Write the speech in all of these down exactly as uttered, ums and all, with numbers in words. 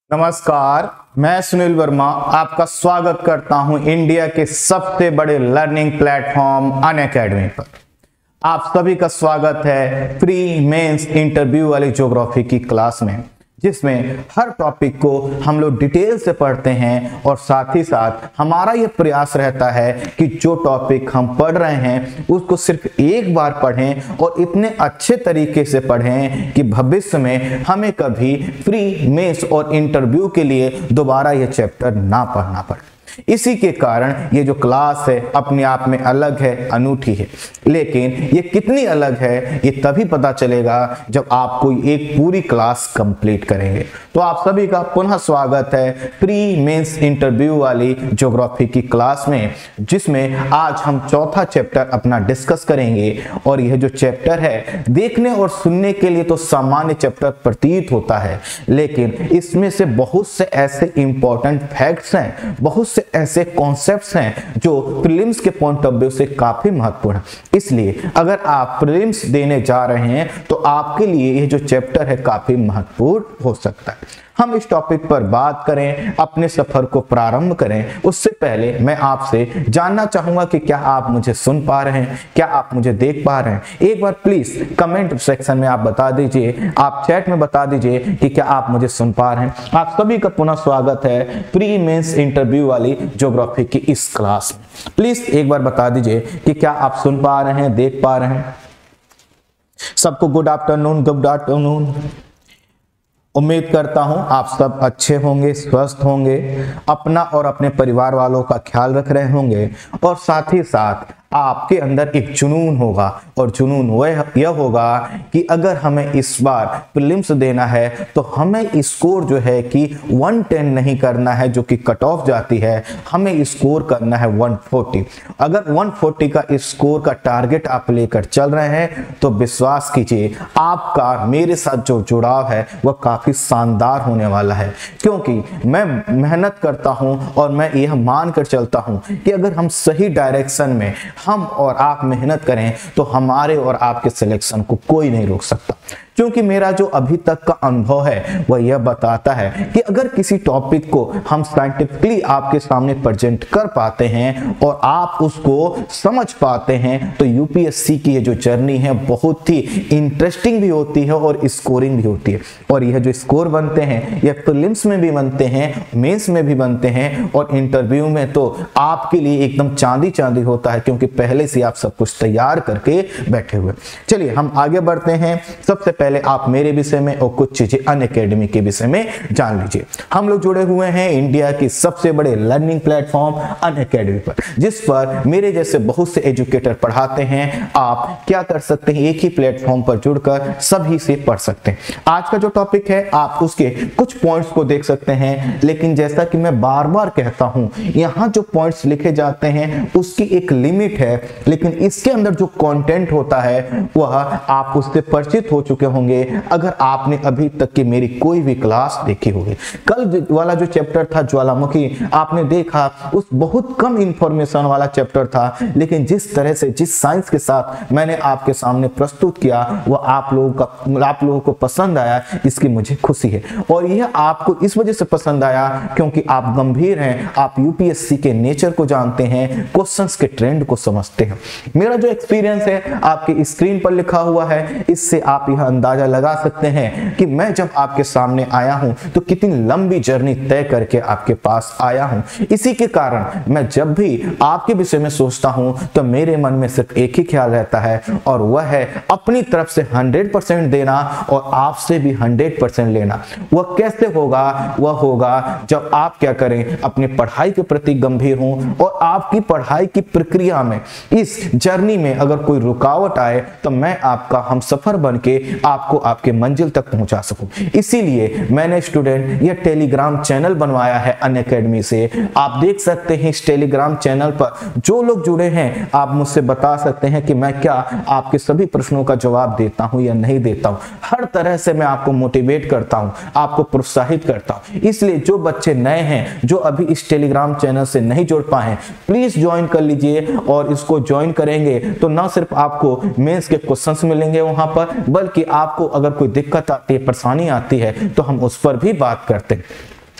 नमस्कार, मैं सुनील वर्मा आपका स्वागत करता हूं इंडिया के सबसे बड़े लर्निंग प्लेटफॉर्म अनअकैडमी पर। आप सभी का स्वागत है प्री मेंस इंटरव्यू वाली ज्योग्राफी की क्लास में, जिसमें हर टॉपिक को हम लोग डिटेल से पढ़ते हैं और साथ ही साथ हमारा यह प्रयास रहता है कि जो टॉपिक हम पढ़ रहे हैं उसको सिर्फ एक बार पढ़ें और इतने अच्छे तरीके से पढ़ें कि भविष्य में हमें कभी प्री मेंस और इंटरव्यू के लिए दोबारा यह चैप्टर ना पढ़ना पड़े। इसी के कारण ये जो क्लास है अपने आप में अलग है, अनूठी है, लेकिन ये कितनी अलग है ये तभी पता चलेगा जब आप कोई एक पूरी क्लास कंप्लीट करेंगे। तो आप सभी का पुनः स्वागत है प्री मेंस इंटरव्यू वाली ज्योग्राफी की क्लास में, जिसमें आज हम चौथा चैप्टर अपना डिस्कस करेंगे। और यह जो चैप्टर है देखने और सुनने के लिए तो सामान्य चैप्टर प्रतीत होता है, लेकिन इसमें से बहुत से ऐसे इंपॉर्टेंट फैक्ट्स हैं, बहुत से ऐसे कॉन्सेप्ट्स हैं जो प्रीलिम्स के पॉइंट ऑफ व्यू से काफी महत्वपूर्ण है। इसलिए अगर आप प्रीलिम्स देने जा रहे हैं तो आपके लिए यह जो चैप्टर है काफी महत्वपूर्ण हो सकता है। हम इस टॉपिक पर बात करें, अपने सफर को प्रारंभ करें, उससे पहले मैं आपसे जानना चाहूंगा कि क्या आप मुझे सुन पा रहे हैं, क्या आप मुझे देख पा रहे हैं। एक बार प्लीज कमेंट सेक्शन में आप बता दीजिए, आप चैट में बता दीजिए कि क्या आप मुझे सुन पा रहे हैं। आप सभी का पुनः स्वागत है प्री मेंस इंटरव्यू वाली ज्योग्राफी की इस क्लास में। प्लीज एक बार बता दीजिए कि क्या आप सुन पा रहे हैं, देख पा रहे हैं। सबको गुड आफ्टरनून, गुड आफ्टरनून। उम्मीद करता हूं आप सब अच्छे होंगे, स्वस्थ होंगे, अपना और अपने परिवार वालों का ख्याल रख रहे होंगे, और साथ ही साथ आपके अंदर एक जुनून होगा, और जुनून वह यह होगा कि अगर हमें इस बार प्रीलिम्स देना है तो हमें स्कोर जो है कि एक सौ दस नहीं करना है जो कि कट ऑफ जाती है, हमें स्कोर करना है एक सौ चालीस। अगर एक सौ चालीस का स्कोर का टारगेट आप लेकर चल रहे हैं तो विश्वास कीजिए आपका मेरे साथ जो जुड़ाव है वह काफी शानदार होने वाला है, क्योंकि मैं मेहनत करता हूं और मैं यह मानकर चलता हूं कि अगर हम सही डायरेक्शन में हम और आप मेहनत करें तो हमारे और आपके सिलेक्शन को कोई नहीं रोक सकता। क्योंकि मेरा जो अभी तक का अनुभव है वह यह बताता है कि अगर किसी टॉपिक को हम साइंटिफिकली आपके सामने प्रेजेंट कर पाते हैं और आप उसको समझ पाते हैं तो यूपीएससी की ये जो जर्नी है बहुत ही इंटरेस्टिंग भी होती है और स्कोरिंग भी होती है। और यह जो स्कोर बनते हैं यह प्रीलिम्स में भी बनते हैं, मेंस में भी बनते हैं, और इंटरव्यू में तो आपके लिए एकदम चांदी चांदी होता है, क्योंकि पहले से आप सब कुछ तैयार करके बैठे हुए। चलिए हम आगे बढ़ते हैं। सबसे पहले आप मेरे विषय में और कुछ चीजें अनअकैडमी के विषय में जान लीजिए। हम लोग जुड़े हुए हैं इंडिया की सबसे बड़े लर्निंग प्लेटफॉर्म अनअकैडमी पर, जिस पर मेरे जैसे बहुत से एजुकेटर पढ़ाते हैं। आप क्या कर सकते हैं, एक ही प्लेटफॉर्म पर जुड़कर सभी से पढ़ सकते हैं। आज का जो टॉपिक है आप उसके कुछ पॉइंट्स को देख सकते हैं, लेकिन जैसा कि मैं बार बार कहता हूं यहां जो पॉइंट्स लिखे जाते हैं उसकी एक लिमिट है, लेकिन इसके अंदर जो कंटेंट होता है वह आप उससे परिचित हो चुके होंगे अगर आपने अभी तक की मेरी कोई भी क्लास देखी होगी। कल वाला जो चैप्टर था ज्वालामुखी, आपने देखा उस बहुत कम इंफॉर्मेशन वाला चैप्टर था, लेकिन जिस तरह से जिस साइंस के साथ मैंने आपके सामने प्रस्तुत किया वह आप लोगों का आप लोगों को पसंद आया, इसकी मुझे खुशी है। और यह आपको इस वजह से पसंद आया क्योंकि आप गंभीर हैं, आप यूपीएससी के नेचर को जानते हैं, क्वेश्चंस के ट्रेंड को समझते हैं। मेरा जो एक्सपीरियंस है आपकी स्क्रीन पर लिखा हुआ है, इससे आप यह अंदाजा लगा सकते हैं कि मैं जब आपके सामने आया हूं तो कितनी लंबी जर्नी तय करके आपके पास आया हूं। इसी के कारण मैं जब भी आपके विषय में सोचता हूं तो मेरे मन में सिर्फ एक ही ख्याल रहता है, और वह है अपनी तरफ से हंड्रेड परसेंट देना और आपसे भी हंड्रेड परसेंट लेना। वह कैसे होगा? वह होगा जब आप क्या करें, अपनी पढ़ाई के प्रति गंभीर हों, और आपकी पढ़ाई की प्रक्रिया में, इस जर्नी में अगर कोई रुकावट आए तो मैं आपका हम सफर बन के आपको आपके मंजिल तक पहुंचा सकूं। इसीलिए मैंने स्टूडेंट यह टेलीग्राम चैनल बनवाया है अनअकैडमी से। आप देख सकते हैं इस टेलीग्राम चैनल पर जो लोग जुड़े हैं आप मुझसे बता सकते हैं कि मैं क्या आपके सभी प्रश्नों का जवाब देता हूं या नहीं देता हूं। हर तरह से मैं आपको मोटिवेट करता हूं, आपको प्रोत्साहित करता हूं। इसलिए जो बच्चे नए हैं, जो अभी इस टेलीग्राम चैनल से नहीं जुड़ पाए, प्लीज ज्वाइन कर लीजिए। और इसको ज्वाइन करेंगे तो ना सिर्फ आपको मेंस के क्वेश्चंस मिलेंगे वहां पर, बल्कि आपको अगर कोई दिक्कत आती है, परेशानी आती है तो हम उस पर भी बात करते हैं।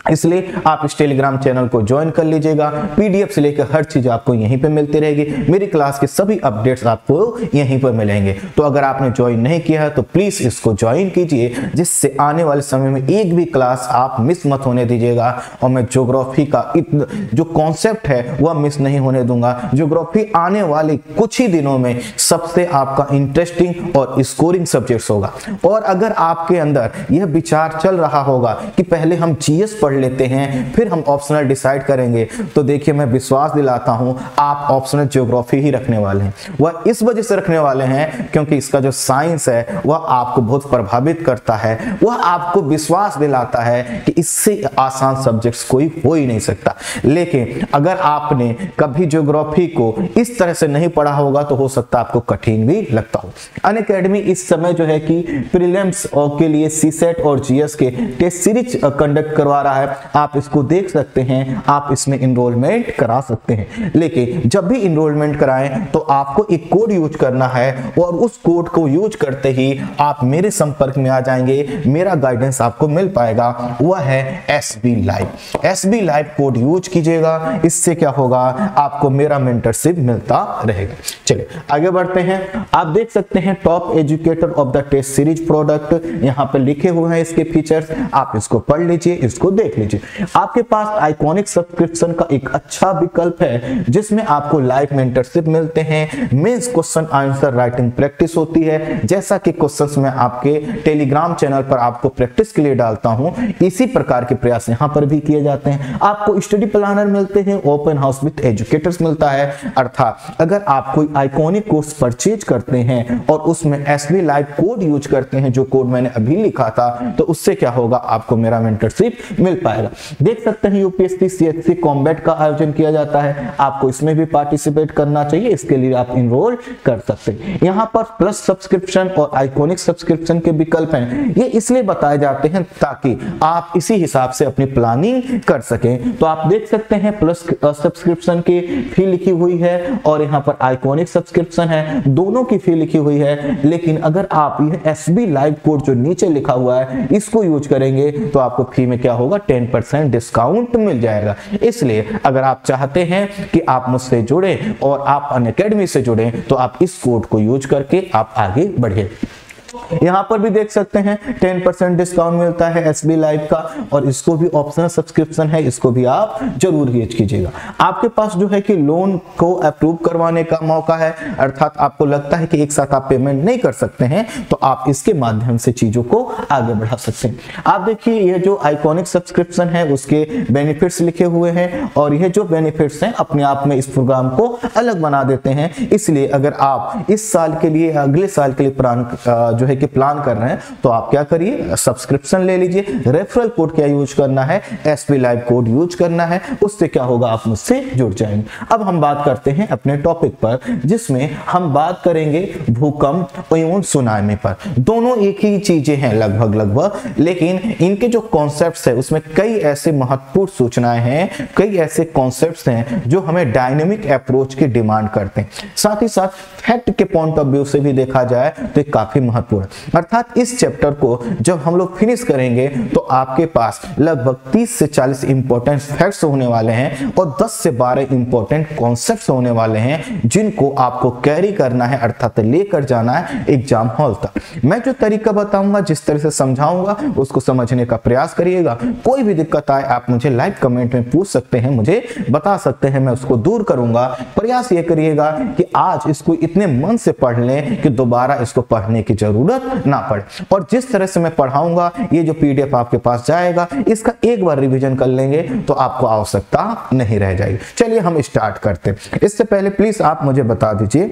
इसलिए आप इस टेलीग्राम चैनल को ज्वाइन कर लीजिएगा। पीडीएफ से लेकर हर चीज आपको यहीं पे मिलती रहेगी। मेरी क्लास के सभी अपडेट्स आपको यहीं पर मिलेंगे। तो अगर आपने ज्वाइन नहीं किया है तो प्लीज इसको ज्वाइन कीजिए, जिससे आने वाले समय में एक भी क्लास आप मिस मत होने दीजिएगा। और मैं ज्योग्राफी का जो कॉन्सेप्ट है वह मिस नहीं होने दूंगा। ज्योग्राफी आने वाले कुछ ही दिनों में सबसे आपका इंटरेस्टिंग और स्कोरिंग सब्जेक्ट्स होगा। और अगर आपके अंदर यह विचार चल रहा होगा कि पहले हम जीएस पढ़ लेते हैं फिर हम ऑप्शनल डिसाइड करेंगे, तो देखिए मैं विश्वास दिलाता हूं आप ऑप्शनल ज्योग्राफी ही रखने वाले हैं। वह इस वजह से रखने वाले हैं क्योंकि इसका जो साइंस है वह आपको बहुत प्रभावित करता है। वह आपको विश्वास दिलाता है कि इससे आसान सब्जेक्ट्स कोई हो ही नहीं सकता। लेकिन अगर आपने कभी ज्योग्राफी को इस तरह से नहीं पढ़ा होगा तो हो सकता है आपको कठिन भी लगता हो। अनअकैडमी इस समय जो है कि प्रीलिम्स के लिए सीसेट और जीएस के टेस्ट सीरीज कंडक्ट करवा रहा है। आप इसको देख सकते हैं, आप इसमें इनरोलमेंट करा सकते हैं। लेकिन जब भी इनरोलमेंट कराएं तो आपको एक कोड यूज करना है और उस कोड को यूज करते ही आप मेरे संपर्क में आ जाएंगे, मेरा गाइडेंस आपको मिल पाएगा। वह है SB live. SB live code use कीजिएगा, इससे क्या होगा आपको मेरा मेंटरशिप मिलता रहेगा। चलिए आगे बढ़ते हैं। आप देख सकते हैं top educator of the test series product यहां पर लिखे हुए हैं। इसके फीचर्स आप इसको पढ़ लीजिए, इसको देख लीजिए। आपके पास आइकॉनिक सब्सक्रिप्शन का एक अच्छा विकल्प है जिसमें आपको लाइव मेंटरशिप मिलते हैं। Mains question answer writing practice होती है, जैसा कि क्वेश्चंस मैं आपके टेलीग्राम चैनल पर आपको प्रैक्टिस के लिए डालता हूं, इसी प्रकार के प्रयास यहां पर भी किए जाते हैं। आपको स्टडी प्लानर मिलते हैं, ओपन हाउस विद एजुकेटर्स मिलता है। अर्थात अगर आप कोई आइकॉनिक कोर्स परचेज करते हैं और उसमें एसबी लाइव कोड यूज करते हैं, जो कोड मैंने अभी लिखा था, तो उससे क्या होगा आपको मेरा मेंटरशिप मिल पाएगा। देख सकते हैं यूपीएससी सीएचसी कॉम्बैट का आयोजन किया जाता है, आपको इसमें भी पार्टिसिपेट करना चाहिए। इसके लिए आप इनरोल कर सकते हैं। यहाँ पर प्लस सब्सक्रिप्शन और आइकॉनिक सब्सक्रिप्शन के विकल्प हैं। ये इसलिए बताए जाते हैं ताकि आप इसी हिसाब से अपनी प्लानिंग कर सकें। तो आप देख सकते हैं प्लस सब्सक्रिप्शन की फी लिखी हुई है और यहाँ पर आइकॉनिक सब्सक्रिप्शन है, दोनों की फी लिखी हुई है। लेकिन अगर आप यह एसबी लाइव कोड जो नीचे लिखा हुआ है इसको यूज करेंगे तो आपको फी में क्या होगा टेन परसेंट डिस्काउंट मिल जाएगा। इसलिए अगर आप चाहते हैं कि आप मुझसे जुड़े और आप अनअकैडमी से जुड़े तो आप इस कोड को यूज करके आप आगे बढ़िए। यहां पर भी देख सकते हैं टेन परसेंट डिस्काउंट मिलता है एसबी लाइव का, और इसको भी ऑप्शनल सब्सक्रिप्शन है, इसको भी आप जरूर यूज कीजिएगा। आपके पास जो है कि लोन को अप्रूव करवाने का मौका है, अर्थात आपको लगता है कि एक साथ आप पेमेंट नहीं कर सकते हैं तो आप इसके माध्यम से चीजों को आगे बढ़ा सकते हैं। आप देखिए यह जो आइकॉनिक सब्सक्रिप्शन है उसके बेनिफिट्स लिखे हुए हैं, और यह जो बेनिफिट्स हैं अपने आप में इस प्रोग्राम को अलग बना देते हैं। इसलिए अगर आप इस साल के लिए अगले साल के लिए प्लान जो है कि प्लान कर रहे हैं तो आप क्या करिए सब्सक्रिप्शन ले लीजिए। रेफरल कोड क्या यूज करना है, एसबी लाइव कोड यूज करना है, उससे क्या होगा आप मुझसे जुड़ जाएंगे। अब हम बात करते हैं अपने टॉपिक पर, जिसमें हम बात करेंगे भूकंप एवं सुनामी पर। दोनों एक ही चीजें हैं लगभग लगभग, लेकिन इनके जो कॉन्सेप्ट्स है उसमें कई ऐसे महत्वपूर्ण सूचनाएं हैं, कई ऐसे कॉन्सेप्ट्स हैं जो हमें डायनेमिक अप्रोच की डिमांड करते हैं। साथ ही साथ फैक्ट के पॉइंट ऑफ व्यू से भी देखा जाए तो ये काफी महत्वपूर्ण। अर्थात इस चैप्टर को जब हम लोग फिनिश करेंगे तो आपके पास लगभग तीस से चालीस इंपॉर्टेंट फैक्ट्स होने वाले हैं और दस से बारह इंपॉर्टेंट कॉन्सेप्ट्स होने वाले हैं जिनको आपको कैरी करना है, अर्थात लेकर जाना है एग्जाम हॉल तक। मैं जो तरीका बताऊंगा, जिस तरह से समझाऊंगा, उसको समझने का प्रयास करिएगा। कोई भी दिक्कत आए आप मुझे लाइव कमेंट में पूछ सकते हैं, मुझे बता सकते हैं, मैं उसको दूर करूंगा। प्रयास ये करिएगा कि आज इसको इतने मन से पढ़ लें कि दोबारा इसको पढ़ने की जरूरत ना पड़े। और जिस तरह से मैं पढ़ाऊंगा, ये जो पीडीएफ आपके पास जाएगा, इसका एक बार रिवीजन कर लेंगे तो आपको आवश्यकता नहीं रह जाएगी। चलिए हम स्टार्ट करते हैं। इससे पहले प्लीज आप मुझे बता दीजिए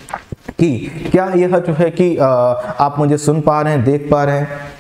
कि क्या यह जो है कि आ, आप मुझे सुन पा रहे हैं, देख पा रहे हैं?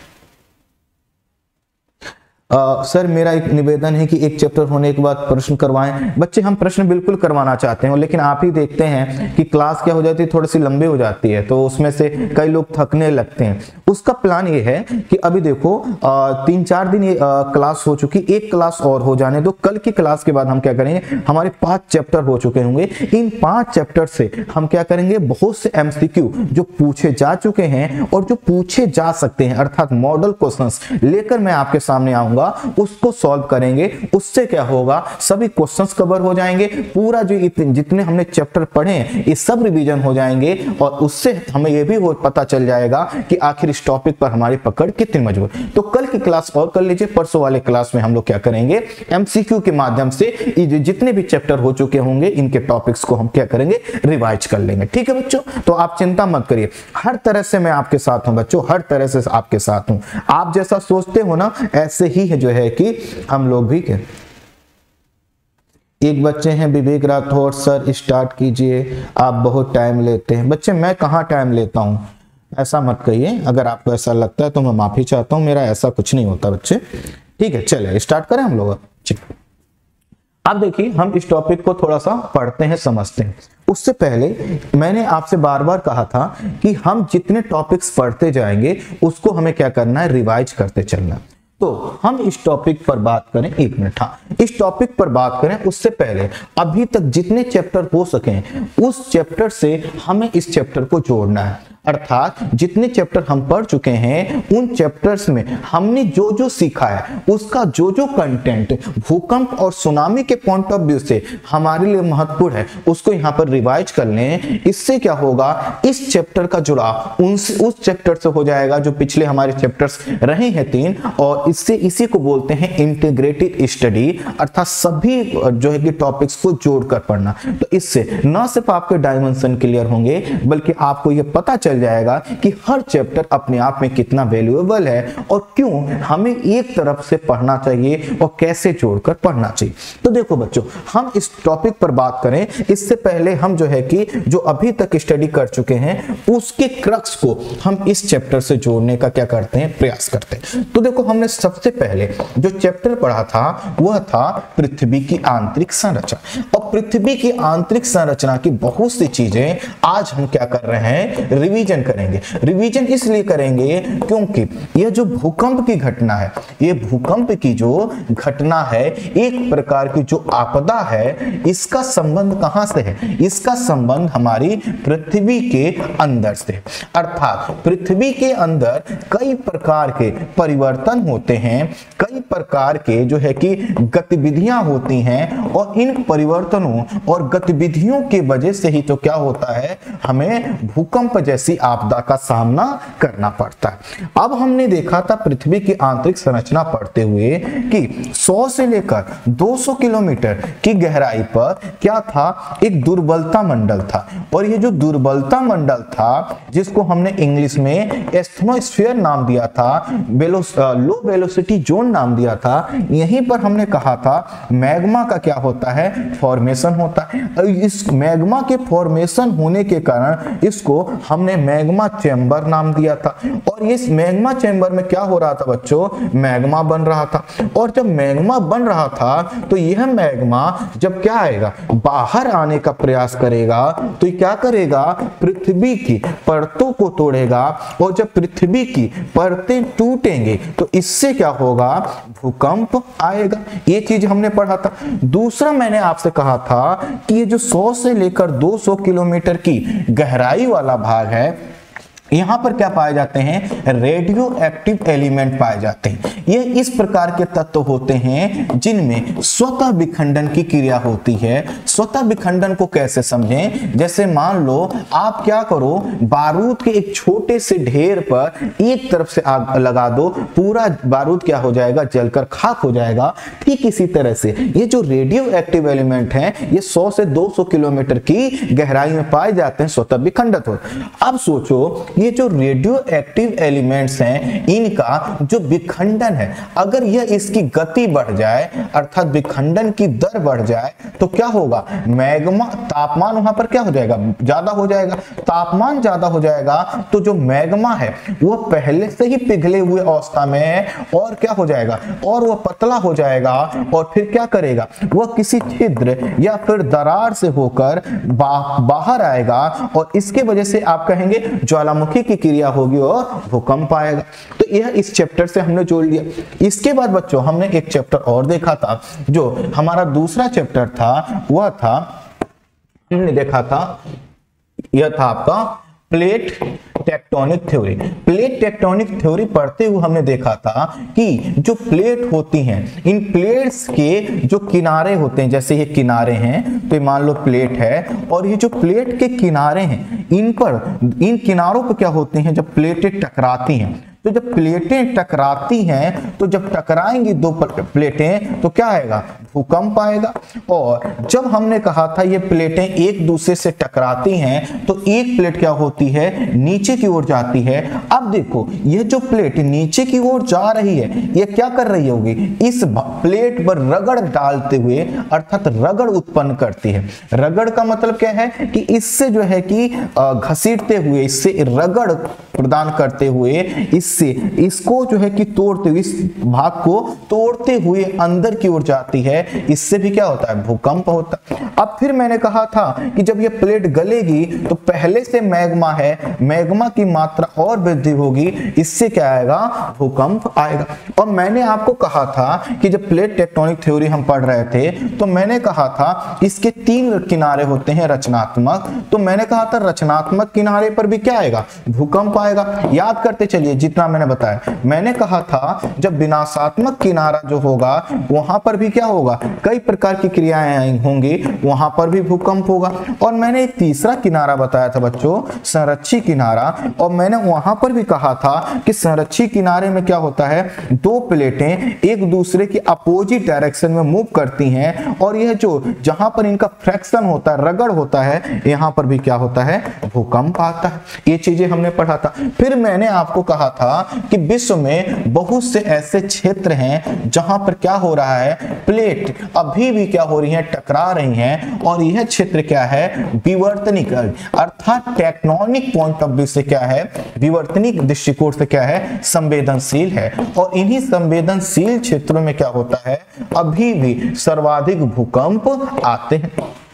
Uh, सर मेरा एक निवेदन है कि एक चैप्टर होने के बाद प्रश्न करवाएं। बच्चे हम प्रश्न बिल्कुल करवाना चाहते हैं, लेकिन आप ही देखते हैं कि क्लास क्या हो जाती है, थोड़ी सी लंबी हो जाती है, तो उसमें से कई लोग थकने लगते हैं। उसका प्लान ये है कि अभी देखो आ, तीन चार दिन ये आ, क्लास हो चुकी, एक क्लास और हो जाने दो। कल की क्लास के बाद हम क्या करेंगे, हमारे पांच चैप्टर हो चुके होंगे। इन पांच चैप्टर से हम क्या करेंगे, बहुत से एमसीक्यू जो पूछे जा चुके हैं और जो पूछे जा सकते हैं, अर्थात मॉडल क्वेश्चंस लेकर मैं आपके सामने आऊंगा। बताऊंगा उसको सॉल्व करेंगे, उससे क्या होगा, सभी क्वेश्चंस कवर हो जाएंगे, पूरा जो जितने हमने चैप्टर पढ़े हैं ये सब रिवीजन हो जाएंगे, और उससे हमें ये भी हो पता चल जाएगा कि आखिर इस टॉपिक पर हमारी पकड़ कितनी मजबूत। तो कल की क्लास और कर लीजिए, परसों वाले क्लास में हम लोग क्या करेंगे, एमसीक्यू के माध्यम से जितने भी चैप्टर हो चुके होंगे इनके टॉपिक्स को हम क्या करेंगे, रिवाइज कर लेंगे। ठीक है बच्चों, तो आप चिंता मत करिए, हर तरह से मैं आपके साथ हूं बच्चों, हर तरह से आपके साथ हूं। आप जैसा सोचते हो ना ऐसे ही है जो है कि हम लोग भी क्या। एक बच्चे हैं विवेक राठौर, सर स्टार्ट कीजिए, आप बहुत टाइम लेते हैं। बच्चे मैं कहाँ टाइम लेता हूं, ऐसा मत कहिए, अगर आपको ऐसा लगता है तो मैं माफी चाहता हूं, मेरा ऐसा कुछ नहीं होता बच्चे। ठीक है, चलिए स्टार्ट करें हम लोग। अब देखिए हम इस टॉपिक को थोड़ा सा पढ़ते हैं, समझते हैं। उससे पहले मैंने आपसे बार बार कहा था कि हम जितने टॉपिक्स पढ़ते जाएंगे उसको हमें क्या करना है, रिवाइज करते चलना। तो हम इस टॉपिक पर बात करें, एक मिनट, हाँ इस टॉपिक पर बात करें उससे पहले अभी तक जितने चैप्टर हो सके उस चैप्टर से हमें इस चैप्टर को जोड़ना है, अर्थात जितने चैप्टर हम पढ़ चुके हैं उन चैप्टर्स में हमने जो जो सीखा है उसका जो जो कंटेंट भूकंप और सुनामी के पॉइंट ऑफ व्यू से हमारे लिए महत्वपूर्ण है उसको यहाँ पर रिवाइज कर लें। इससे क्या होगा, इस चैप्टर का जुड़ाव उनसे उस चैप्टर से हो जाएगा जो पिछले हमारे चैप्टर्स रहे हैं तीन, और इससे इसी को बोलते हैं इंटीग्रेटेड स्टडी, अर्थात सभी जो है कि टॉपिक्स को जोड़कर पढ़ना। तो इससे न सिर्फ आपके डायमेंशन क्लियर होंगे बल्कि आपको यह पता चल जाएगा कि हर चैप्टर अपने आप में कितना वैल्यूएबल है और क्यों हमें एक तरफ से पढ़ना चाहिए और कैसे जोड़कर पढ़ना चाहिए। तो देखो बच्चों, हम इस टॉपिक पर बात करें इससे पहले हम जो है कि जो अभी तक स्टडी कर चुके हैं उसके क्रक्स को हम इस चैप्टर से जोड़ने का क्या करते हैं, प्रयास करते हैं। तो देखो हमने सबसे पहले जो चैप्टर पढ़ा था वह था पृथ्वी की आंतरिक संरचना, और पृथ्वी की आंतरिक संरचना की बहुत सी चीजें आज हम क्या कर रहे हैं, रिवीजन करेंगे। रिवीजन इसलिए करेंगे क्योंकि यह जो भूकंप की घटना है, यह भूकंप की जो घटना है एक प्रकार की जो आपदा है, इसका संबंध कहां से है, इसका संबंध हमारी पृथ्वी के अंदर से, अर्थात पृथ्वी के अंदर कई प्रकार के परिवर्तन होते हैं, कई प्रकार के जो है कि गतिविधियां होती हैं, और इन परिवर्तनों और गतिविधियों की वजह से ही तो क्या होता है, हमें भूकंप जैसी आपदा का सामना करना पड़ता है। अब हमने देखा था पृथ्वी की आंतरिक संरचना पढ़ते हुए कि सौ से लेकर दो सौ किलोमीटर की गहराई पर क्या था, एक दुर्बलता मंडल था, और ये जो दुर्बलता मंडल था जिसको हमने इंग्लिश में एस्थमोस्फीयर नाम दिया था, लो वेलोसिटी जोन नाम दिया था, यहीं पर हमने कहा था मैग्मा का क्या होता है, फॉर्मेशन होता है। इस मैग्मा के फॉर्मेशन होने के कारण इसको हमने मैग्मा चैम्बर नाम दिया था, और इस मैग्मा चैम्बर में क्या हो रहा था बच्चों, मैग्मा बन रहा था, और जब मैग्मा बन रहा था तो यह मैग्मा जब क्या आएगा, बाहर आने का प्रयास करेगा तो ये क्या करेगा, पृथ्वी की परतों को तोड़ेगा, और जब पृथ्वी की परतें टूटेंगे तो इससे क्या होगा, भूकंप आएगा। ये चीज हमने पढ़ा था। दूसरा मैंने आपसे कहा था कि ये जो सौ से लेकर दो सौ किलोमीटर की गहराई वाला भाग है, यहां पर क्या पाए जाते हैं, रेडियो एक्टिव एलिमेंट पाए जाते हैं। ये इस प्रकार के तत्व होते हैं जिनमें स्वतः विखंडन की क्रिया होती है। स्वतः विखंडन को कैसे समझें, जैसे मान लो आप क्या करो, बारूद के एक छोटे से ढेर पर एक तरफ से आग लगा दो, पूरा बारूद क्या हो जाएगा, जलकर खाक हो जाएगा। ठीक इसी तरह से ये जो रेडियो एक्टिव एलिमेंट हैं ये सौ से दो सौ किलोमीटर की गहराई में पाए जाते हैं, स्वतः विखंडित हो। अब सोचो ये जो रेडियो एक्टिव एलिमेंट्स हैं इनका जो विखंडन है, अगर यह इसकी गति बढ़ जाए अर्थात विखंडन की दर बढ़ जाए तो क्या होगा, मैग्मा तापमान वहां पर क्या हो जाएगा, ज्यादा हो जाएगा। तापमान ज्यादा हो जाएगा तो जो मैग्मा है वह पहले से ही पिघले हुए अवस्था में है और क्या हो जाएगा, और वह पतला हो जाएगा, और फिर क्या करेगा, वह किसी छिद्र या फिर दरार से होकर बा, बाहर आएगा, और इसके वजह से आप कहेंगे ज्वालामुखी की क्रिया होगी और भूकंप आएगा। तो यह इस चैप्टर से हमने जोड़ लिया। इसके बाद बच्चों हमने एक चैप्टर और देखा था, जो हमारा दूसरा चैप्टर था, वह था, हमने देखा था, यह था आपका plate tectonic theory. Plate tectonic theory पढ़ते हुए हमने देखा था कि जो प्लेट होती हैं, इन प्लेट्स के जो किनारे होते हैं, जैसे ये किनारे हैं तो ये मान लो प्लेट है, और ये जो प्लेट के किनारे हैं इन पर, इन किनारों पर क्या होती हैं, जब प्लेटें टकराती हैं, तो जब प्लेटें टकराती हैं तो जब टकराएंगी दो प्लेटें तो क्या आएगा, भूकंप आएगा। और जब हमने कहा था ये प्लेटें एक दूसरे से टकराती हैं तो एक प्लेट क्या होती है, नीचे की ओर जाती है। अब देखो ये जो प्लेट नीचे की ओर जा रही है, ये क्या कर रही होगी, इस प्लेट पर रगड़ डालते हुए, अर्थात रगड़ उत्पन्न करती है। रगड़ का मतलब क्या है कि इससे जो है कि घसीटते हुए, इससे रगड़ प्रदान करते हुए, इससे इसको जो है कि तोड़ते हुए, इस भाग को तोड़ते हुए अंदर की ओर जाती है, इससे भी क्या होता है, भूकंप होता है। अब फिर मैंने कहा था कि जब ये प्लेट गलेगी तो पहले से मैग्मा है, मैग्मा की मात्रा और वृद्धि होगी, इससे क्या आएगा, भूकंप आएगा। और मैंने आपको कहा था कि जब प्लेट टेक्टोनिक थ्योरी हम पढ़ रहे थे तो मैंने कहा था इसके तीन किनारे होते हैं रचनात्मक, तो मैंने कहा था रचनात्मक किनारे पर भी क्या आएगा, भूकंप आएगा। याद करते चलिए जितना मैंने बताया। मैंने कहा था जब विनाशात्मक किनारा जो होगा वहां पर भी क्या होगा, कई प्रकार की क्रियाएं होंगी, वहां पर भी भूकंप होगा। और मैंने एक तीसरा किनारा बताया था बच्चों, संरक्षी किनारा, और मैंने वहां पर भी कहा था कि संरक्षी किनारे में क्या होता है, दो प्लेटें एक दूसरे के अपोजिट डायरेक्शन में मूव करती हैं, और यह जो जहां पर इनका फ्रैक्शन होता है, रगड़ होता है, यहां पर भी क्या होता है, भूकंप आता है। ये चीजें हमने पढ़ा था। फिर मैंने आपको कहा था कि विश्व में बहुत से ऐसे क्षेत्र हैं जहां पर क्या हो रहा है, प्लेट अभी भी क्या हो रही हैं, टकरा रही हैं, और यह क्षेत्र क्या है, विवर्तनिक, अर्थात टेक्टोनिक पॉइंट ऑफ व्यू से क्या है, विवर्तनिक दृष्टिकोण से क्या है, संवेदनशील है। और इन्हीं संवेदनशील क्षेत्रों में क्या होता है, अभी भी सर्वाधिक भूकंप आते हैं।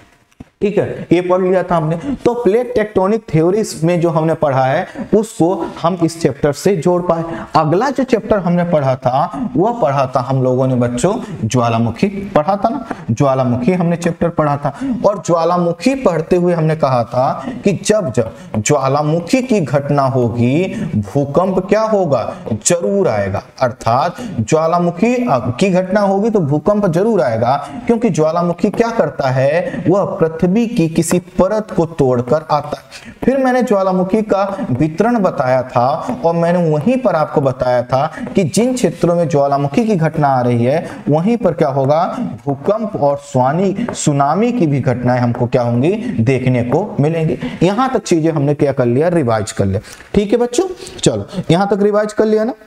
ठीक है, ये पढ़ लिया था हमने। तो प्लेट टेक्टोनिक थ्योरीज में जो हमने पढ़ा है उसको हम इस चैप्टर से जोड़ पाए। अगला जो चैप्टर हमने पढ़ा था वह पढ़ा था हम लोगों ने बच्चों ज्वालामुखी पढ़ा था ना, ज्वालामुखी हमने चैप्टर पढ़ा था। और ज्वालामुखी पढ़ते हुए हमने कहा था कि जब जब ज्वालामुखी की घटना होगी भूकंप क्या होगा, जरूर आएगा। अर्थात ज्वालामुखी की घटना होगी तो भूकंप जरूर आएगा, क्योंकि ज्वालामुखी क्या करता है, वह पृथ्वी की किसी परत को तोड़कर आता है। फिर मैंने ज्वालामुखी का वितरण बताया था, और मैंने वहीं पर आपको बताया था कि जिन क्षेत्रों में ज्वालामुखी की घटना आ रही है वहीं पर क्या होगा, भूकंप और स्वानी सुनामी की भी घटनाएं हमको क्या होंगी, देखने को मिलेंगी। यहां तक चीजें हमने क्या कर लिया, रिवाइज कर लिया। ठीक है बच्चों, चलो यहां तक रिवाइज कर लिया ना,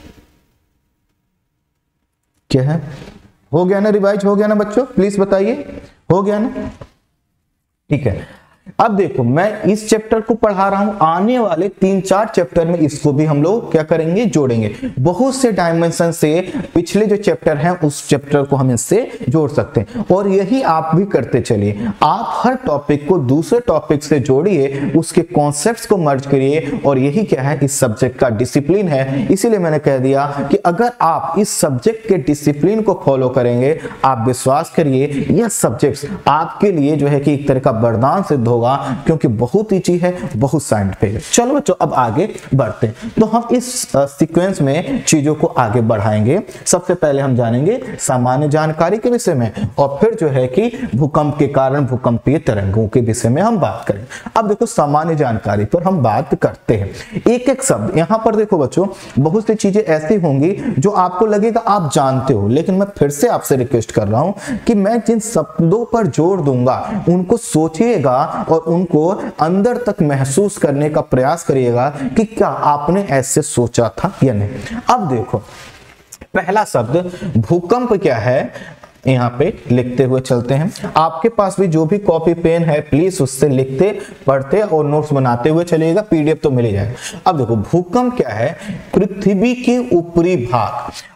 क्या है, हो गया ना, रिवाइज हो गया ना बच्चों, प्लीज बताइए, हो गया ना। ठीक है, अब देखो मैं इस चैप्टर को पढ़ा रहा हूं, आने वाले तीन चार चैप्टर में इसको भी हम लोग क्या करेंगे, जोड़ेंगे। बहुत से डायमेंशन से पिछले जो चैप्टर हैं उस चैप्टर को हम इससे जोड़ सकते हैं, और यही आप भी करते चलिए। आप हर टॉपिक को दूसरे टॉपिक से जोड़िए, उसके कॉन्सेप्ट्स को मर्ज करिए, और यही क्या है, इस सब्जेक्ट का डिसिप्लिन है। इसीलिए मैंने कह दिया कि अगर आप इस सब्जेक्ट के डिसिप्लिन को फॉलो करेंगे, आप विश्वास करिए यह सब्जेक्ट आपके लिए जो है कि एक तरह का वरदान सिद्ध होगा, क्योंकि बहुत ईजी है, बहुत साइंटिफिक है। चलो बच्चों अब आगे बढ़ते हैं। तो हम इस सीक्वेंस में चीजों को आगे बढ़ाएंगे। सबसे पहले हम जानेंगे सामान्य जानकारी के विषय में, और फिर जो है कि भूकंप के कारण भूकंपीय तरंगों के विषय में हम बात करें। अब देखो सामान्य जानकारी पर हम बात करते हैं, एक एक शब्द। यहां पर देखो बच्चों बहुत सी चीजें ऐसी होंगी जो आपको लगेगा आप जानते हो, लेकिन मैं फिर से आपसे रिक्वेस्ट कर रहा हूं कि मैं जिन शब्दों पर जोर दूंगा उनको सोचिएगा और उनको अंदर तक महसूस करने का प्रयास करिएगा कि क्या आपने ऐसे सोचा था या नहीं। अब देखो पहला शब्द भूकंप क्या है, यहाँ पे लिखते हुए चलते हैं। आपके पास भी जो भी कॉपी पेन है प्लीज उससे लिखते पढ़ते और नोट्स बनाते हुए चलिएगा, पीडीएफ तो मिल जाएगा। अब देखो भूकंप क्या है, पृथ्वी के ऊपरी भाग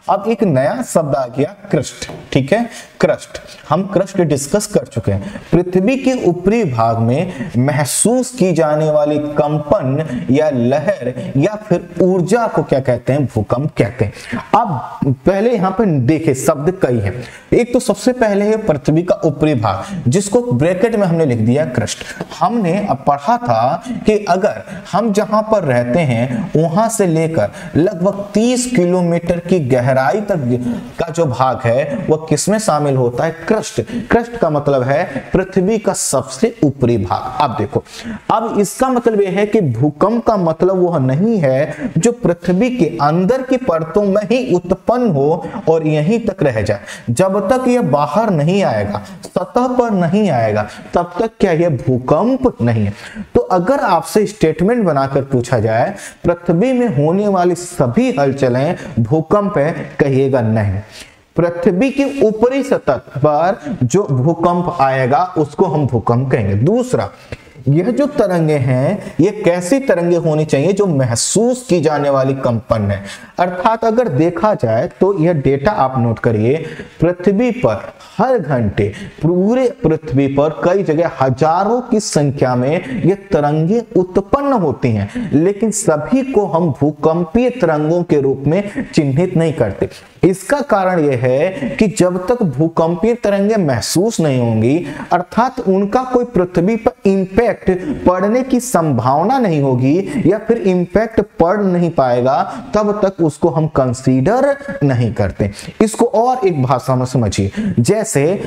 अब एक नया शब्द आ गया क्रस्ट, ठीक है, क्रस्ट। हम क्रस्ट डिस्कस कर चुके हैं। पृथ्वी के ऊपरी भाग में महसूस की जाने वाली कंपन या लहर या फिर ऊर्जा को क्या कहते हैं? भूकंप कहते हैं। अब पहले यहां पे देखे शब्द कई है। एक तो सबसे पहले है पृथ्वी का ऊपरी भाग, जिसको ब्रैकेट में हमने लिख दिया क्रस्ट। हमने अब पढ़ा था कि अगर हम जहां पर रहते हैं वहां से लेकर लगभग तीस किलोमीटर की गहराई तक का जो भाग है वह किसमें शामिल होता है? क्रस्ट। क्रस्ट का मतलब है पृथ्वी का सबसे ऊपरी भाग। अब देखो, अब इसका मतलब यह है कि भूकंप का मतलब वह नहीं है जो पृथ्वी के अंदर की परतों में ही उत्पन्न हो और यहीं तक रह जाए। जब तक यह बाहर नहीं आएगा, सतह पर नहीं आएगा, तब तक क्या यह भूकंप नहीं है। तो अगर आपसे स्टेटमेंट बनाकर पूछा जाए पृथ्वी में होने वाली सभी हलचलें भूकंप है, कहिएगा नहीं। पृथ्वी की ऊपरी सतह पर जो भूकंप आएगा उसको हम भूकंप कहेंगे। दूसरा, यह जो तरंगे हैं ये कैसी तरंगे होनी चाहिए? जो महसूस की जाने वाली कंपन है। अर्थात अगर देखा जाए तो यह डेटा आप नोट करिए, पृथ्वी पर हर घंटे पूरे पृथ्वी पर कई जगह हजारों की संख्या में ये तरंगे उत्पन्न होती हैं, लेकिन सभी को हम भूकंपीय तरंगों के रूप में चिन्हित नहीं करते। इसका कारण यह है कि जब तक भूकंपीय तरंगे महसूस नहीं होंगी, अर्थात उनका कोई पृथ्वी पर इंपैक्ट पड़ने की संभावना नहीं होगी या फिर इंपैक्ट पड़ नहीं पाएगा, तब तक उसको हम कंसीडर नहीं करते। इसको और एक भाषा में समझिए, जैसे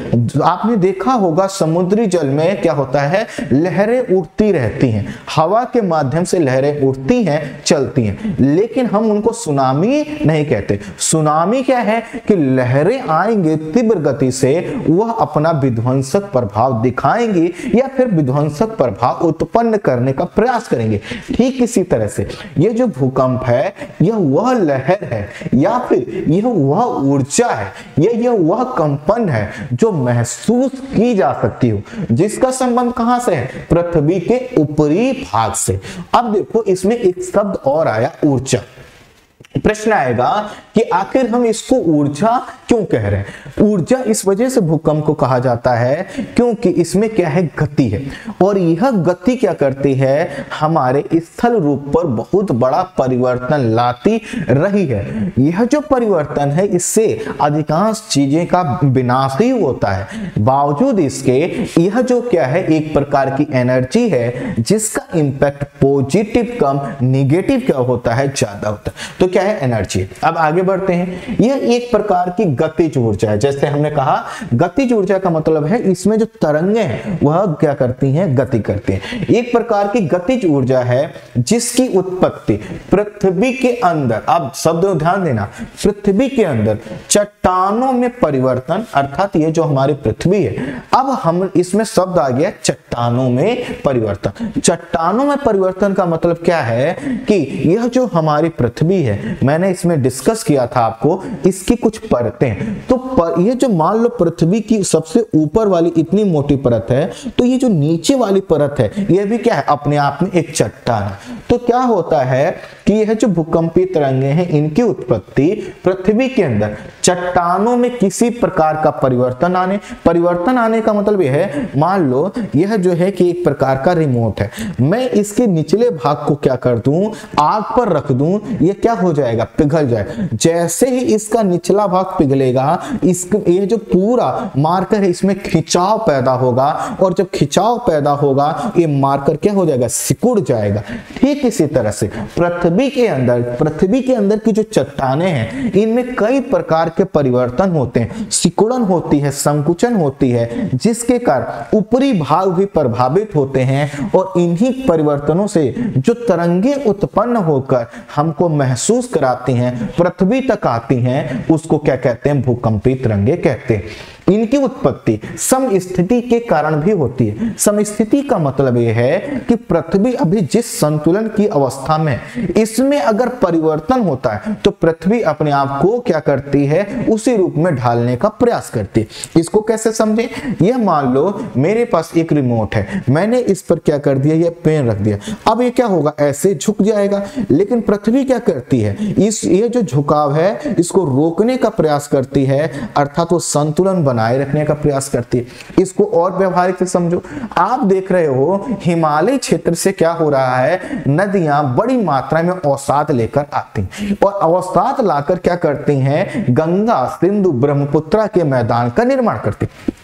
आपने देखा होगा समुद्री जल में क्या होता है? लहरें उठती रहती हैं, हवा के माध्यम से लहरें उठती हैं, चलती हैं, लेकिन हम उनको सुनामी नहीं कहते। सुनामी क्या है कि लहरें आएंगे तीव्र गति से, वह अपना विध्वंसक प्रभाव दिखाएंगी या फिर विध्वंसक प्रभाव उत्पन्न करने का प्रयास करेंगे। ठीक इसी तरह से यह जो भूकंप है यह वह लहर है या फिर यह वह ऊर्जा है, यह यह वह कंपन है जो महसूस की जा सकती हो, जिसका संबंध कहां से है? पृथ्वी के ऊपरी भाग से। अब देखो इसमें एक शब्द और आया, ऊर्जा। प्रश्न आएगा कि आखिर हम इसको ऊर्जा क्यों कह रहे हैं? ऊर्जा इस वजह से भूकंप को कहा जाता है क्योंकि इसमें क्या है? गति है, और यह गति क्या करती है? हमारे स्थल रूप पर बहुत बड़ा परिवर्तन लाती रही है। यह जो परिवर्तन है इससे अधिकांश चीजें का विनाश ही होता है। बावजूद इसके यह जो क्या है? एक प्रकार की एनर्जी है जिसका इंपैक्ट पॉजिटिव कम, निगेटिव क्या होता है? ज्यादा होता है। तो क्या है? एनर्जी। अब आगे बढ़ते हैं। यह एक प्रकार की गतिज ऊर्जा है। जैसे हमने कहा गतिज ऊर्जा का मतलब है इसमें जो तरंगे हैं वह क्या करती हैं? गति करती हैं। एक प्रकार की गतिज ऊर्जा है जिसकी उत्पत्ति पृथ्वी के अंदर, अब शब्द ध्यान देना, पृथ्वी के अंदर चट्टानों में परिवर्तन, अर्थात ये जो हमारी पृथ्वी है, अब हम इसमें शब्द आ गया चट्टानों में परिवर्तन। चट्टानों में परिवर्तन का मतलब क्या है कि यह जो हमारी पृथ्वी है, मैंने इसमें डिस्कस किया था आपको, इसकी कुछ परतें, तो पर, ये जो मान लो पृथ्वी की सबसे ऊपर वाली इतनी मोटी परत है, तो ये जो नीचे वाली परत है यह भी क्या है? अपने आप में एक चट्टान। तो क्या होता है कि यह जो भूकंपीय तरंगे हैं इनकी उत्पत्ति पृथ्वी के अंदर चट्टानों में किसी प्रकार का परिवर्तन आने, परिवर्तन आने का मतलब यह है, मान लो यह जो है कि एक प्रकार का रिमोट है, मैं इसके निचले भाग को क्या कर दूं? आग पर रख दूं, यह क्या हो जाएगा? पिघल जाएगा। जैसे ही इसका निचला भाग पिघलेगा, इस ये जो पूरा मार्कर है इसमें खिंचाव पैदा होगा, और जब खिंचाव पैदा होगा ये मार्कर क्या हो जाएगा? सिकुड़ जाएगा। ठीक इसी तरह से पृथ्वी के अंदर, पृथ्वी के अंदर की जो चट्टानें हैं इनमें कई प्रकार के परिवर्तन होते हैं, सिकुड़न होती है, संकुचन होती है, जिसके कारण ऊपरी भाग भी प्रभावित होते हैं, और इन्हीं परिवर्तनों से जो तरंगे उत्पन्न होकर हमको महसूस कराती हैं, पृथ्वी तक आती हैं, उसको क्या कहते हैं? भूकंपीय तरंगे कहते हैं। इनकी उत्पत्ति समस्थिति के कारण भी होती है। समस्थिति का मतलब यह है कि पृथ्वी अभी जिस संतुलन की अवस्था में, इसमें अगर परिवर्तन होता है तो पृथ्वी अपने आप को क्या करती है, उसी रूप में ढालने का प्रयास करती है। इसको कैसे समझे? यह मान लो मेरे पास एक रिमोट है, मैंने इस पर क्या कर दिया, यह पेन रख दिया। अब ये क्या होगा, ऐसे झुक जाएगा। लेकिन पृथ्वी क्या करती है, इस ये जो झुकाव है इसको रोकने का प्रयास करती है, अर्थात वो संतुलन बनाए रखने का प्रयास करती है। इसको और व्यवहारिक से समझो। आप देख रहे हो हिमालय क्षेत्र से क्या हो रहा है, नदियां बड़ी मात्रा में अवसाद लेकर आती और अवसाद लाकर क्या करती हैं, गंगा, सिंधु, ब्रह्मपुत्र के मैदान का निर्माण करती।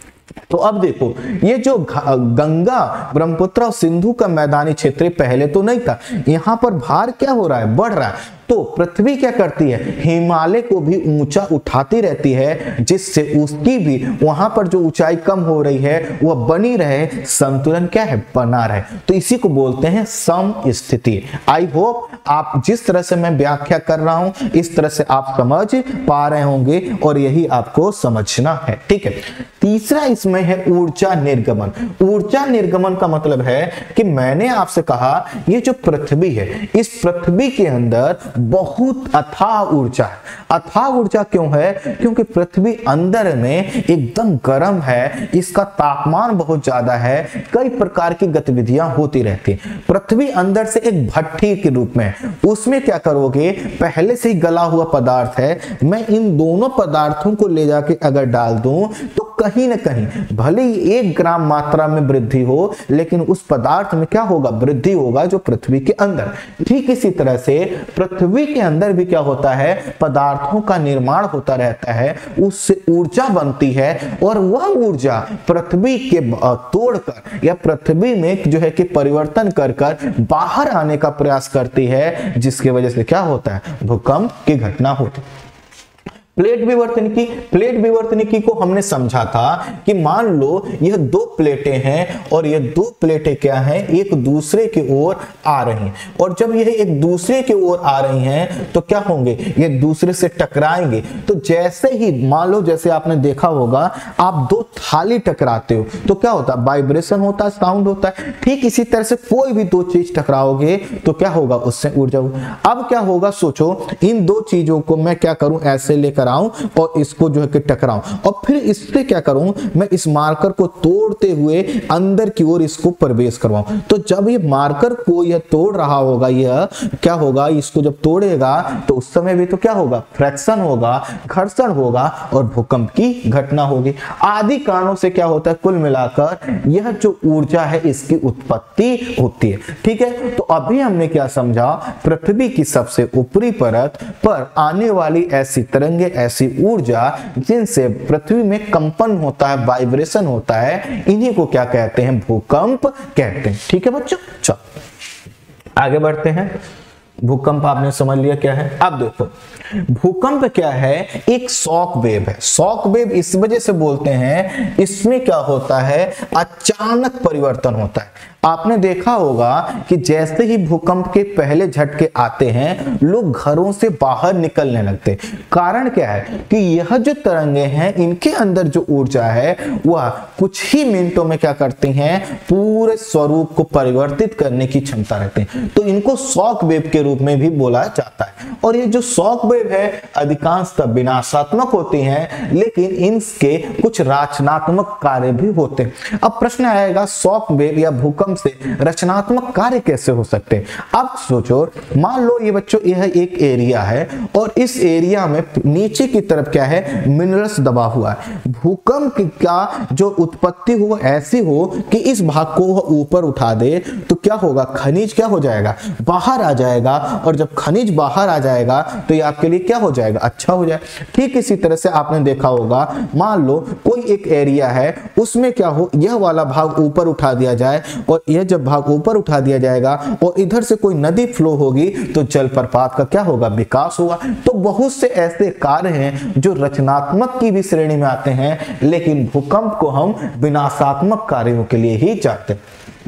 तो अब देखो, ये जो गंगा, ब्रह्मपुत्र और सिंधु का मैदानी क्षेत्र पहले तो नहीं था, यहां पर भार क्या हो रहा है, बढ़ रहा है। तो पृथ्वी क्या करती है, हिमालय को भी ऊंचा उठाती रहती है, जिससे उसकी भी वहां पर जो ऊंचाई कम हो रही है वह बनी रहे, संतुलन क्या है, बना रहे। तो इसी को बोलते हैं समस्थिति। आई होप आप जिस तरह से मैं व्याख्या कर रहा हूं इस तरह से आप समझ पा रहे होंगे और यही आपको समझना है। ठीक है। तीसरा इसमें है ऊर्जा निर्गमन। ऊर्जा निर्गमन का मतलब है कि मैंने आपसे कहा ये जो पृथ्वी है, इस पृथ्वी के अंदर बहुत अथाह ऊर्जा है। अथाह ऊर्जा क्यों है? क्योंकि पृथ्वी अंदर में एकदम गर्म है, इसका तापमान बहुत ज्यादा है, कई प्रकार की गतिविधियां होती रहती हैं। पृथ्वी अंदर से एक भट्टी के रूप में, उसमें क्या करोगे, पहले से ही गला हुआ पदार्थ है, मैं इन दोनों पदार्थों को ले जाके अगर डाल दूं तो कहीं ना कहीं भले ही एक ग्राम मात्रा में वृद्धि हो, लेकिन उस पदार्थ में क्या होगा, वृद्धि होगा जो पृथ्वी के अंदर। ठीक इसी तरह से पृथ्वी के अंदर भी क्या होता है, पदार्थों का निर्माण होता रहता है, उससे ऊर्जा बनती है और वह ऊर्जा पृथ्वी के तोड़कर या पृथ्वी में जो है कि परिवर्तन कर कर बाहर आने का प्रयास करती है, जिसकी वजह से क्या होता है, भूकंप की घटना होती है। प्लेट विवर्तनिकी, प्लेट विवर्तनिकी को हमने समझा था कि मान लो यह दो प्लेटें हैं और ये दो प्लेटें क्या हैं, एक दूसरे की ओर आ रही हैं, और जब यह एक दूसरे की ओर आ रही हैं तो क्या होंगे, ये दूसरे से टकराएंगे। तो जैसे ही मान लो, जैसे आपने देखा होगा, आप दो थाली टकराते हो तो क्या होता है, वाइब्रेशन होता है, साउंड होता है। ठीक इसी तरह से कोई भी दो चीज टकराओगे तो क्या होगा, उससे ऊर्जा होगा। अब क्या होगा, सोचो इन दो चीजों को मैं क्या करूं, ऐसे लेकर और इसको जो है कि टकराऊं, और फिर इससे क्या करूं, मैं इस मार्कर को तोड़ते हुए अंदर की ओर इसको प्रवेश करवाऊं। तो जब ये मार्कर को यह तोड़ रहा होगा, यह क्या होगा, इसको जब तोड़ेगा तो उस समय भी तो क्या होगा, फ्रैक्शन होगा, घर्षण होगा और भूकंप की घटना होगी। आदि कारणों से क्या होता है, कुल मिलाकर यह जो ऊर्जा है इसकी उत्पत्ति होती है। ठीक है। तो अभी हमने क्या समझा, पृथ्वी की सबसे ऊपरी परत पर आने वाली ऐसी तरंगे, ऐसी ऊर्जा जिनसे पृथ्वी में कंपन होता है, वाइब्रेशन होता है, इन्हीं को क्या कहते हैं, भूकंप कहते हैं। ठीक है बच्चों, चलो आगे बढ़ते हैं। भूकंप आपने समझ लिया क्या है। अब देखो, भूकंप क्या है, एक शॉक वेव है। शॉक वेव इस वजह से बोलते हैं, इसमें क्या होता है, अचानक परिवर्तन होता है। आपने देखा होगा कि जैसे ही भूकंप के पहले झटके आते हैं, लोग घरों से बाहर निकलने लगते। कारण क्या है कि यह जो तरंगे हैं, इनके अंदर जो ऊर्जा है वह कुछ ही मिनटों में क्या करती हैं, पूरे स्वरूप को परिवर्तित करने की क्षमता रखते हैं। तो इनको शॉक वेव के रूप में भी बोला जाता है। और ये जो शॉक वेव है अधिकांशतः विनाशात्मक होती हैं, लेकिन इनके कुछ रचनात्मक कार्य भी होते हैं। अब प्रश्न आएगा, शॉक वेव या भूकंप से रचनात्मक कार्य कैसे हो सकते हैं। अब सोचो, मान लो ये बच्चों यह एक एरिया है और इस एरिया में नीचे की तरफ क्या है, मिनरल्स दबा हुआ है। भूकंप का जो उत्पत्ति हो ऐसी हो कि इस भाग को वह ऊपर उठा दे तो क्या होगा, खनिज क्या हो जाएगा, बाहर आ जाएगा। और जब खनिज बाहर आ जाएगा तो ये आपके लिए क्या हो जाएगा, अच्छा हो जाएगा। ठीक इसी तरह से आपने देखा होगा, मान लो कोई एक एरिया है, उसमें क्या हो, यह वाला भाग ऊपर उठा दिया जाए, और यह जब भाग ऊपर उठा दिया जाएगा और इधर से कोई नदी फ्लो होगी तो जलप्रपात का क्या होगा, विकास होगा। तो बहुत से ऐसे कार्य हैं जो रचनात्मक की भी श्रेणी में आते हैं, लेकिन भूकंप को हम विनाशात्मक कार्यों के लिए ही जानते हैं।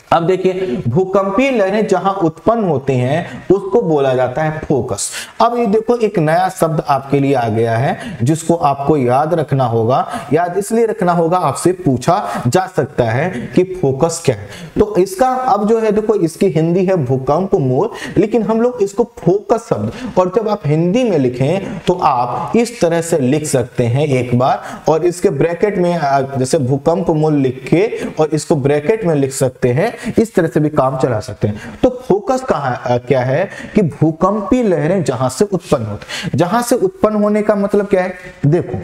अब देखिए भूकंपीय लहरें जहां उत्पन्न होती हैं उसको बोला जाता है फोकस। अब ये देखो एक नया शब्द आपके लिए आ गया है जिसको आपको याद रखना होगा। याद इसलिए रखना होगा, आपसे पूछा जा सकता है कि फोकस क्या है। तो इसका अब जो है देखो, इसकी हिंदी है भूकंप मूल, लेकिन हम लोग इसको फोकस शब्द, और जब आप हिंदी में लिखें तो आप इस तरह से लिख सकते हैं एक बार, और इसके ब्रैकेट में जैसे भूकंप मूल लिख के और इसको ब्रैकेट में लिख सकते हैं, इस तरह से भी काम चला सकते हैं। तो फोकस कहां क्या है कि भूकंपीय लहरें जहां से उत्पन्न होती, जहां से उत्पन्न होने का मतलब क्या है, देखो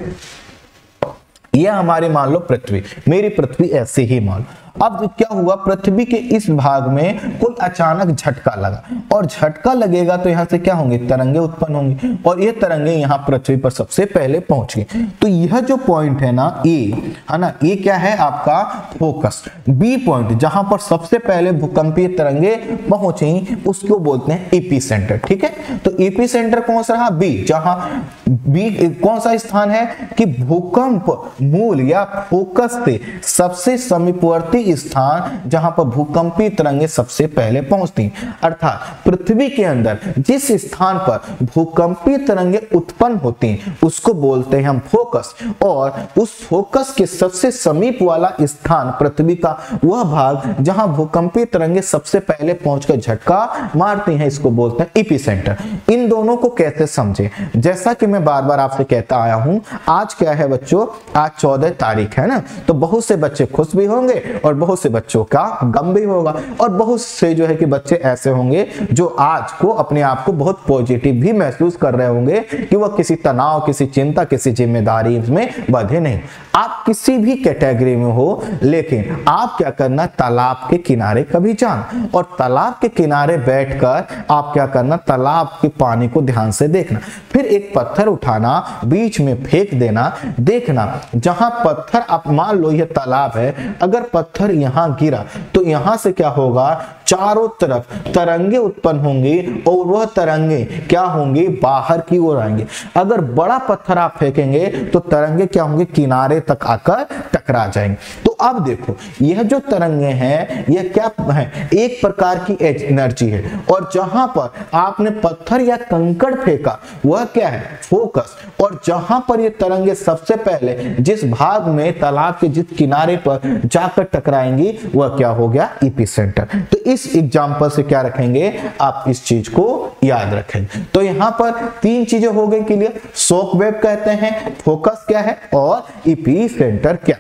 यह हमारी मान लो पृथ्वी, मेरी पृथ्वी ऐसे ही मान लो। अब क्या हुआ, पृथ्वी के इस भाग में कोई अचानक झटका लगा, और झटका लगेगा तो यहां से क्या होंगे, तरंगे उत्पन्न होंगी, और ये तरंगे यहां पृथ्वी पर सबसे पहले पहुंच गई। तो यह जो पॉइंट है ना ए, है ना, ये क्या है आपका फोकस। बी पॉइंट जहां पर सबसे पहले भूकंपीय तरंगे पहुंची उसको बोलते हैं एपी सेंटर। ठीक है, तो एपी सेंटर कौन सा रहा, बी, जहां बी कौन सा स्थान है कि भूकंप मूल या फोकस से सबसे समीपवर्ती स्थान जहां पर भूकंपीय तरंगे सबसे पहले पहुंचती, अर्थात पृथ्वी के अंदर जिस स्थान पर भूकंपीय तरंगे उत्पन्न होती हैं उसको बोलते हैं हम फोकस। और उस फोकस के सबसे समीप वाला स्थान पृथ्वी का वह भाग जहां भूकंपीय तरंगे सबसे पहले पहुंचकर झटका मारती हैं, इसको बोलते हैं एपिसेंटर। इन दोनों को कैसे समझे, जैसा कि मैं बार बार आपसे कहता आया हूं, आज क्या है बच्चों, आज चौदह तारीख है ना, तो बहुत से बच्चे खुश भी होंगे और बहुत से बच्चों का गम भी होगा, और बहुत से जो है कि बच्चे ऐसे होंगे जो आज को अपने आप को बहुत पॉजिटिव भी महसूस कर रहे होंगे कि वह किसी तनाव, किसी चिंता, किसी जिम्मेदारी में बंधे नहीं। आप किसी भी कैटेगरी में हो, लेकिन आप क्या करना, तालाब के किनारे कभी जाना, और तालाब के किनारे बैठकर आप क्या करना, तालाब के पानी को ध्यान से देखना, फिर एक पत्थर उठाना, बीच में फेंक देना, देखना जहां पत्थर, आप मान लो यह तालाब है, अगर पत्थर यहां गिरा तो यहां से क्या होगा, चारों तरफ तरंगे उत्पन्न होंगी, और वह तरंगे क्या होंगी, बाहर की ओर आएंगे। अगर बड़ा पत्थर आप फेंकेंगे तो तरंगे क्या होंगे, किनारे तक आकर टकरा जाएंगे। तो अब देखो यह जो तरंगे हैं यह क्या है, एक प्रकार की एनर्जी है, और जहां पर आपने पत्थर या कंकड़ फेंका वह क्या है, फोकस। और जहां पर ये तरंगे सबसे पहले जिस भाग में, तालाब के जिस किनारे पर जाकर टकराएंगी वह क्या हो गया, एपिसेंटर। तो इस एग्जांपल से क्या रखेंगे, आप इस चीज को याद रखेंगे। तो यहां पर तीन चीजें हो गई क्लियर, शॉक वेव कहते हैं, फोकस क्या है, और एपिसेंटर क्या।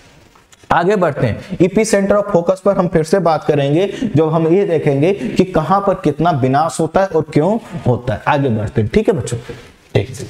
आगे बढ़ते हैं, एपिसेंटर और फोकस पर हम फिर से बात करेंगे जब हम ये देखेंगे कि कहां पर कितना विनाश होता है और क्यों होता है। आगे बढ़ते हैं, ठीक है बच्चों, ठीक है।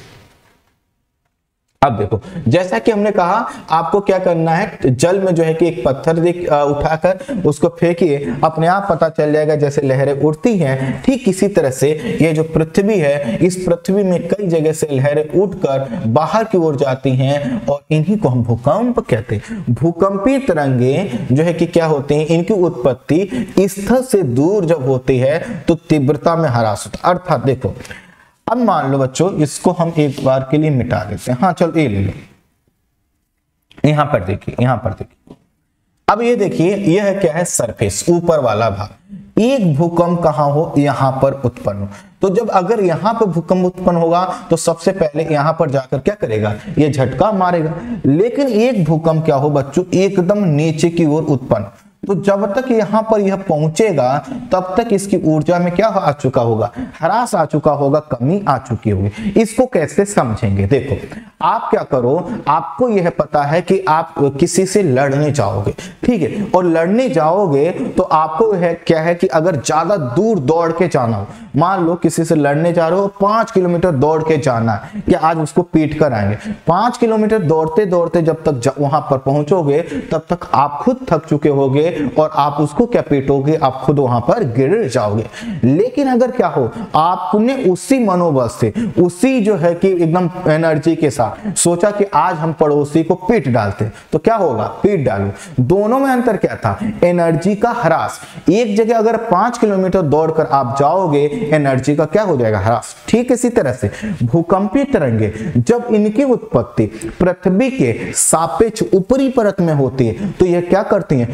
अब देखो जैसा कि हमने कहा, आपको क्या करना है, जल में जो है कि एक पत्थर उठाकर उसको फेंकिए, अपने आप पता चल जाएगा जैसे लहरें उड़ती हैं। ठीक इसी तरह से ये जो पृथ्वी है, इस पृथ्वी में कई जगह से लहरें उठकर बाहर की ओर जाती हैं, और इन्हीं को हम भूकंप कहते हैं। भूकंपीय तरंगे जो है कि क्या होती हैं, इनकी उत्पत्ति स्थल से दूर जब होती है तो तीव्रता में ह्रास होता है। अर्थात देखो, अब मान लो बच्चों, इसको हम एक बार के लिए मिटा देते हैं। हाँ चलो ये ले लो, यहां पर देखिए, यहां पर देखिए, अब ये देखिए यह क्या है, सरफेस, ऊपर वाला भाग। एक भूकंप कहां हो, यहां पर उत्पन्न हो, तो जब अगर यहां पर भूकंप उत्पन्न होगा तो सबसे पहले यहां पर जाकर क्या करेगा, ये झटका मारेगा। लेकिन एक भूकंप क्या हो बच्चों, एकदम नीचे की ओर उत्पन्न, तो जब तक यहां पर यह पहुंचेगा तब तक इसकी ऊर्जा में क्या आ चुका होगा, ह्रास आ चुका होगा, कमी आ चुकी होगी। इसको कैसे समझेंगे, देखो आप क्या करो, आपको यह पता है कि आप किसी से लड़ने जाओगे, ठीक है, और लड़ने जाओगे तो आपको है क्या है कि अगर ज्यादा दूर दौड़ के जाना हो, मान लो किसी से लड़ने जा रहे हो, पांच किलोमीटर दौड़ के जाना है कि आज उसको पीट कर आएंगे। पांच किलोमीटर दौड़ते दौड़ते जब तक वहां पर पहुंचोगे तब तक आप खुद थक चुके होगे, और आप उसको क्या पीटोगे, आप खुद वहां पर गिर जाओगे। लेकिन अगर क्या हो, आपने उसी मनोबल से, उसी जो है कि एकदम एनर्जी के साथ सोचा कि आज हम पड़ोसी को पीट डालते, तो क्या होगा, पीट डालो। दोनों में अंतर क्या था, एनर्जी का ह्रास। एक जगह अगर पांच किलोमीटर दौड़कर आप जाओगे, एनर्जी का क्या हो जाएगा, ह्रास। ठीक इसी तरह से भूकंपीय तरंगे जब इनकी उत्पत्ति पृथ्वी के सापेक्ष ऊपरी परत में होती है तो यह क्या करती हैं, तेज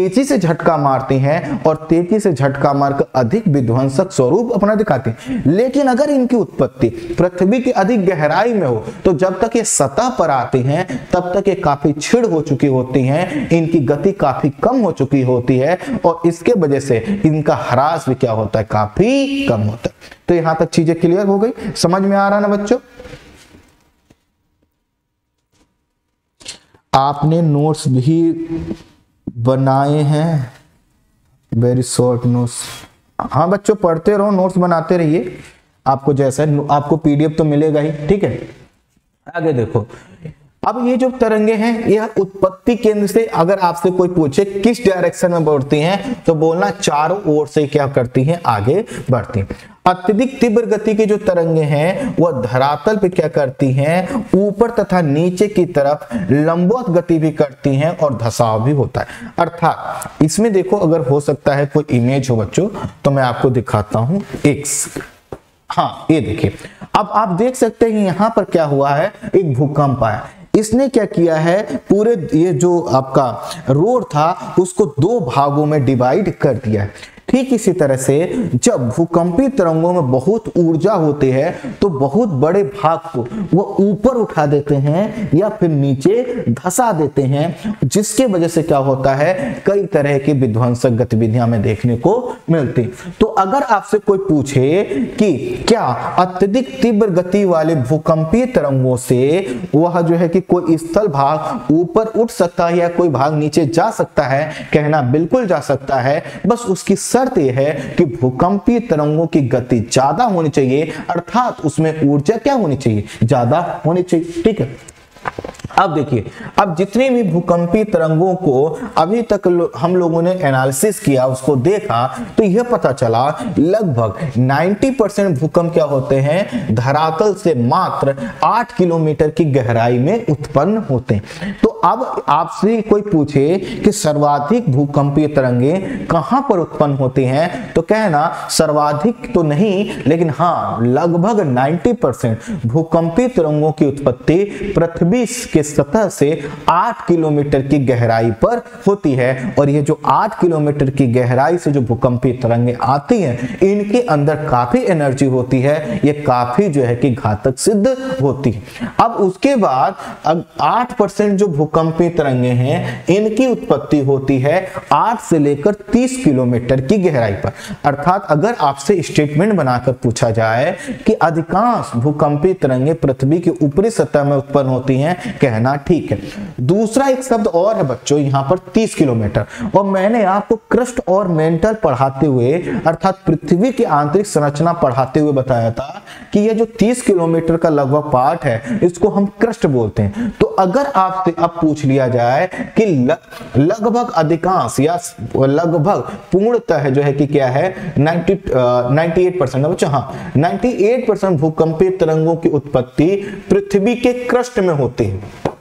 तेजी से झटका मारती हैं और तेजी से झटका मारकर अधिक विध्वंसक स्वरूप अपना दिखाती हैं। लेकिन अगर इनकी उत्पत्ति पृथ्वी की अधिक गहराई में हो तो जब तक ये सतह पर आती हैं तब तक ये काफी छिड़ हो चुकी होती हैं, इनकी गति काफी कम हो चुकी होती है और इसके वजह से इनका ह्रास भी क्या होता है, काफी कम होता है। तो यहां तक चीजें क्लियर हो गई, समझ में आ रहा ना बच्चों। आपने नोट्स भी बनाए हैं, वेरी शॉर्ट नोट्स। हाँ बच्चों पढ़ते रहो, नोट्स बनाते रहिए, आपको जैसा आपको पीडीएफ तो मिलेगा ही, ठीक है। आगे देखो, अब ये जो तरंगे हैं यह उत्पत्ति केंद्र से, अगर आपसे कोई पूछे किस डायरेक्शन में बढ़ती हैं तो बोलना चारों ओर से क्या करती हैं, आगे बढ़ती हैं। अत्यधिक तीव्र गति की जो तरंगे हैं वह धरातल पे क्या करती हैं, ऊपर तथा नीचे की तरफ लंबवत गति भी करती हैं और धसाव भी होता है। अर्थात इसमें देखो, अगर हो सकता है कोई इमेज हो बच्चों तो मैं आपको दिखाता हूं एक, हाँ ये देखिए, अब आप देख सकते हैं यहां पर क्या हुआ है, एक भूकंप आया। इसने क्या किया है, पूरे ये जो आपका रोड था उसको दो भागों में डिवाइड कर दिया है। ठीक इसी तरह से जब भूकंपीय तरंगों में बहुत ऊर्जा होती है तो बहुत बड़े भाग को वो ऊपर उठा देते हैं या फिर नीचे धसा देते हैं, जिसके वजह से क्या होता है, कई तरह की विध्वंसक गतिविधियां में देखने को मिलती। तो अगर आपसे कोई पूछे कि क्या अत्यधिक तीव्र गति वाले भूकंपीय तरंगों से वह जो है कि कोई स्थल भाग ऊपर उठ सकता है या कोई भाग नीचे जा सकता है, कहना बिल्कुल जा सकता है। बस उसकी शर्त यह है कि भूकंपीय तरंगों की गति ज्यादा होनी चाहिए, अर्थात उसमें ऊर्जा क्या होनी चाहिए, ज्यादा होनी चाहिए, ठीक है। अब देखिए, अब जितने भी भूकंपीय तरंगों को अभी तक लो, हम लोगों ने एनालिसिस किया, उसको देखा, तो यह पता चला लगभग नब्बे परसेंट भूकंप क्या होते हैं, धरातल से मात्र आठ किलोमीटर की गहराई में उत्पन्न होते हैं। तो अब आपसे कोई पूछे कि सर्वाधिक भूकंपीय तरंगे कहां पर उत्पन्न होती हैं, तो कहना सर्वाधिक तो नहीं, लेकिन हाँ लगभग नब्बे परसेंट भूकंपीय तरंगों की उत्पत्ति पृथ्वी के सतह से आठ किलोमीटर की गहराई पर होती है। और ये जो आठ किलोमीटर की गहराई से जो भूकंपीय तरंगे आती हैं, इनके अंदर काफी एनर्जी होती है, ये काफी जो है कि घातक सिद्ध होती है। अब उसके बाद अब आठ परसेंट जो भूकंपीय तरंगे हैं, इनकी उत्पत्ति होती है आठ से लेकर तीस किलोमीटर की गहराई पर। अर्थात अगर आपसे स्टेटमेंट बनाकर पूछा जाए कि अधिकांश भूकंपीय तरंगे पृथ्वी की ऊपरी सतह में उत्पन्न होती हैं, कहना ठीक है। दूसरा एक शब्द और है बच्चों यहां पर तीस किलोमीटर, और मैंने आपको क्रस्ट और मेंटल पढ़ाते हुए अर्थात पृथ्वी की आंतरिक संरचना पढ़ाते हुए बताया था कि यह जो तीस किलोमीटर का लगभग पार्ट है इसको हम क्रस्ट बोलते हैं। तो अगर आपसे अब पूछ लिया जाए कि लगभग अधिकांश या लगभग पूर्णतः जो है कि क्या है अट्ठानवे परसेंट बच्चों, हाँ अट्ठानवे परसेंट भूकंपीय तरंगों की उत्पत्ति पृथ्वी के क्रस्ट में होती है,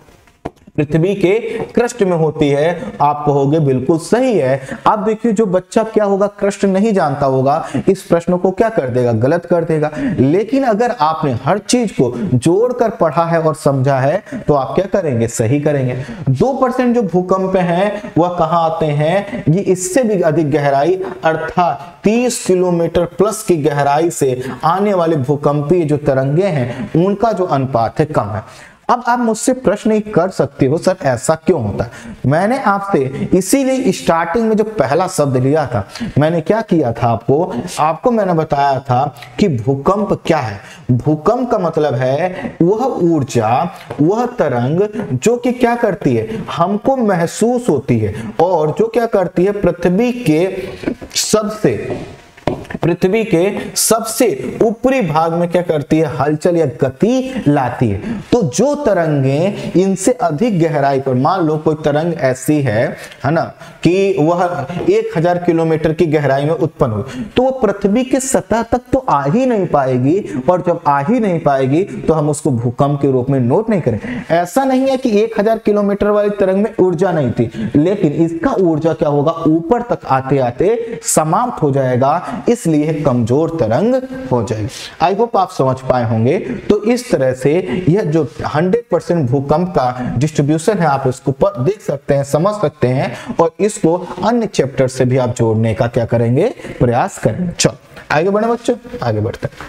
पृथ्वी के क्रस्ट में होती है। आप कहोगे बिल्कुल सही है। अब देखिए जो बच्चा क्या होगा, क्रस्ट नहीं जानता होगा, इस प्रश्न को क्या कर देगा, गलत कर देगा। लेकिन अगर आपने हर चीज को जोड़कर पढ़ा है और समझा है तो आप क्या करेंगे, सही करेंगे। दो परसेंट जो भूकंप हैं वह कहां आते हैं, ये इससे भी अधिक गहराई अर्थात तीस किलोमीटर प्लस की गहराई से आने वाले भूकंपीय जो तरंगे हैं उनका जो अनुपात है कम है। अब आप मुझसे प्रश्न कर सकते हो सर ऐसा क्यों होता है। मैंने आपसे इसीलिए स्टार्टिंग में जो पहला शब्द लिया था, मैंने क्या किया था, आपको आपको मैंने बताया था कि भूकंप क्या है। भूकंप का मतलब है वह ऊर्जा, वह तरंग जो कि क्या करती है, हमको महसूस होती है और जो क्या करती है पृथ्वी के सबसे पृथ्वी के सबसे ऊपरी भाग में क्या करती है, हलचल या गति लाती है। तो जो तरंगे इनसे अधिक गहराई पर, मान लो कोई तरंग ऐसी है है ना कि वह एक हजार किलोमीटर की गहराई में उत्पन्न हुई, तो वह पृथ्वी के सतह तक तो आ ही नहीं पाएगी, और जब आ ही नहीं पाएगी तो हम उसको भूकंप के रूप में नोट नहीं करें। ऐसा नहीं है कि एक हजार किलोमीटर वाली तरंग में ऊर्जा नहीं थी, लेकिन इसका ऊर्जा क्या होगा, ऊपर तक आते आते समाप्त हो जाएगा, इसलिए कमजोर तरंग हो जाएगी। आई होप आप समझ पाए होंगे। तो इस तरह से यह जो सौ परसेंट भूकंप का डिस्ट्रीब्यूशन है आप इसको देख सकते हैं, समझ सकते हैं, और इस इसको अन्य चैप्टर से भी आप जोड़ने का क्या करेंगे, प्रयास करेंगे। चलो आगे बढ़े बच्चों, आगे बढ़ते हैं।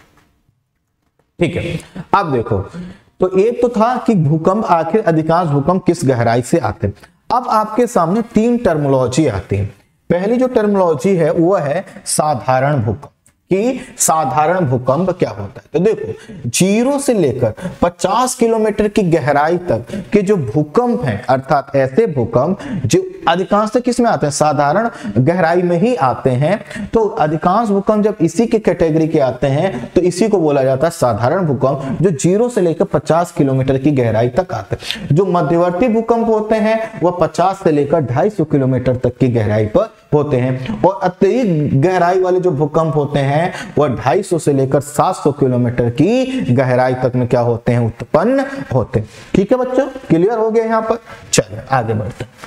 ठीक है, अब देखो, तो एक तो था कि भूकंप, आखिर अधिकांश भूकंप किस गहराई से आते हैं। अब आपके सामने तीन टर्मिनोलॉजी आती है। पहली जो टर्मिनोलॉजी है वो है साधारण भूकंप, कि साधारण भूकंप क्या होता है। तो देखो, जीरो से लेकर पचास किलोमीटर की गहराई तक के जो भूकंप हैं, अर्थात ऐसे भूकंप जो अधिकांश किस में आते हैं, साधारण गहराई में ही आते हैं। तो अधिकांश भूकंप जब इसी के कैटेगरी के आते हैं तो इसी को बोला जाता है साधारण भूकंप, जो जीरो से लेकर पचास किलोमीटर की गहराई तक आते हैं। जो मध्यवर्ती भूकंप होते हैं वह पचास से लेकर ढाई सौ किलोमीटर तक की गहराई पर होते हैं, और अत्यधिक गहराई वाले जो भूकंप होते हैं वह ढाई सौ से लेकर सात सौ किलोमीटर की गहराई तक में क्या होते हैं, उत्पन्न होते हैं। ठीक है बच्चों, क्लियर हो गया यहाँ पर। चलिए आगे बढ़ते हैं।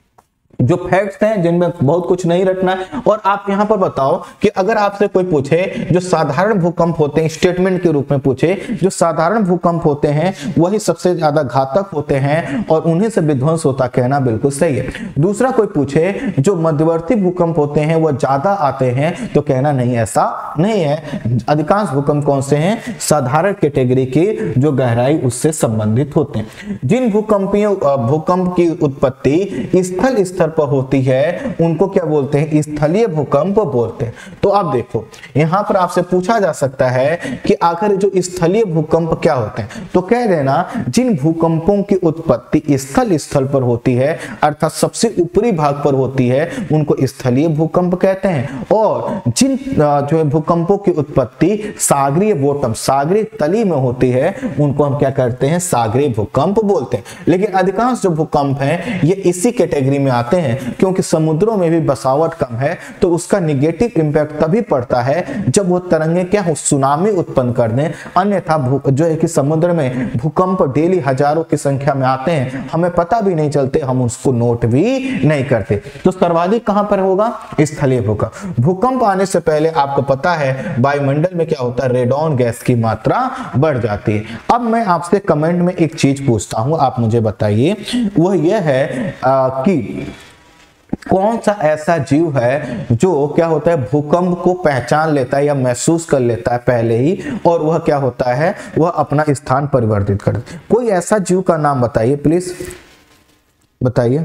जो फैक्ट्स हैं जिनमें बहुत कुछ नहीं रटना है, और आप यहां पर बताओ कि अगर आपसे कोई पूछे जो साधारण भूकंप होते हैं, स्टेटमेंट के रूप में पूछे, जो साधारण भूकंप होते हैं वही सबसे ज्यादा घातक होते हैं और उन्हीं से विध्वंस होता, कहना बिल्कुल सही है। दूसरा कोई पूछे जो मध्यवर्ती भूकंप होते हैं वह ज्यादा आते हैं, तो कहना नहीं, ऐसा नहीं है। अधिकांश भूकंप कौन से हैं, साधारण कैटेगरी के, जो गहराई उससे संबंधित होते हैं। जिन भूकंपियों भूकंप की उत्पत्ति स्थल स्तर पर होती है उनको क्या बोलते हैं, स्थलीय भूकंप बोलते हैं। तो अब देखो, यहां पर आपसे पूछा जा सकता है कि आखिर जो स्थलीय भूकंप क्या होते हैं, तो कह देना जिन भूकंपों की उत्पत्ति स्थल स्थल पर होती है, अर्थात सबसे ऊपरी भाग पर होती है, उनको स्थलीय भूकंप कहते हैं। और जिन जो है भूकंपों की उत्पत्ति सागरीय बॉटम, सागरीय तली में होती है, उनको हम क्या करते हैं, सागरीय भूकंप बोलते हैं। लेकिन अधिकांश जो भूकंप हैं ये इसी कैटेगरी में आते हैं, क्योंकि समुद्रों में भी बसावट कम है, तो उसका निगेटिव इंपैक्ट तभी पड़ता है जब वो तरंगे क्या हो, सुनामी उत्पन्न कर दें। अन्यथा जो है कि समुद्र में भूकंप डेली हजारों की संख्या में आते हैं, हमें पता भी नहीं चलते, हम उसको नोट भी नहीं करते। तो सर्वाधिक कहां पर होगा, स्थलीय भूकंप। भूकंप आने से पहले आपको पता है वायुमंडल में क्या होता है, रेडॉन गैस की मात्रा बढ़ जाती है। अब मैं आपसे कमेंट में एक चीज पूछता हूं, आप मुझे बताइए, वह यह है आ, कि कौन सा ऐसा जीव है जो क्या होता है, भूकंप को पहचान लेता है या महसूस कर लेता है पहले ही, और वह क्या होता है, वह अपना स्थान परिवर्तित कर देता है। कोई ऐसा जीव का नाम बताइए प्लीज, बताइए।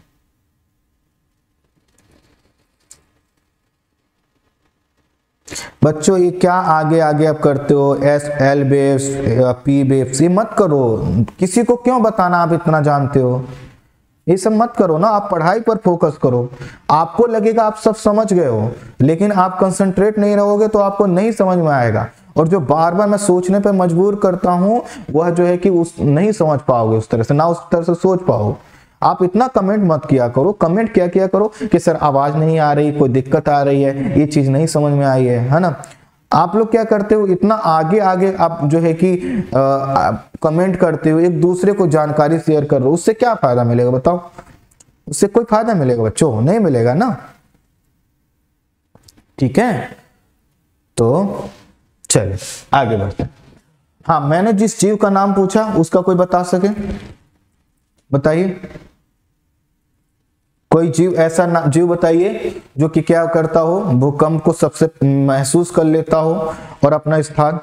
बच्चों ये क्या आगे आगे आप करते हो, S L base P base, ये मत करो। किसी को क्यों बताना आप इतना जानते हो, ये सब मत करो ना, आप पढ़ाई पर फोकस करो। आपको लगेगा आप सब समझ गए हो, लेकिन आप कंसंट्रेट नहीं रहोगे तो आपको नहीं समझ में आएगा। और जो बार बार मैं सोचने पर मजबूर करता हूं वह जो है कि उस नहीं समझ पाओगे, उस तरह से ना उस तरह से सोच पाओ। आप इतना कमेंट मत किया करो। कमेंट क्या किया करो कि सर आवाज नहीं आ रही, कोई दिक्कत आ रही है, ये चीज नहीं समझ में आई है, है ना। आप लोग क्या करते हो, इतना आगे आगे आप जो है कि आ, कमेंट करते हो, एक दूसरे को जानकारी शेयर कर रहे हो, उससे क्या फायदा मिलेगा बताओ, उससे कोई फायदा मिलेगा बच्चों, नहीं मिलेगा ना। ठीक है, तो चलिए आगे बढ़ते। हाँ, मैंने जिस जीव का नाम पूछा उसका कोई बता सके, बताइए। कोई जीव ऐसा ना जीव बताइए जो कि क्या करता हो, भूकंप को सबसे महसूस कर लेता हो और अपना स्थान,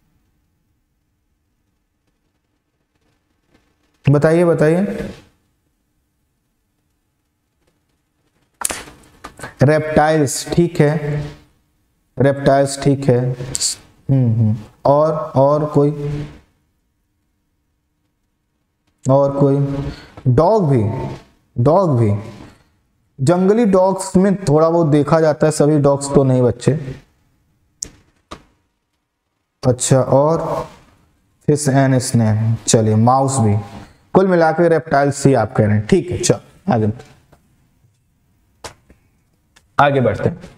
बताइए बताइए। रेप्टाइल्स, ठीक है, रेप्टाइल्स ठीक है। हम्म हम्म और और कोई, और कोई, डॉग भी, डॉग भी, जंगली डॉग्स में थोड़ा बहुत देखा जाता है, सभी डॉग्स तो नहीं बच्चे। अच्छा, और फिश एंड स्नेक, चलिए माउस भी, कुल मिलाकर रेप्टाइल्स ही आप कह रहे हैं। ठीक है, चल आगे आगे बढ़ते हैं।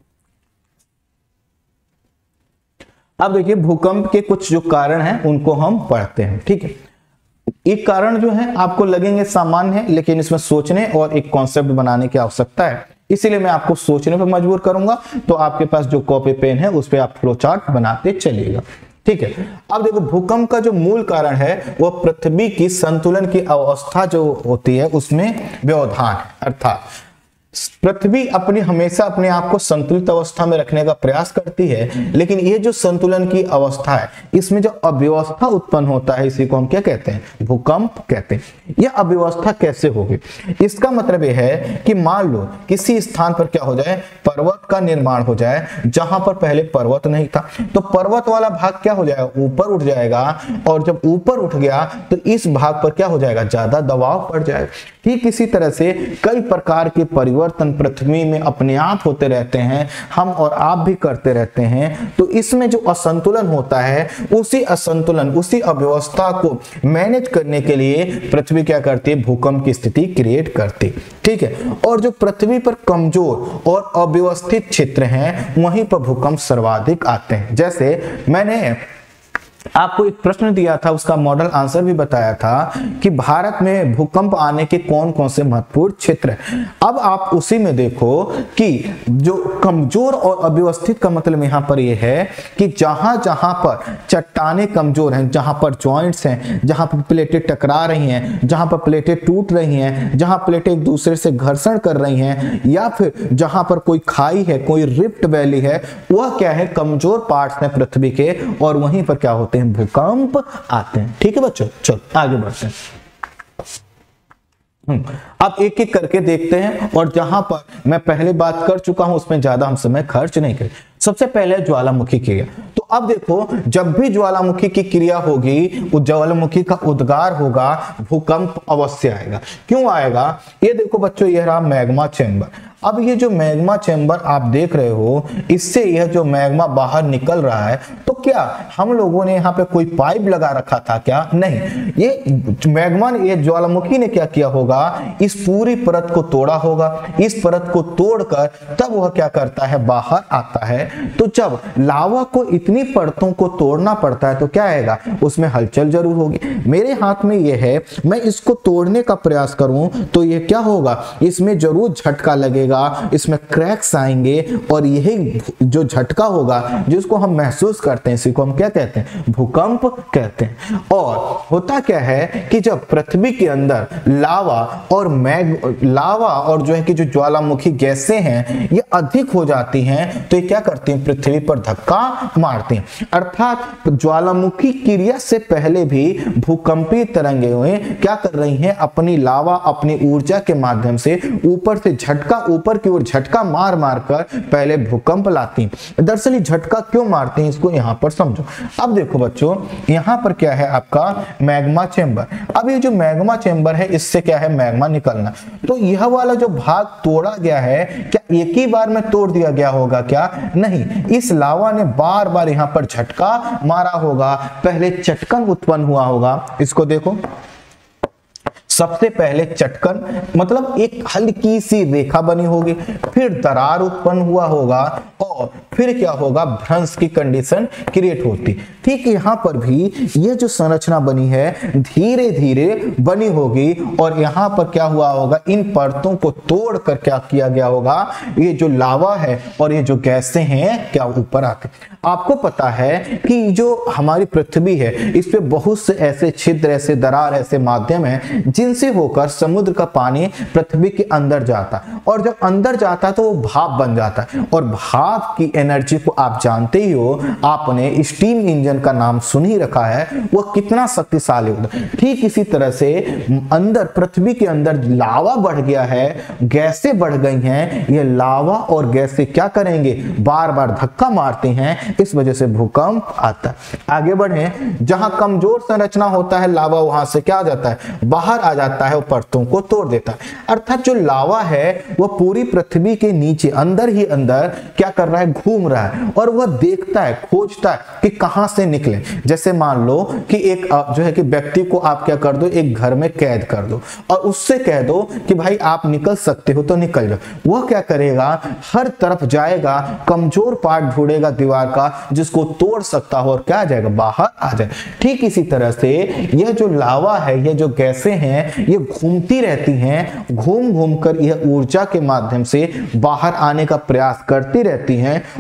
अब देखिए भूकंप के कुछ जो कारण हैं उनको हम पढ़ते हैं। ठीक है, एक कारण जो है आपको लगेंगे सामान्य है, लेकिन इसमें सोचने और एक कॉन्सेप्ट बनाने की आवश्यकता है, इसीलिए मैं आपको सोचने पर मजबूर करूंगा। तो आपके पास जो कॉपी पेन है उस पर आप फ्लो चार्ट बनाते चलिएगा। ठीक है। अब देखो भूकंप का जो मूल कारण है वो पृथ्वी की संतुलन की अवस्था जो होती है उसमें व्यवधान, अर्थात पृथ्वी अपनी हमेशा अपने आप को संतुलित अवस्था में रखने का प्रयास करती है, लेकिन ये जो संतुलन की अवस्था है इसमें जो अव्यवस्था उत्पन्न होता है इसी को हम क्या कहते हैं, भूकंप कहते हैं। यह अव्यवस्था कैसे होगी, इसका मतलब यह है कि मान लो किसी स्थान पर क्या हो जाए, पर्वत का निर्माण हो जाए जहां पर पहले पर्वत नहीं था, तो पर्वत वाला भाग क्या हो जाएगा, ऊपर उठ जाएगा, और जब ऊपर उठ गया तो इस भाग पर क्या हो जाएगा, ज्यादा दबाव पड़ जाएगा। ठीक इसी तरह से कई प्रकार के परिवर्तन पृथ्वी में अपने आप होते रहते हैं, हम और आप भी करते रहते हैं। तो इसमें जो असंतुलन होता है उसी असंतुलन उसी अव्यवस्था को मैनेज करने के लिए पृथ्वी क्या करती है, भूकंप की स्थिति क्रिएट करती, ठीक है। और जो पृथ्वी पर कमजोर और अव्यवस्थित क्षेत्र हैं वहीं पर भूकंप सर्वाधिक आते हैं। जैसे मैंने आपको एक प्रश्न दिया था, उसका मॉडल आंसर भी बताया था कि भारत में भूकंप आने के कौन कौन से महत्वपूर्ण क्षेत्र हैं। अब आप उसी में देखो कि जो कमजोर और अव्यवस्थित का मतलब यहां पर यह है कि जहां जहां पर चट्टाने कमजोर हैं, जहां पर जॉइंट्स हैं, जहां पर प्लेटें टकरा रही हैं, जहां पर प्लेटें टूट रही हैं, जहां प्लेटें एक दूसरे से घर्षण कर रही हैं, या फिर जहां पर कोई खाई है, कोई रिफ्ट वैली है, वह क्या है, कमजोर पार्ट्स हैं पृथ्वी के, और वहीं पर क्या होते हैं, भूकंप आते हैं। ठीक है बच्चों, चलो आगे बढ़ते हैं। अब एक एक करके देखते हैं, और जहां पर मैं पहले बात कर चुका हूं उसमें ज्यादा हम समय खर्च नहीं करें। सबसे पहले ज्वालामुखी क्रिया। तो अब देखो जब भी ज्वालामुखी की क्रिया होगी, उस ज्वालामुखी का उद्गार होगा, भूकंप अवश्य आएगा। क्यों आएगा, ये देखो बच्चों, यह रहा मैग्मा चैम्बर। अब ये जो मैग्मा चैम्बर आप देख रहे हो, इससे यह जो मैग्मा बाहर निकल रहा है, तो क्या हम लोगों ने यहाँ पे कोई पाइप लगा रखा था क्या, नहीं। ये मैग्मा ने, ये ज्वालामुखी ने क्या किया होगा, इस पूरी परत को तोड़ा होगा, इस परत को तोड़कर तब वह क्या करता है, बाहर आता है। तो जब लावा को इतनी परतों को तोड़ना पड़ता है तो क्या आएगा, उसमें हलचल जरूर होगी। मेरे हाथ में यह है, मैं इसको तोड़ने का प्रयास करूं तो यह क्या होगा, इसमें जरूर झटका लगेगा, इसमें क्रैक्स आएंगे, और यही जो झटका होगा जिसको हम महसूस करते हैं इसी को हम क्या कहते हैं, भूकंप कहते हैं। और होता क्या है कि जब पृथ्वी के अंदर लावा और मैग लावा और जो है कि जो ज्वालामुखी गैसें हैं ये अधिक हो जाती हैं, तो ये क्या करती हैं, पृथ्वी पर धक्का मारती हैं। अर्थात ज्वालामुखी क्रिया से पहले भी भूकंपीय तरंगें क्या कर रही हैं, अपनी लावा अपनी ऊर्जा के माध्यम से ऊपर से झटका ऊपर की ओर झटका मार मार कर पहले भूकंप लाती हैं। दरअसल झटका क्यों मारती हैं इसको यहां पर समझो। अब देखो बच्चों, यहां पर क्या है आपका मैग्मा चेंबर। अब ये जो मैग्मा चेंबर है इससे क्या है, मैग्मा निकलना। तो यह वाला जो भाग तोड़ा गया है, क्या एक ही बार में तोड़ दिया गया होगा क्या, नहीं। इस लावा ने बार बार यहां पर झटका मारा होगा, पहले चटकन उत्पन्न हुआ होगा। इसको देखो, सबसे पहले चटकन मतलब एक हल्की सी रेखा बनी होगी, फिर दरार उत्पन्न हुआ होगा, और फिर क्या होगा, भ्रंश की कंडीशन क्रिएट होती। ठीक यहां पर भी ये जो संरचना बनी है धीरे धीरे बनी होगी, और यहां पर क्या हुआ होगा, इन परतों को तोड़कर क्या किया गया होगा, ये जो लावा है और ये जो गैसें हैं क्या ऊपर आते। आपको पता है कि जो हमारी पृथ्वी है इस पे बहुत से ऐसे छिद्र, ऐसे दरार, ऐसे माध्यम है जिनसे होकर समुद्र का पानी पृथ्वी के अंदर जाता है, और जब अंदर जाता है तो वो भाप बन जाता है। और भाप की एनर्जी को आप जानते ही हो, आपने स्टीम इंजन का नाम सुन ही रखा है, वह कितना शक्तिशाली होता है। ठीक इसी तरह से अंदर पृथ्वी के अंदर लावा बढ़ गया है, गैसें बढ़ गई हैं, ये लावा और गैसें क्या करेंगे, बार बार धक्का मारती हैं, इस वजह से भूकंप आता है। आगे बढ़े, जहां कमजोर संरचना होता है लावा, वहां से क्या आ जाता है, बाहर आ जाता है, परतों को तोड़ देता है। अर्थात जो लावा है वह पूरी पृथ्वी के नीचे अंदर ही अंदर क्या कर रहा है, घूम रहा है, और वह देखता है, खोजता है कि कहां से निकले। जैसे मान लो कि एक जो है कि व्यक्ति को आप क्या कर दो, एक घर में कैद कर दो, और उससे कह दो कि भाई आप निकल सकते हो तो निकल जाओ। वह क्या करेगा, हर तरफ जाएगा, कमजोर पार्ट ढूंढेगा दीवार का जिसको तोड़ सकता हो, और क्या आ जाएगा, बाहर आ जाए। ठीक इसी तरह से यह जो लावा है, यह जो गैसें हैं, ये घूमती रहती हैं, घूम घूम कर यह ऊर्जा के माध्यम से बाहर आने का प्रयास करती रहती हैं,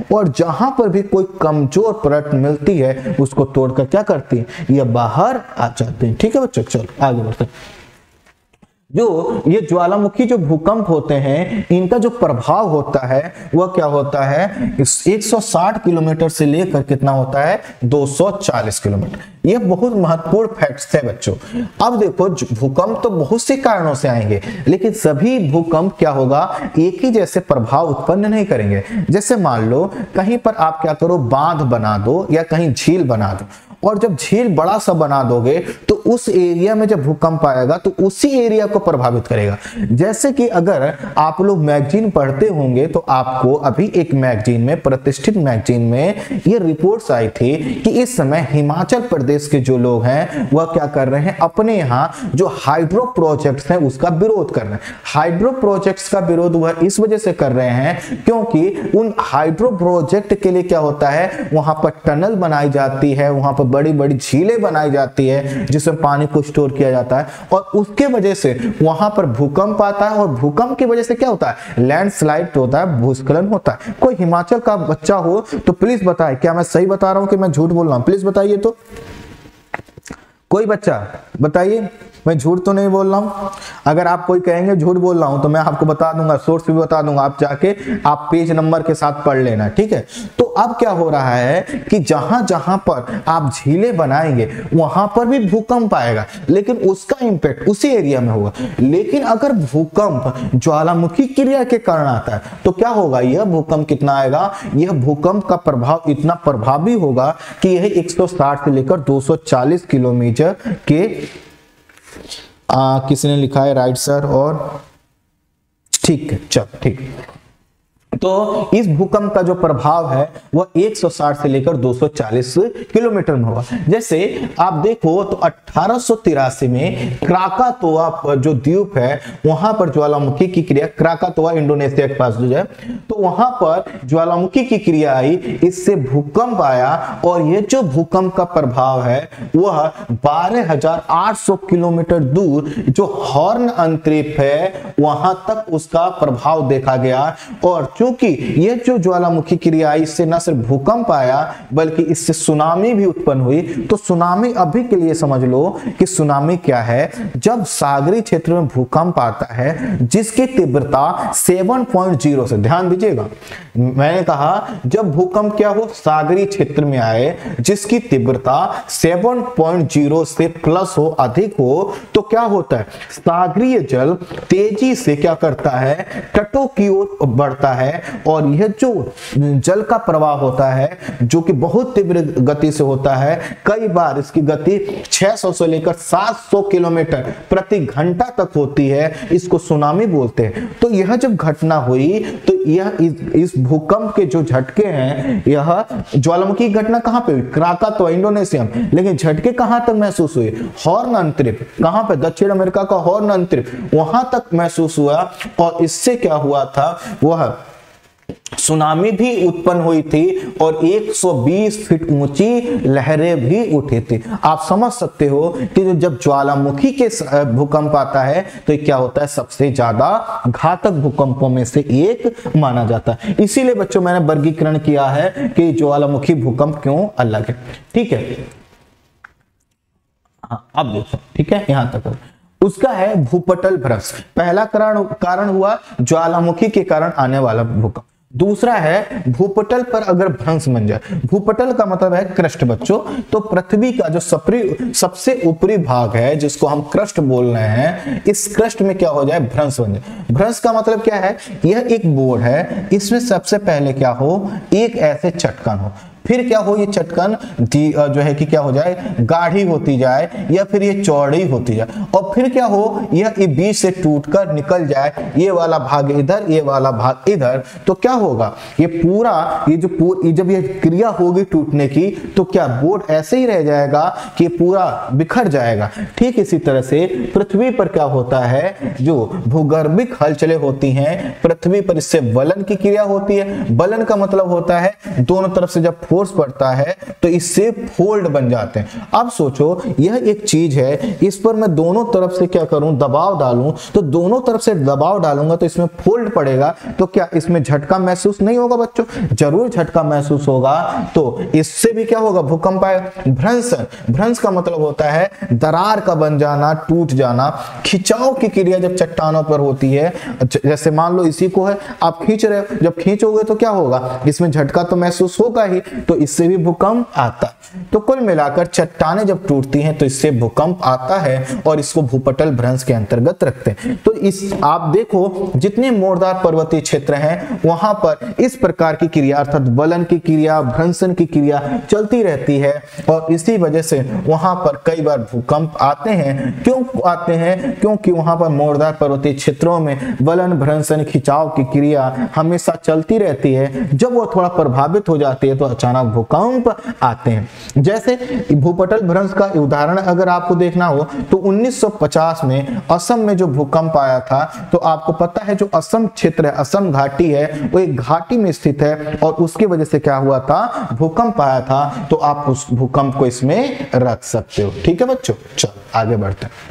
और जहां पर भी कोई कमजोर परत मिलती है उसको तोड़कर क्या करती है, ये बाहर आ जाते हैं। ठीक है बच्चों, चलो आगे बढ़ते हैं। जो ये ज्वालामुखी जो भूकंप होते हैं इनका जो प्रभाव होता है वह क्या होता है, एक सौ साठ किलोमीटर से लेकर कितना होता है, दो सौ चालीस किलोमीटर। ये बहुत महत्वपूर्ण फैक्ट्स है बच्चों। अब देखो भूकंप तो बहुत से कारणों से आएंगे, लेकिन सभी भूकंप क्या होगा, एक ही जैसे प्रभाव उत्पन्न नहीं करेंगे। जैसे मान लो कहीं पर आप क्या करो, बांध बना दो या कहीं झील बना दो, और जब झील बड़ा सा बना दोगे तो उस एरिया में जब भूकंप आएगा तो उसी एरिया को प्रभावित करेगा। जैसे कि अगर आप लोग मैगजीन पढ़ते होंगे तो आपको अभी एक मैगजीन में, प्रतिष्ठित मैगजीन में ये रिपोर्ट्स आई थी कि इस समय हिमाचल प्रदेश के जो लोग हैं वह क्या कर रहे हैं, अपने यहाँ जो हाइड्रो प्रोजेक्ट्स हैं उसका विरोध कर रहे हैं। हाइड्रो प्रोजेक्ट्स का विरोध वह इस वजह से कर रहे हैं क्योंकि उन हाइड्रो प्रोजेक्ट के लिए क्या होता है, वहां पर टनल बनाई जाती है, वहां पर बड़ी बड़ी झीलें बनाई जाती है जिसमें पानी को स्टोर किया जाता है, और उसके वजह से वहां पर भूकंप आता है, और भूकंप की वजह से क्या होता है, लैंडस्लाइड होता है, भूस्खलन होता है। कोई हिमाचल का बच्चा हो तो प्लीज बताए, क्या मैं सही बता रहा हूं कि मैं झूठ बोल रहा हूं, प्लीज बताइए। तो कोई बच्चा बताइए, मैं झूठ तो नहीं बोल रहा हूं। अगर आप कोई कहेंगे झूठ बोल रहा हूं तो मैं आपको बता दूंगा, सोर्स भी बता दूंगा, आप जाके आप पेज नंबर के साथ पढ़ लेना। ठीक है, तो अब क्या हो रहा है कि जहां जहां पर आप झीलें बनाएंगे वहां पर भी भूकंप आएगा, लेकिन उसका इंपैक्ट उसी एरिया में होगा। लेकिन अगर भूकंप ज्वालामुखी क्रिया के कारण आता है तो क्या होगा, यह भूकंप कितना आएगा, यह भूकंप का प्रभाव इतना प्रभावी होगा कि यह एक सौ साठ से लेकर दो सौ चालीस किलोमीटर के आ, किसी ने लिखा है राइट सर, और ठीक है, चल ठीक। तो इस भूकंप का जो प्रभाव है वह एक सौ साठ से लेकर दो सौ चालीस किलोमीटर में होगा। जैसे आप देखो तो अठारह सौ तिरासी में क्राकातोआ जो द्वीप है वहां पर ज्वालामुखी की क्रिया, क्राकातोआ इंडोनेशिया के पास जो है, तो वहां पर ज्वालामुखी की क्रिया आई, इससे भूकंप आया, और यह जो भूकंप का प्रभाव है वह बारह हजार आठ सौ किलोमीटर दूर जो हॉर्न अंतरिक्ष है वहां तक उसका प्रभाव देखा गया। और क्योंकि यह जो ज्वालामुखी क्रिया आई, इससे न सिर्फ भूकंप आया बल्कि इससे सुनामी भी उत्पन्न हुई। तो सुनामी अभी के लिए समझ लो कि सुनामी क्या है, जब सागरीय क्षेत्र में भूकंप आता है जिसकी तीव्रता सात पॉइंट शून्य से, ध्यान दीजिएगा मैंने कहा जब भूकंप क्या हो, सागरीय क्षेत्र में आए जिसकी तीव्रता सात पॉइंट शून्य से प्लस हो, अधिक हो, तो क्या होता है, सागरीय जल तेजी से क्या करता है, तटों की ओर बढ़ता है, और यह जो जल का प्रवाह होता है जो कि बहुत तीव्र गति से होता है, कई बार इसकी गति छह सौ से लेकर सात सौ किलोमीटर प्रति घंटा तक होती है, इसको सुनामी बोलते हैं। तो यह जब घटना हुई तो यह इस, इस भूकंप के जो झटके हैं, यह ज्वालामुखी घटना कहां पे हुई, क्राकातोआ इंडोनेशिया में, लेकिन झटके कहां तक महसूस हुए, हॉर्न अंतरिक्ष, कहां पे, दक्षिण अमेरिका का हॉर्न अंतरिक्ष, वहां तक महसूस हुआ। और इससे क्या हुआ था, वह सुनामी भी उत्पन्न हुई थी और एक सौ बीस फीट ऊंची लहरें भी उठी थी। आप समझ सकते हो कि जब ज्वालामुखी के भूकंप आता है तो क्या होता है, सबसे ज्यादा घातक भूकंपों में से एक माना जाता है। इसीलिए बच्चों मैंने वर्गीकरण किया है कि ज्वालामुखी भूकंप क्यों अलग है। ठीक है, हाँ अब देखो, ठीक है, यहां तक उसका है भूपटल भ्रंश। पहला कारण कारण हुआ ज्वालामुखी के कारण आने वाला भूकंप। दूसरा है भूपटल पर अगर भ्रंश बन जाए। भूपटल का मतलब है क्रस्ट बच्चों, तो पृथ्वी का जो सपरी सबसे ऊपरी भाग है जिसको हम क्रस्ट बोल रहे हैं, इस क्रस्ट में क्या हो जाए, भ्रंश बन जाए। भ्रंश का मतलब क्या है, यह एक बोर्ड है, इसमें सबसे पहले क्या हो, एक ऐसे चटकन हो, फिर क्या हो, ये चटकन जो है कि क्या हो जाए, गाढ़ी होती जाए या फिर ये चौड़ी होती जाए, और फिर क्या हो, यह बीच से टूटकर निकल जाए, ये वाला भाग इधर, ये वाला भाग इधर। तो क्या होगा, ये पूरा ये जो पूरी जब ये क्रिया होगी टूटने की तो क्या बोर्ड ऐसे ही रह जाएगा कि पूरा बिखर जाएगा। ठीक इसी तरह से पृथ्वी पर क्या होता है, जो भूगर्भिक हलचलें होती हैं पृथ्वी पर, इससे वलन की क्रिया होती है। वलन का मतलब होता है दोनों तरफ से जब फोर्स पड़ता है तो इससे फोल्ड बन जाते हैं। अब सोचो यह एक चीज है, इस पर मैं दोनों तरफ से क्या करूं, दबाव डालूं, तो दोनों तरफ से दबाव डालूंगा तो इसमें फोल्ड पड़ेगा, तो क्या इसमें झटका महसूस नहीं होगा बच्चों? जरूर झटका महसूस होगा। तो इससे भी क्या होगा, भूकंप आएगा। भ्रंशन, भ्रंश का मतलब होता है दरार का बन जाना, टूट जाना। खिंचाव की क्रिया जब चट्टानों पर होती है, जैसे मान लो इसी को है आप खींच रहे हो, जब खींचोगे तो क्या होगा, इसमें झटका तो महसूस होगा ही, तो इससे भी भूकंप आता। तो कुल मिलाकर चट्टानें जब टूटती हैं तो इससे भूकंप आता है और इसको भूपटल भ्रंश के अंतर्गत रखते हैं। तो इस आप देखो जितने मोरदार पर्वतीय क्षेत्र हैं वहां पर इस प्रकार की क्रिया अर्थात वलन की क्रिया, भ्रंशन की क्रिया चलती रहती है और इसी वजह से वहां पर कई बार भूकंप आते हैं। क्यों आते हैं? क्योंकि वहां पर मोरदार पर्वतीय क्षेत्रों में वलन, भ्रंशन, खिंचाव की क्रिया हमेशा चलती रहती है। जब वो थोड़ा प्रभावित हो जाती है तो अचानक भूकंप आते हैं। जैसे भूपटल भ्रंश का उदाहरण अगर आपको देखना हो तो उन्नीस सौ पचास में असम में जो भूकंप आया था, तो आपको पता है जो असम क्षेत्र है, असम घाटी है, वो एक घाटी में स्थित है और उसकी वजह से क्या हुआ था, भूकंप आया था। तो आप उस भूकंप को इसमें रख सकते हो। ठीक है बच्चों, चलो आगे बढ़ते हैं।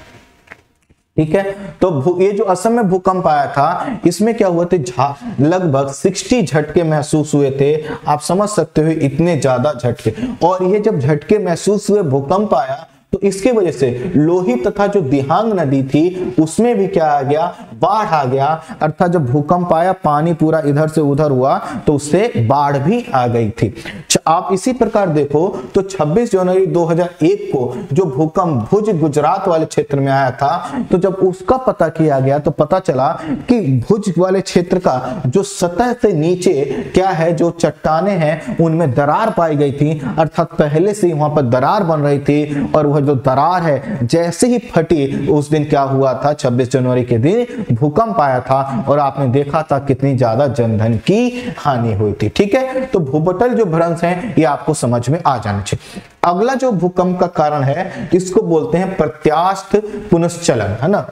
ठीक है, तो ये जो असम में भूकंप आया था इसमें क्या हुआ थे, लगभग साठ झटके महसूस हुए थे। आप समझ सकते हो इतने ज्यादा झटके। और ये जब झटके महसूस हुए, भूकंप आया, तो इसके वजह से लोहित तथा जो दिहांग नदी थी उसमें भी क्या आ गया, बाढ़ आ गया। अर्थात जब भूकंप आया पानी पूरा इधर से उधर हुआ तो उससे बाढ़ भी आ गई थी। आप इसी प्रकार देखो तो छब्बीस जनवरी दो हज़ार एक को जो भूकंप भुज गुजरात वाले क्षेत्र में आया था, तो जब उसका पता किया गया तो पता चला कि भुज वाले क्षेत्र का जो सतह से नीचे क्या है, जो चट्टाने हैं उनमें दरार पाई गई थी। अर्थात पहले से वहां पर दरार बन रही थी और वह जो दरार है जैसे ही फटी, उस दिन क्या हुआ था, छब्बीस जनवरी के दिन भूकंप आया था और आपने देखा था कितनी ज्यादा जनधन की हानि हुई थी। ठीक है, तो भूपटल जो भ्रंश है ये आपको समझ में आ जाना चाहिए। अगला जो भूकंप का कारण है इसको बोलते हैं प्रत्यास्थ पुनश्चलन, है ना।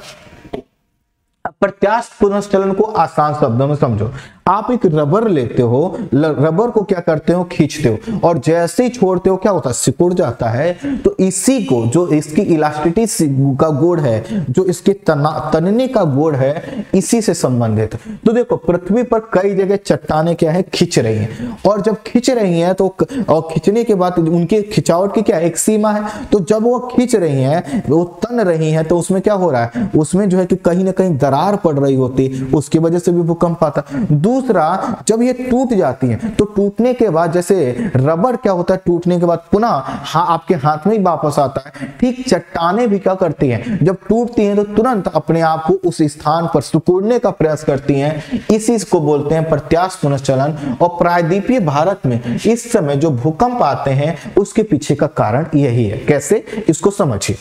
प्रत्यास्थ पुनश्चलन को आसान शब्दों में समझो। आप एक रबर लेते हो, रबर को क्या करते हो, खींचते हो और जैसे ही छोड़ते हो क्या होता है, सिकुड़ जाता है। तो इसी को, जो इसकी इलास्टिसिटी का गुण है, जो इसके तना तनने का गुण है, इसी से संबंधित। तो देखो पृथ्वी पर कई जगह चट्टाने क्या है, खींच रही हैं और जब खींच रही हैं तो और खींचने के बाद उनके खिंचावट की क्या एक सीमा है। तो जब वो खींच रही हैं, वो तन रही हैं, तो उसमें क्या हो रहा है, उसमें जो है कि कहीं ना कहीं दरार पड़ रही होती, उसकी वजह से भी भूकंप आता। दूसरा, जब ये टूट जाती है तो टूटने के बाद, जैसे रबर क्या होता है, टूटने के बाद पुनः हाँ आपके हाथ में ही वापस आता है। ठीक चट्टाने भी क्या करती हैं, जब टूटती हैं तो तुरंत अपने आप को उस स्थान पर सिकुड़ने का प्रयास करती हैं। इसी को बोलते हैं प्रत्यास्थ पुनश्चलन। और प्रायद्वीपीय भारत में इस समय जो भूकंप आते हैं उसके पीछे का कारण यही है। कैसे, इसको समझिए।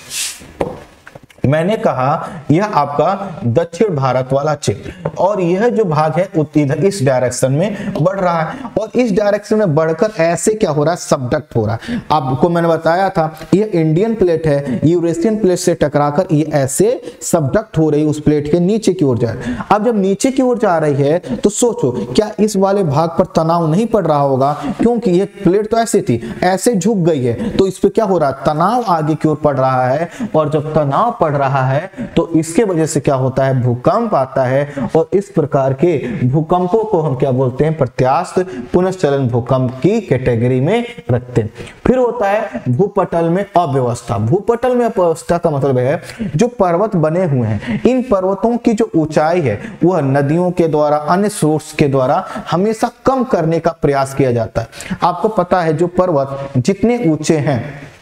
मैंने कहा यह आपका दक्षिण भारत वाला क्षेत्र और यह जो भाग है इधर इस डायरेक्शन में बढ़ रहा है और इस डायरेक्शन में बढ़कर ऐसे क्या हो रहा है, सबडक्ट हो रहा है। आपको मैंने बताया था यह इंडियन प्लेट है, यूरेशियन प्लेट से टकराकर ये ऐसे सबडक्ट हो रही है, उस प्लेट के नीचे की ओर जा रही है। अब जब नीचे की ओर जा रही है तो सोचो क्या इस वाले भाग पर तनाव नहीं पड़ रहा होगा, क्योंकि ये प्लेट तो ऐसे थी, ऐसे झुक गई है, तो इस पे क्या हो रहा है, तनाव आगे की ओर पड़ रहा है। और जब तनाव पड़ रहा है तो इसके वजह से क्या होता है, भूकंप आता है। और इस प्रकार के भूकंपों को हम क्या बोलते हैं, प्रत्यास्थ पुनश्चलन भूकंप की कैटेगरी में रखते हैं। फिर होता है भूपटल में अव्यवस्था। भूपटल में अव्यवस्था का मतलब है जो पर्वत बने हुए हैं, इन पर्वतों की जो ऊंचाई है वह नदियों के द्वारा, अन्य सोर्स के द्वारा हमेशा कम करने का प्रयास किया जाता है। आपको पता है जो पर्वत जितने ऊंचे हैं,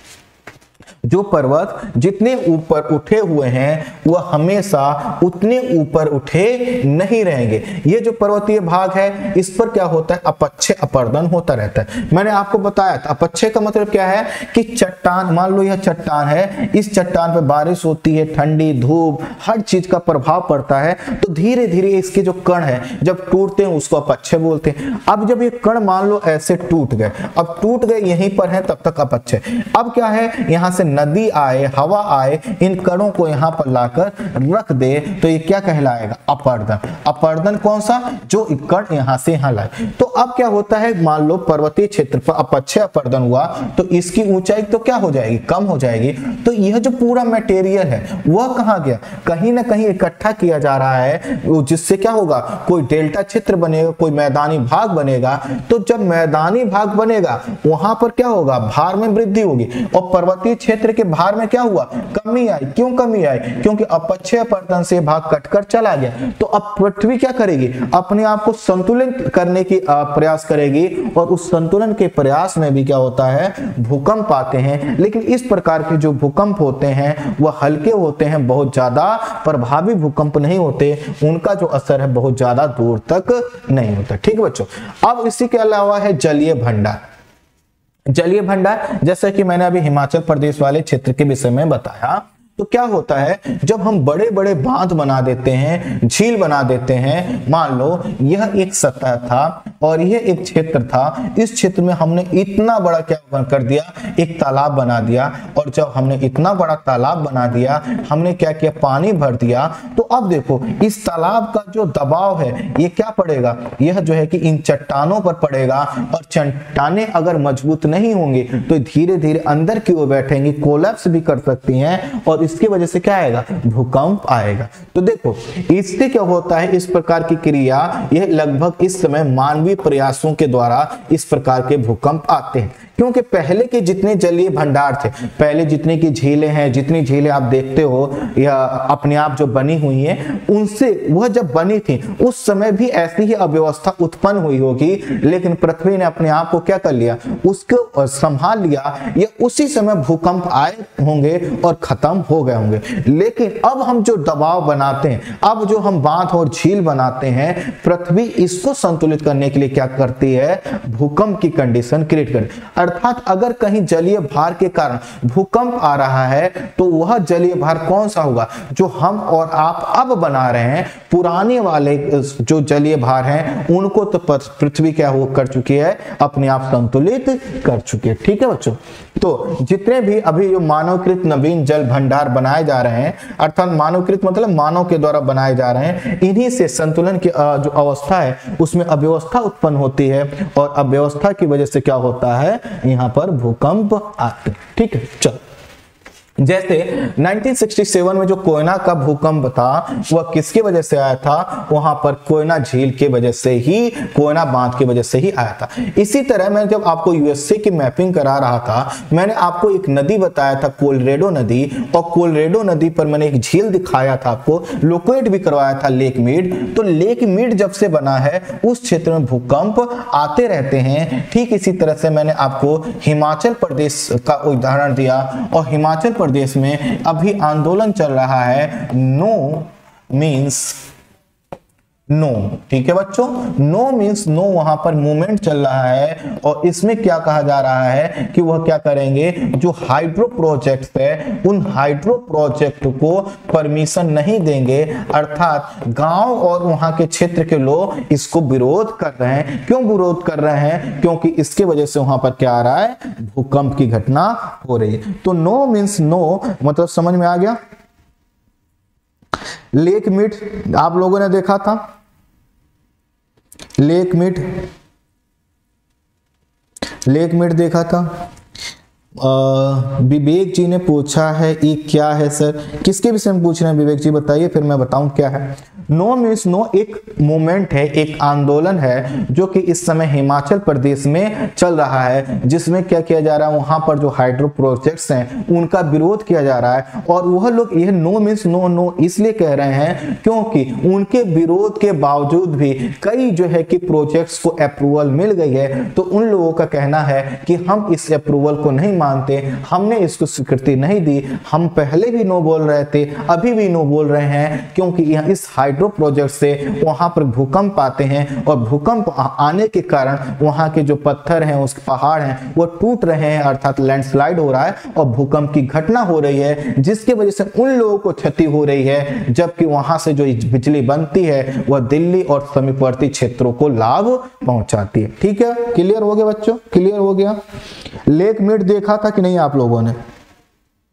जो पर्वत जितने ऊपर उठे हुए हैं वह हमेशा उतने ऊपर उठे नहीं रहेंगे। ये जो पर्वतीय भाग है इस पर क्या होता है, अपक्षय अपर्दन होता रहता है। मैंने आपको बताया था अपक्षय का मतलब क्या है कि चट्टान, मान लो यह चट्टान है, इस चट्टान पर बारिश होती है, ठंडी धूप हर चीज का प्रभाव पड़ता है, तो धीरे धीरे इसके जो कण है जब टूटते हैं उसको अपक्षय बोलते हैं। अब जब ये कण मान लो ऐसे टूट गए, अब टूट गए यहीं पर है तब तक अपक्षय। अब क्या है, यहां से नदी आए, हवा आए, इन कणों को यहाँ पर लाकर रख दे तो ये क्या कहलाएगा? अपर्दन। अपर्दन कौन सा? जो कण यहाँ से यहाँ लाए। तो अब क्या होता है, मान लो पर्वतीय क्षेत्र पर अपक्षय अपर्दन हुआ तो इसकी ऊंचाई तो क्या हो जाएगी? कम हो जाएगी। तो यह जो पूरा मटेरियल है वह कहाँ गया? कहीं ना कहीं इकट्ठा किया जा रहा है, जिससे क्या होगा? कोई डेल्टा क्षेत्र बनेगा, कोई मैदानी भाग बनेगा। तो जब मैदानी भाग बनेगा वहां पर क्या होगा? भार में वृद्धि होगी। और पर्वतीय क्षेत्र के भार में क्या हुआ? कमी आई। क्यों कमी आई? क्योंकि अपक्षय अपर्दन से भाग कटकर चला गया। तो अब पृथ्वी क्या करेगी? अपने आप को संतुलित करने की प्रयास करेगी, और उस संतुलन के प्रयास में भी क्या होता है? भूकंप आते हैं। लेकिन इस प्रकार के जो भूकंप होते हैं वह हल्के होते हैं, बहुत ज्यादा प्रभावी भूकंप नहीं होते, उनका जो असर है बहुत ज्यादा दूर तक नहीं होता। ठीक है बच्चों। अब इसी के अलावा है जलीय भंडार। जलीय भंडार जैसे कि मैंने अभी हिमाचल प्रदेश वाले क्षेत्र के विषय में बताया, तो क्या होता है जब हम बड़े बड़े बांध बना देते हैं, झील बना देते हैं। मान लो यह एक सतह था और यह एक क्षेत्र था, इस क्षेत्र में हमने इतना बड़ा क्या कर दिया? एक तालाब बना दिया। और जब हमने इतना बड़ा तालाब बना दिया, हमने क्या किया? पानी भर दिया। तो अब देखो इस तालाब का जो दबाव है ये क्या पड़ेगा? यह जो है कि इन चट्टानों पर पड़ेगा, और चट्टानें अगर मजबूत नहीं होंगी तो धीरे धीरे अंदर की ओर बैठेंगी, कोलैप्स भी कर सकती हैं, और इसकी वजह से क्या आएगा? भूकंप आएगा। तो देखो इससे क्या होता है? इस प्रकार की क्रिया यह लगभग इस समय मानवीय प्रयासों के द्वारा इस प्रकार के भूकंप आते हैं। क्योंकि पहले के जितने जलीय भंडार थे, पहले जितनी की झीलें हैं, जितनी झीलें आप देखते हो या अपने आप जो बनी हुई हैं, उनसे वह जब बनी थी उस समय भी ऐसी ही अव्यवस्था उत्पन्न हुई होगी, लेकिन पृथ्वी ने अपने आप को क्या कर लिया? उसको संभाल लिया। ये उसी समय भूकंप आए होंगे और खत्म हो गए होंगे। लेकिन अब हम जो दबाव बनाते हैं, अब जो हम बांध और झील बनाते हैं, पृथ्वी इसको संतुलित करने के लिए क्या करती है? भूकंप की कंडीशन क्रिएट करती है। अर्थात अगर कहीं जलीय भार के कारण भूकंप आ रहा है तो वह जलीय भार कौन सा होगा? जो हम और आप अब बना रहे हैं। पुराने वाले जो जलीय भार हैं उनको तो पृथ्वी क्या हो कर चुकी है? अपने आप संतुलित कर चुकी है। ठीक है बच्चों। तो जितने भी अभी जो मानवकृत नवीन जल भंडार बनाए जा रहे हैं, अर्थात मानवकृत मतलब मानव के द्वारा बनाए जा रहे हैं, इन्हीं से संतुलन की जो अवस्था है उसमें अव्यवस्था उत्पन्न होती है, और अव्यवस्था की वजह से क्या होता है? यहां पर भूकंप आते। ठीक है। चलो, जैसे उन्नीस सौ सरसठ में जो कोयना का भूकंप था वह किसकी वजह से आया था? वहां पर कोयना झील की वजह से ही, कोयना बांध की वजह से ही आया था। इसी तरह मैं जब आपको यूएसए की मैपिंग करा रहा था, मैंने आपको एक नदी बताया था, कोलोराडो नदी, और कोलोराडो नदी पर मैंने एक झील दिखाया था, आपको लोकेट भी करवाया था, लेक मीड। तो लेक मीड जब से बना है उस क्षेत्र में भूकंप आते रहते हैं। ठीक इसी तरह से मैंने आपको हिमाचल प्रदेश का उदाहरण दिया, और हिमाचल प्रदेश में अभी आंदोलन चल रहा है, नो मींस नो। ठीक है बच्चों, नो मींस नो, वहां पर मूवमेंट चल रहा है, और इसमें क्या कहा जा रहा है कि वह क्या करेंगे? जो हाइड्रो प्रोजेक्ट है उन हाइड्रो प्रोजेक्ट को परमिशन नहीं देंगे। अर्थात गांव और वहां के क्षेत्र के लोग इसको विरोध कर रहे हैं। क्यों विरोध कर रहे हैं? क्योंकि इसके वजह से वहां पर क्या आ रहा है? भूकंप की घटना हो रही है। तो नो मींस नो मतलब समझ में आ गया। लेक मीड आप लोगों ने देखा था, लेक मीड लेक मीड देखा था। विवेक जी ने पूछा है ये क्या है सर? किसके विषय में पूछ रहे हैं विवेक जी? बताइए फिर मैं बताऊं क्या है। नो मीन्स नो एक मूवमेंट है, एक आंदोलन है जो कि इस समय हिमाचल प्रदेश में चल रहा है, जिसमें क्या किया जा रहा है? वहां पर जो हाइड्रो प्रोजेक्ट्स हैं उनका विरोध किया जा रहा है। और वह लोग यह नो मीन्स नो नो इसलिए कह रहे हैं क्योंकि उनके विरोध के बावजूद भी कई जो है कि प्रोजेक्ट्स को अप्रूवल मिल गई है। तो उन लोगों का कहना है कि हम इस अप्रूवल को नहीं मानते, हमने इसको स्वीकृति नहीं दी, हम पहले भी नो बोल रहे थे, अभी भी नो बोल रहे हैं, क्योंकि यहाँ इस हाइड्रो प्रोजेक्ट से वहां पर भूकंप आते हैं, और भूकंप आने के कारण वहां के जो पत्थर हैं, उस पहाड़ हैं, वो टूट रहे हैं, अर्थात लैंडस्लाइड हो रहा है और भूकंप की घटना हो रही है, जिसकी वजह से उन लोगों को क्षति हो रही है, जबकि वहां से जो बिजली बनती है वह दिल्ली और समीपवर्ती क्षेत्रों को लाभ पहुंचाती है। ठीक है, क्लियर हो गया बच्चों? क्लियर हो गया। लेक मीड देखा था कि नहीं आप लोगों ने?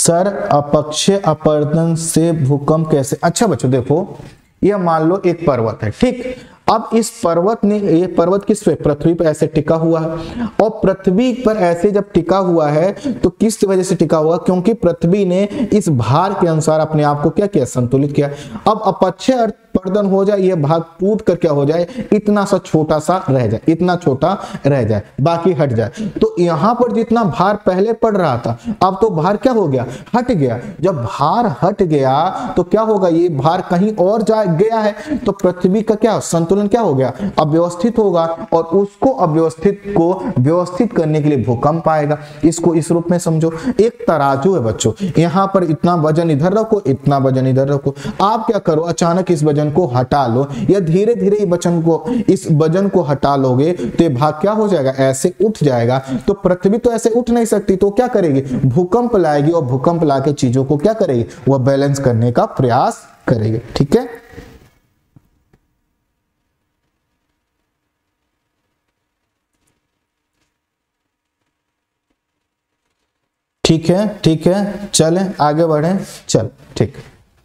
सर अपक्षय अपरदन से भूकंप कैसे? अच्छा बच्चों देखो, यह मान लो एक पर्वत है, ठीक। अब इस पर्वत ने, ये पर्वत किस पे? पृथ्वी पर ऐसे टिका हुआ है, और पृथ्वी पर ऐसे जब टिका हुआ है तो किस वजह से टिका हुआ? क्योंकि पृथ्वी ने इस भार के अनुसार अपने आप को क्या किया? संतुलित किया। अब अपक्षय अपरदन हो जाए, यह भाग टूट कर क्या हो जाए? इतना सा छोटा सा रह जाए, इतना छोटा रह जाए, बाकी हट जाए। तो यहां पर जितना भार पहले पड़ रहा था, अब तो भार क्या हो गया? हट गया। जब भार हट गया तो क्या होगा? ये भार कहीं और जा गया है, तो पृथ्वी का क्या संतुलन क्या हो गया? अव्यवस्थित होगा, और उसको अव्यवस्थित को व्यवस्थित करने के लिए भूकंप आएगा। इसको इस रूप में समझो, एक तराजू है बच्चों, यहां पर इतना वजन इधर रखो, इतना वजन इधर रखो। आप क्या करो? अचानक इस वजन को हटा लो, या धीरे धीरे वजन को इस वजन को हटा लोगे तो ये भाग क्या हो जाएगा? ऐसे उठ जाएगा। तो पृथ्वी तो ऐसे उठ नहीं सकती, तो क्या करेगी? भूकंप लाएगी, और भूकंप लाके चीजों को क्या करेगी? वह बैलेंस करने का प्रयास करेगी। ठीक है, ठीक है, ठीक है, चलें आगे बढ़ें। चल ठीक।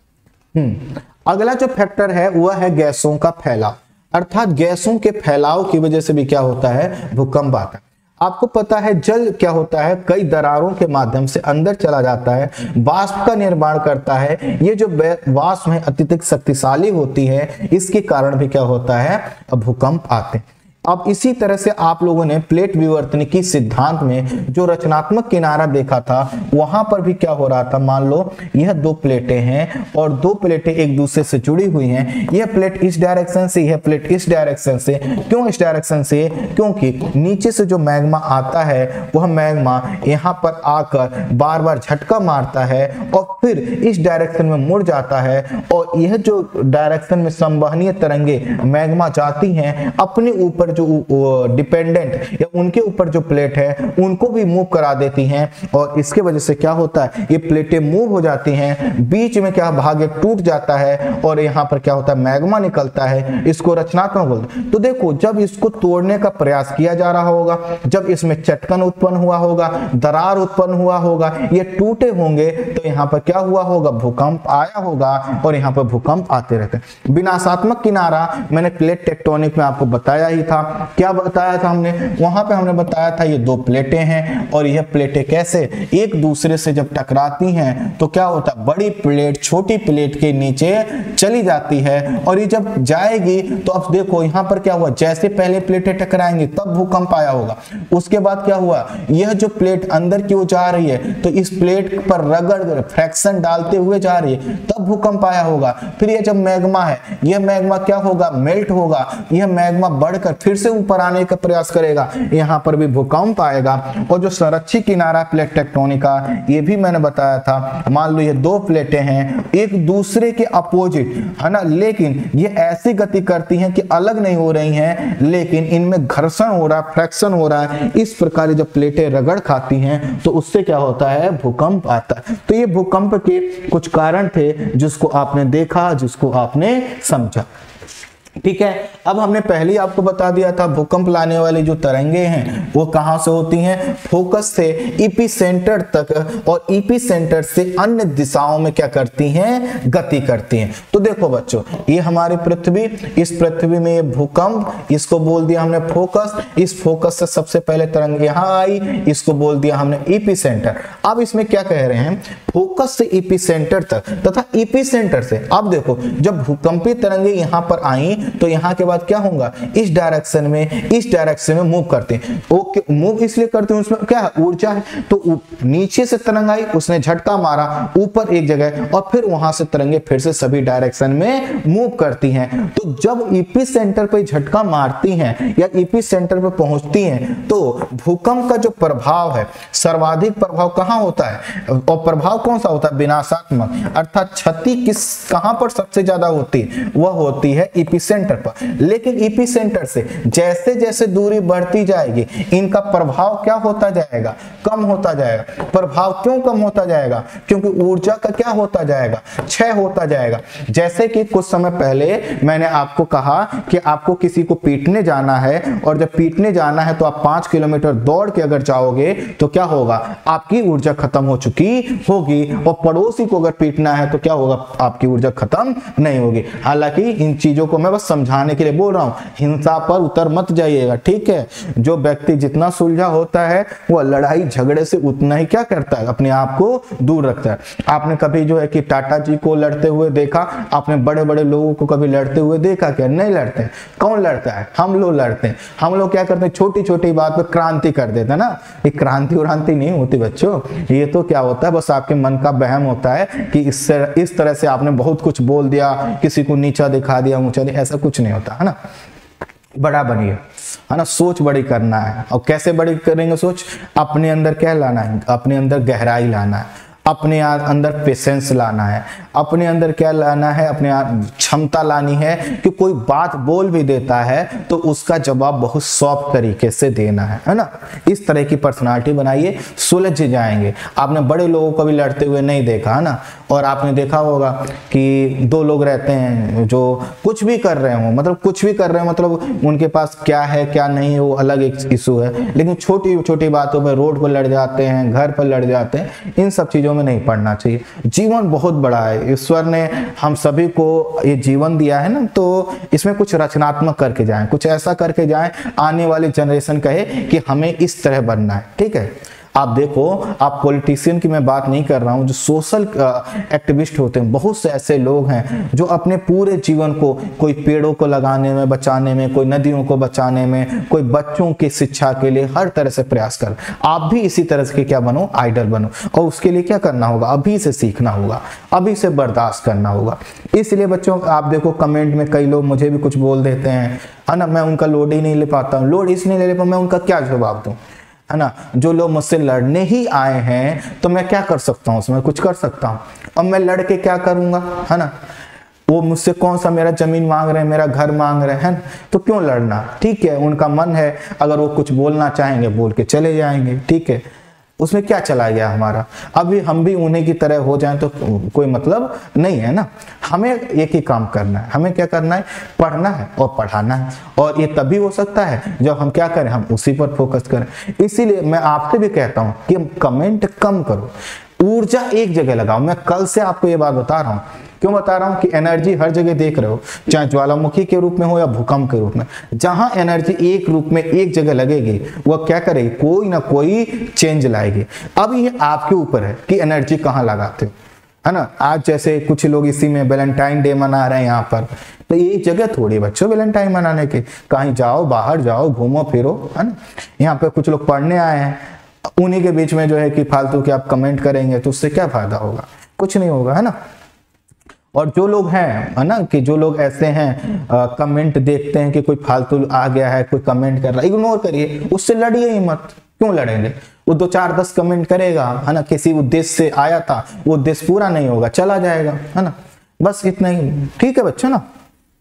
हम्म अगला जो फैक्टर है वह है गैसों का फैलाव, अर्थात गैसों के फैलाव की वजह से भी क्या होता है? भूकंप आता है। आपको पता है जल क्या होता है? कई दरारों के माध्यम से अंदर चला जाता है, वाष्प का निर्माण करता है। ये जो वाष्प है अत्यधिक शक्तिशाली होती है, इसके कारण भी क्या होता है? भूकंप आते हैं। अब इसी तरह से आप लोगों ने प्लेट विवर्तनिकी सिद्धांत में जो रचनात्मक किनारा देखा था, वहां पर भी क्या हो रहा था? मान लो यह दो प्लेटें हैं, और दो प्लेटें एक दूसरे से जुड़ी हुई हैं। यह प्लेट इस डायरेक्शन से, यह प्लेट इस डायरेक्शन से। क्यों इस डायरेक्शन से? क्योंकि नीचे से जो मैग्मा आता है, वह मैग्मा यहाँ पर आकर बार बार झटका मारता है, और फिर इस डायरेक्शन में मुड़ जाता है, और यह जो डायरेक्शन में संवहनीय तरंगे मैग्मा जाती हैं, अपने ऊपर जो डिपेंडेंट या उनके ऊपर जो प्लेट है उनको भी मूव करा देती हैं, और इसके वजह से क्या होता है? ये प्लेटें मूव हो जाती हैं, बीच में क्या भाग टूट जाता है, और यहाँ पर क्या होता है? मैग्मा निकलता है। इसको रचनात्मक बोलते हैं। तो देखो, जब इसको तोड़ने का प्रयास किया जा रहा होगा, जब इसमें चटकन उत्पन्न हुआ होगा, दरार उत्पन्न हुआ होगा, ये टूटे होंगे, तो यहाँ पर क्या हुआ होगा? भूकंप आया होगा, और यहाँ पर भूकंप आते रहते हैं। विनाशात्मक किनारा मैंने प्लेट टेक्टोनिक में आपको बताया ही था। क्या बताया था हमने? वहां पे हमने बताया था ये दो प्लेटें हैं, और यह प्लेटें कैसे एक दूसरे से जब टकराती हैं तो क्या होता है? बड़ी प्लेट छोटी प्लेट के नीचे चली जाती है, और ये जब जाएगी तो अब देखो यहाँ पर क्या हुआ? जैसे पहले प्लेटें टकराएंगी तब भूकंप आया होगा। उसके बाद क्या हुआ? यह जो प्लेट अंदर की ओर जा रही है, तो इस प्लेट पर रगड़ फ्रैक्शन डालते हुए जा रही है, तब भूकंप आया होगा। फिर यह जब मैग्मा है, यह मैग्मा क्या होगा? मेल्ट होगा। यह मैग्मा बढ़कर फिर से ऊपर आने का प्रयास करेगा, यहां पर भी भूकंप आएगा। और जो संरक्षित किनारा प्लेट टेक्टोनिका, ये भी मैंने बताया था। मान लो ये दो प्लेटें हैं एक दूसरे के अपोजिट, है ना, लेकिन ये ऐसी गति करती हैं कि अलग नहीं हो रही हैं, लेकिन इनमें घर्षण हो रहा है, फ्रैक्शन हो रहा है। इस प्रकार जब प्लेटें रगड़ खाती हैं तो उससे क्या होता है? भूकंप आता है। तो ये भूकंप के कुछ कारण थे जिसको आपने देखा, जिसको आपने समझा। ठीक है, अब हमने पहले आपको बता दिया था भूकंप लाने वाली जो तरंगे हैं वो कहां से होती हैं? फोकस से एपिसेंटर तक, और एपिसेंटर से अन्य दिशाओं में क्या करती हैं? गति करती हैं। तो देखो बच्चों, ये हमारी पृथ्वी, इस पृथ्वी में ये भूकंप, इसको बोल दिया हमने फोकस। इस फोकस से सबसे पहले तरंग यहां आई, इसको बोल दिया हमने एपिसेंटर। अब इसमें क्या कह रहे हैं? फोकस से एपिसेंटर तक तथा एपिसेंटर से, अब देखो जब भूकंपी तरंगे यहां पर आई तो यहां के बाद क्या होगा? इस डायरेक्शन में, इस डायरेक्शन में मूव करते हैं। ओके, मूव इसलिए करते हैं, उसमें क्या है? ऊर्जा है। तो नीचे से तरंग आई, उसने झटका मारा ऊपर एक जगह, और फिर वहां से तरंगे फिर से सभी डायरेक्शन में मूव करती हैं। तो जब एपिसेंटर पे झटका मारती हैं या एपिसेंटर पे पहुंचती हैं, तो भूकंप का जो प्रभाव है, सर्वाधिक प्रभाव कहां होता है? और प्रभाव कौन सा होता है? विनाशात्मक। अर्थात क्षति किस कहां पर सबसे ज्यादा होती है? वह होती है एपिसेंटर सेंटर पर। लेकिन ईपी सेंटर से जैसे जैसे दूरी बढ़ती जाएगी इनका प्रभाव क्या होता जाएगा, कम होता जाएगा। प्रभाव क्यों कम होता जाएगा, क्योंकि ऊर्जा का क्या होता जाएगा, क्षय होता जाएगा। जैसे कि कुछ समय पहले मैंने आपको कहा कि आपको किसी को पीटने जाना है और जब पीटने जाना है तो आप पांच किलोमीटर दौड़ के अगर जाओगे तो क्या होगा, आपकी ऊर्जा खत्म हो चुकी होगी। और पड़ोसी को अगर पीटना है तो क्या होगा, आपकी ऊर्जा खत्म नहीं होगी। हालांकि इन चीजों को मैं बस समझाने के लिए बोल रहा हूं, हिंसा पर उतर मत जाइएगा, ठीक है। जो व्यक्ति जितना सुलझा होता है वो लड़ाई झगड़े से उतना ही क्या करता है, अपने आप को दूर रखता है। आपने कभी जो है कि टाटा जी को लड़ते हुए देखा, आपने बड़े बड़े लोगों को कभी लड़ते हुए देखा क्या, नहीं लड़ते। कौन लड़ता है, हम लोग लड़ते हैं। हम लोग क्या करते हैं, छोटी छोटी बात पे क्रांति कर देते हैं ना। ये क्रांति उरांति नहीं होती बच्चों, ये तो क्या होता है, बस आपके मन का बहम होता है कि इससे इस तरह से आपने बहुत कुछ बोल दिया, किसी को नीचा दिखा दिया, ऊंचा दिया, ऐसा कुछ नहीं होता है ना। बड़ा बनिए, है ना, सोच बड़ी करना है। और कैसे बड़ी करेंगे सोच, अपने अंदर क्या लाना है, अपने अंदर गहराई लाना है, अपने अंदर पेशेंस लाना है, अपने अंदर क्या लाना है, अपने क्षमता लानी है कि कोई बात बोल भी देता है तो उसका जवाब बहुत सॉफ्ट तरीके से देना है, है ना। इस तरह की पर्सनालिटी बनाइए, सुलझ जाएंगे। आपने बड़े लोगों को भी लड़ते हुए नहीं देखा, है ना। और आपने देखा होगा कि दो लोग रहते हैं जो कुछ भी कर रहे हो, मतलब कुछ भी कर रहे हो, मतलब उनके पास क्या है क्या नहीं है वो अलग एक इशू है, लेकिन छोटी छोटी बातों पर रोड पर लड़ जाते हैं, घर पर लड़ जाते हैं। इन सब चीजों में नहीं पड़ना चाहिए। जीवन बहुत बड़ा है, ईश्वर ने हम सभी को ये जीवन दिया है ना, तो इसमें कुछ रचनात्मक करके जाएं, कुछ ऐसा करके जाएं आने वाली जनरेशन कहे कि हमें इस तरह बनना है, ठीक है। आप देखो, आप पॉलिटिशियन की मैं बात नहीं कर रहा हूं, जो सोशल एक्टिविस्ट होते हैं, बहुत से ऐसे लोग हैं जो अपने पूरे जीवन को कोई पेड़ों को लगाने में, बचाने में, कोई नदियों को बचाने में, कोई बच्चों की शिक्षा के लिए हर तरह से प्रयास कर। आप भी इसी तरह के क्या बनो, आइडल बनो। और उसके लिए क्या करना होगा, अभी से सीखना होगा, अभी से बर्दाश्त करना होगा। इसलिए बच्चों आप देखो कमेंट में कई लोग मुझे भी कुछ बोल देते हैं, है ना, मैं उनका लोड ही नहीं ले पाता हूँ। लोड इसलिए ले ले पाता, मैं उनका क्या जवाब दूं, है ना। जो लोग मुझसे लड़ने ही आए हैं तो मैं क्या कर सकता हूं, उसमें कुछ कर सकता हूं। और मैं लड़ के क्या करूंगा, है ना। वो मुझसे कौन सा मेरा जमीन मांग रहे हैं, मेरा घर मांग रहे हैं, तो क्यों लड़ना, ठीक है। उनका मन है, अगर वो कुछ बोलना चाहेंगे बोल के चले जाएंगे, ठीक है। उसमें क्या चला गया हमारा। अभी हम भी उन्हीं की तरह हो जाएं तो कोई मतलब नहीं है ना। हमें एक ही काम करना है, हमें क्या करना है, पढ़ना है और पढ़ाना है। और ये तभी हो सकता है जब हम क्या करें, हम उसी पर फोकस करें। इसीलिए मैं आपसे भी कहता हूं कि कमेंट कम करो, ऊर्जा एक जगह लगाओ। मैं कल से आपको ये बात बता रहा हूं, क्यों बता रहा हूं कि एनर्जी हर जगह देख रहे हो, चाहे ज्वालामुखी के रूप में हो या भूकंप के रूप में। जहां एनर्जी एक रूप में एक जगह लगेगी वह क्या करेगी, कोई ना कोई चेंज लाएगी। अब ये आपके ऊपर है कि एनर्जी कहां लगाते हो, है ना। आज जैसे कुछ लोग इसी में वैलेंटाइन डे मना रहे हैं यहाँ पर, तो ये जगह थोड़ी बच्चों वैलेंटाइन मनाने की। कहीं जाओ, बाहर जाओ, घूमो फिरो, है ना। यहाँ पे कुछ लोग पढ़ने आए हैं, उन्हीं के बीच में जो है कि फालतू के आप कमेंट करेंगे तो उससे क्या फायदा होगा, कुछ नहीं होगा, है ना। और जो लोग हैं, है ना, कि जो लोग ऐसे हैं आ, कमेंट देखते हैं कि कोई फालतू आ गया है, कोई कमेंट कर रहा है, इग्नोर करिए, उससे लड़िए ही मत। क्यों लड़ेंगे, वो दो चार दस कमेंट करेगा, है ना, किसी उद्देश्य से आया था, वो उद्देश्य पूरा नहीं होगा, चला जाएगा, है ना। बस इतना ही, ठीक है बच्चों ना।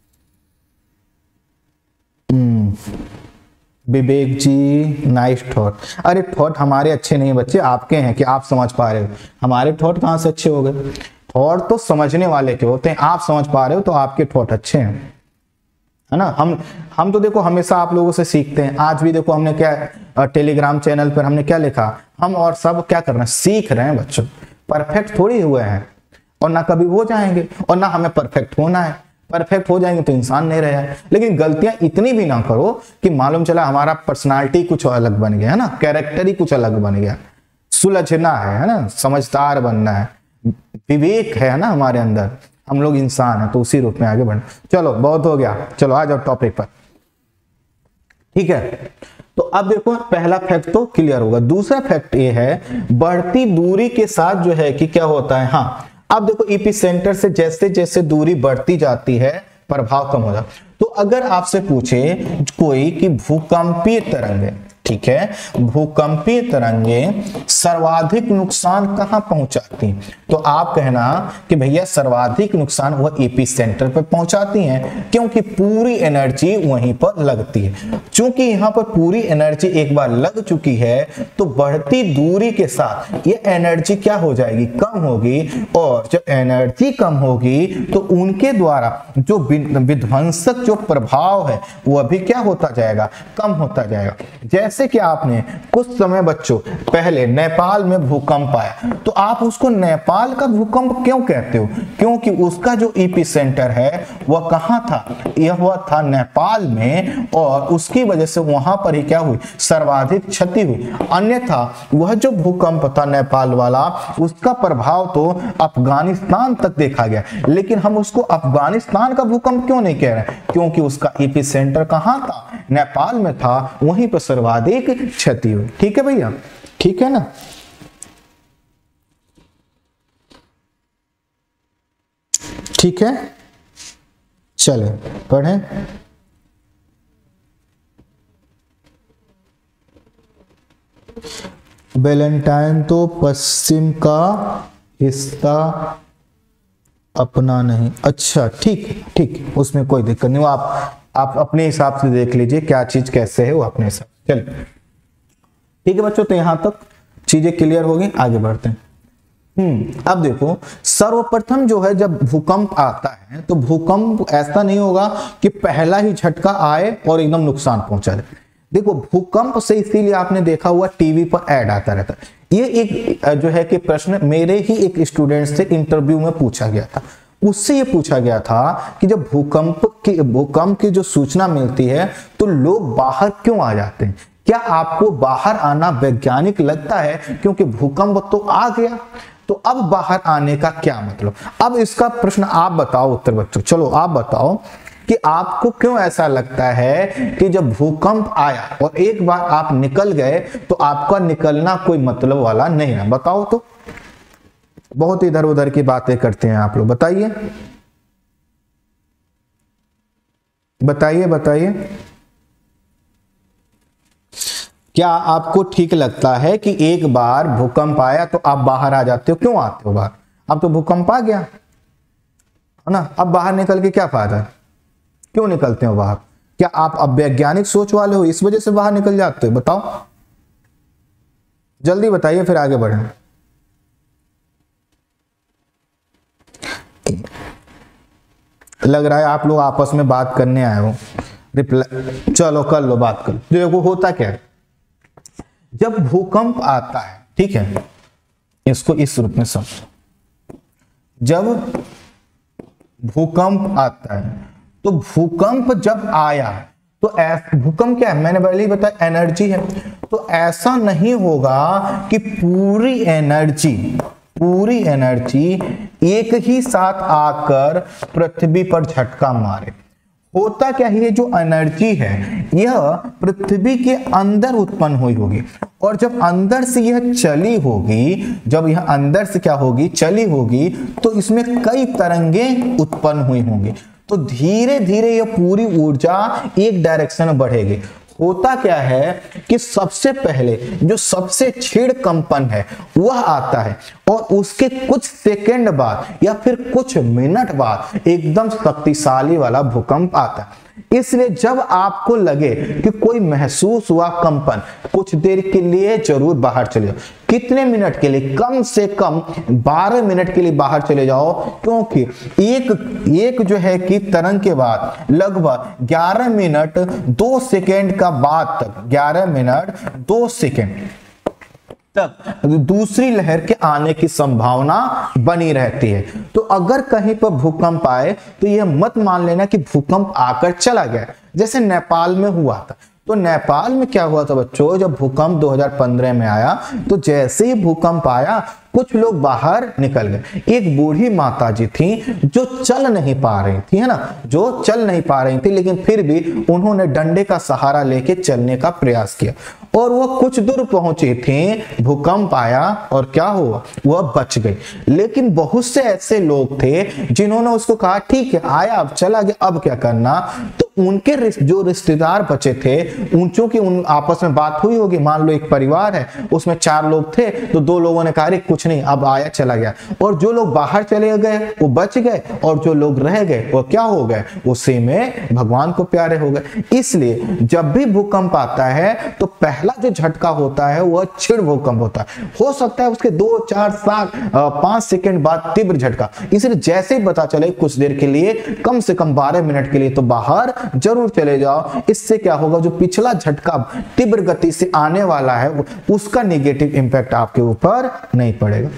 Vivek ji, nice thought. अरे थॉट हमारे अच्छे नहीं बच्चे, आपके हैं कि आप समझ पा रहे हो। हमारे थॉट कहां से अच्छे हो गए, थॉट तो समझने वाले के होते हैं। आप समझ पा रहे हो तो आपके थॉट अच्छे हैं, है ना। हम हम तो देखो हमेशा आप लोगों से सीखते हैं। आज भी देखो हमने क्या टेलीग्राम चैनल पर हमने क्या लिखा, हम और सब क्या कर रहे हैं, सीख रहे हैं बच्चों। परफेक्ट थोड़ी हुए हैं और ना कभी हो जाएंगे, और ना हमें परफेक्ट होना है। परफेक्ट हो जाएंगे तो इंसान नहीं रहे। लेकिन गलतियां इतनी भी ना करो कि मालूम चला हमारा पर्सनालिटी कुछ अलग बन गया, है ना, कैरेक्टर ही कुछ अलग बन गया। सुलझना है, है ना, समझदार बनना है, विवेक है ना हमारे अंदर, हम लोग इंसान हैं, तो उसी रूप में आगे बढ़ना। चलो बहुत हो गया, चलो आ जाओ टॉपिक पर, ठीक है। तो अब देखो पहला फैक्ट तो क्लियर होगा। दूसरा फैक्ट ये है, बढ़ती दूरी के साथ जो है कि क्या होता है, हाँ अब देखो ईपी सेंटर से जैसे जैसे दूरी बढ़ती जाती है प्रभाव कम हो जाता। तो अगर आपसे पूछे कोई कि भूकंपीय तरंग है, ठीक है, भूकंपीय तरंगें सर्वाधिक नुकसान कहां पहुंचाती हैं? तो आप कहना कि भैया सर्वाधिक नुकसान वह एपी सेंटर पर पहुंचाती हैं, क्योंकि पूरी एनर्जी वहीं पर लगती है। क्योंकि यहां पर पूरी एनर्जी एक बार लग चुकी है तो बढ़ती दूरी के साथ ये एनर्जी क्या हो जाएगी, कम होगी, और जब एनर्जी कम होगी तो उनके द्वारा जो विध्वंसक जो प्रभाव है वह भी क्या होता जाएगा, कम होता जाएगा। जैसे कि आपने कुछ समय बच्चों पहले नेपाल में भूकंप आया, तो आप उसको नेपाल का भूकंप क्यों कहते हो? क्योंकि उसका जो एपी सेंटर है वह कहां था, यह हुआ था नेपाल में, और उसकी वजह से वहां पर ही क्या हुई, सर्वाधिक क्षति हुई। अन्यथा वह जो भूकंप था नेपाल वाला, उसका प्रभाव तो अफगानिस्तान तक देखा गया, लेकिन हम उसको अफगानिस्तान का भूकंप क्यों नहीं कह रहे? क्योंकि उसका एपी सेंटर कहां था, नेपाल में था, वहीं पर सर्वाधिक क्षति हुई। ठीक है भैया, ठीक है ना। ठीक है, चले पढ़ें। वेलेंटाइन तो पश्चिम का हिस्सा अपना नहीं। अच्छा ठीक ठीक, उसमें कोई दिक्कत नहीं, वो आप आप अपने हिसाब से देख लीजिए क्या चीज कैसे है, वो अपने हिसाब से। चलिए ठीक है बच्चों, तो यहां तक चीजें क्लियर होगी, आगे बढ़ते हैं। हम्म अब देखो, सर्वप्रथम जो है जब भूकंप आता है तो भूकंप ऐसा नहीं होगा कि पहला ही झटका आए और एकदम नुकसान पहुंचा दे। देखो भूकंप से इसीलिए आपने देखा हुआ टीवी पर ऐड आता रहता है। ये एक जो है कि प्रश्न मेरे ही एक स्टूडेंट से इंटरव्यू में पूछा गया था। उससे ये पूछा गया था कि जब भूकंप की भूकंप की जो सूचना मिलती है तो लोग बाहर क्यों आ जाते हैं? क्या आपको बाहर आना वैज्ञानिक लगता है? क्योंकि भूकंप तो आ गया, तो अब बाहर आने का क्या मतलब? अब इसका प्रश्न आप बताओ उत्तर बच्चों। चलो आप बताओ कि आपको क्यों ऐसा लगता है कि जब भूकंप आया और एक बार आप निकल गए तो आपका निकलना कोई मतलब वाला नहीं है? बताओ तो। बहुत इधर उधर की बातें करते हैं आप लोग, बताइए बताइए बताइए। क्या आपको ठीक लगता है कि एक बार भूकंप आया तो आप बाहर आ जाते हो? क्यों आते हो बाहर? अब तो भूकंप आ गया है ना, अब बाहर निकल के क्या फायदा? क्यों निकलते हो बाहर? क्या आप अब वैज्ञानिक सोच वाले हो, इस वजह से बाहर निकल जाते हो? बताओ जल्दी बताइए, फिर आगे बढ़े। लग रहा है आप लोग आपस में बात करने आए हो। रिप्लाई चलो कर लो, बात कर लो। देखो होता क्या है, जब भूकंप आता है, ठीक है, इसको इस रूप में समझो। जब भूकंप आता है तो भूकंप जब आया तो भूकंप क्या है, मैंने पहले ही बताया, एनर्जी है। तो ऐसा नहीं होगा कि पूरी एनर्जी पूरी एनर्जी एक ही साथ आकर पृथ्वी पर झटका मारे। होता क्या है, ये जो एनर्जी है यह पृथ्वी के अंदर उत्पन्न हुई होगी, और जब अंदर से यह चली होगी जब यह अंदर से क्या होगी, चली होगी, तो इसमें कई तरंगें उत्पन्न हुई होंगी। तो धीरे धीरे यह पूरी ऊर्जा एक डायरेक्शन में बढ़ेगी। होता क्या है कि सबसे पहले जो सबसे छेड़ कंपन है वह आता है, और उसके कुछ सेकंड बाद या फिर कुछ मिनट बाद एकदम शक्तिशाली वाला भूकंप आता है। इसलिए जब आपको लगे कि कोई महसूस हुआ कंपन, कुछ देर के लिए जरूर बाहर चले जाओ। कितने मिनट के लिए? कम से कम बारह मिनट के लिए बाहर चले जाओ, क्योंकि एक एक जो है कि तरंग के बाद लगभग ग्यारह मिनट दो सेकेंड का बाद तक ग्यारह मिनट दो सेकेंड तक दूसरी लहर के आने की संभावना बनी रहती है। तो अगर कहीं पर भूकंप आए तो यह मत मान लेना कि भूकंप आकर चला गया, जैसे नेपाल में हुआ था। तो नेपाल में क्या हुआ था बच्चों, जब भूकंप दो हज़ार पंद्रह में आया तो जैसे ही भूकंप आया कुछ लोग बाहर निकल गए। एक बूढ़ी माता जी थी जो चल नहीं पा रही थी, है ना, जो चल नहीं पा रही थी, लेकिन फिर भी उन्होंने डंडे का सहारा लेके चलने का प्रयास किया, और वह कुछ दूर पहुंची थी, भूकंप आया और क्या हुआ, वह बच गई। लेकिन बहुत से ऐसे लोग थे जिन्होंने उसको कहा ठीक है आया, अब चला गया, अब क्या करना। तो उनके जो रिश्तेदार बचे थे उनचों की उन आपस में बात हुई होगी। मान लो एक परिवार है, उसमें चार लोग थे, तो दो लोगों ने कहा कुछ नहीं, अब आया चला गया, और जो लोग बाहर चले गए वो बच गए, और जो लोग रह गए वो क्या हो गए, उसी में भगवान को प्यारे हो गए। इसलिए जब भी भूकंप आता है तो पहला जो झटका होता है वह क्षीण भूकंप होता है। हो सकता है उसके दो चार सात पांच सेकंड बाद तीव्र झटका। इसलिए जैसे ही पता चले कुछ देर के लिए, कम से कम बारह मिनट के लिए तो बाहर जरूर चले जाओ। इससे क्या होगा, जो पिछला झटका तीव्र गति से आने वाला है उसका नेगेटिव इंपैक्ट आपके ऊपर नहीं पड़ेगा।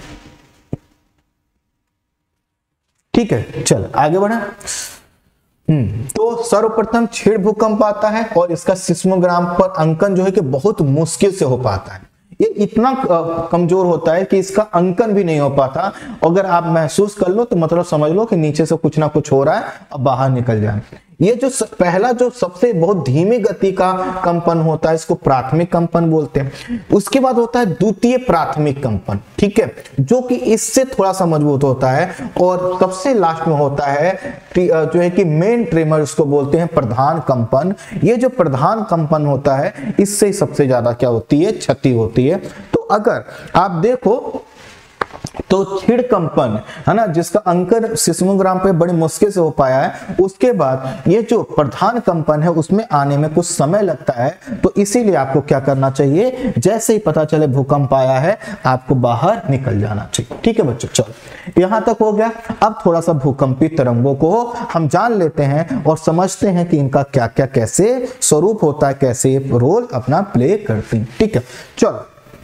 ठीक है, चल आगे बढ़ा। हम्म तो सर्वप्रथम क्षीण भूकंप आता है और इसका सिस्मोग्राम पर अंकन जो है कि बहुत मुश्किल से हो पाता है। ये इतना कमजोर होता है कि इसका अंकन भी नहीं हो पाता। अगर आप महसूस कर लो तो मतलब समझ लो कि नीचे से कुछ ना कुछ हो रहा है, अब बाहर निकल जाए। ये जो पहला जो सबसे बहुत धीमी गति का कंपन होता है इसको प्राथमिक कंपन बोलते हैं। उसके बाद होता है द्वितीय प्राथमिक कंपन, ठीक है, जो कि इससे थोड़ा सा मजबूत होता है। और सबसे लास्ट में होता है जो है कि मेन ट्रेमर, इसको बोलते हैं प्रधान कंपन। ये जो प्रधान कंपन होता है इससे सबसे ज्यादा क्या होती है, क्षति होती है। तो अगर आप देखो तो क्षीण कंपन है ना, जिसका अंकन सिस्मोग्राम पे बड़ी मुश्किल से हो पाया है, उसके बाद ये जो प्रधान कंपन है उसमें आने में कुछ समय लगता है। तो इसीलिए आपको क्या करना चाहिए, जैसे ही पता चले भूकंप आया है आपको बाहर निकल जाना चाहिए। ठीक है बच्चों, चलो यहां तक हो गया। अब थोड़ा सा भूकंपी तरंगों को हम जान लेते हैं और समझते हैं कि इनका क्या क्या कैसे स्वरूप होता है, कैसे रोल अपना प्ले करते हैं। ठीक है, चलो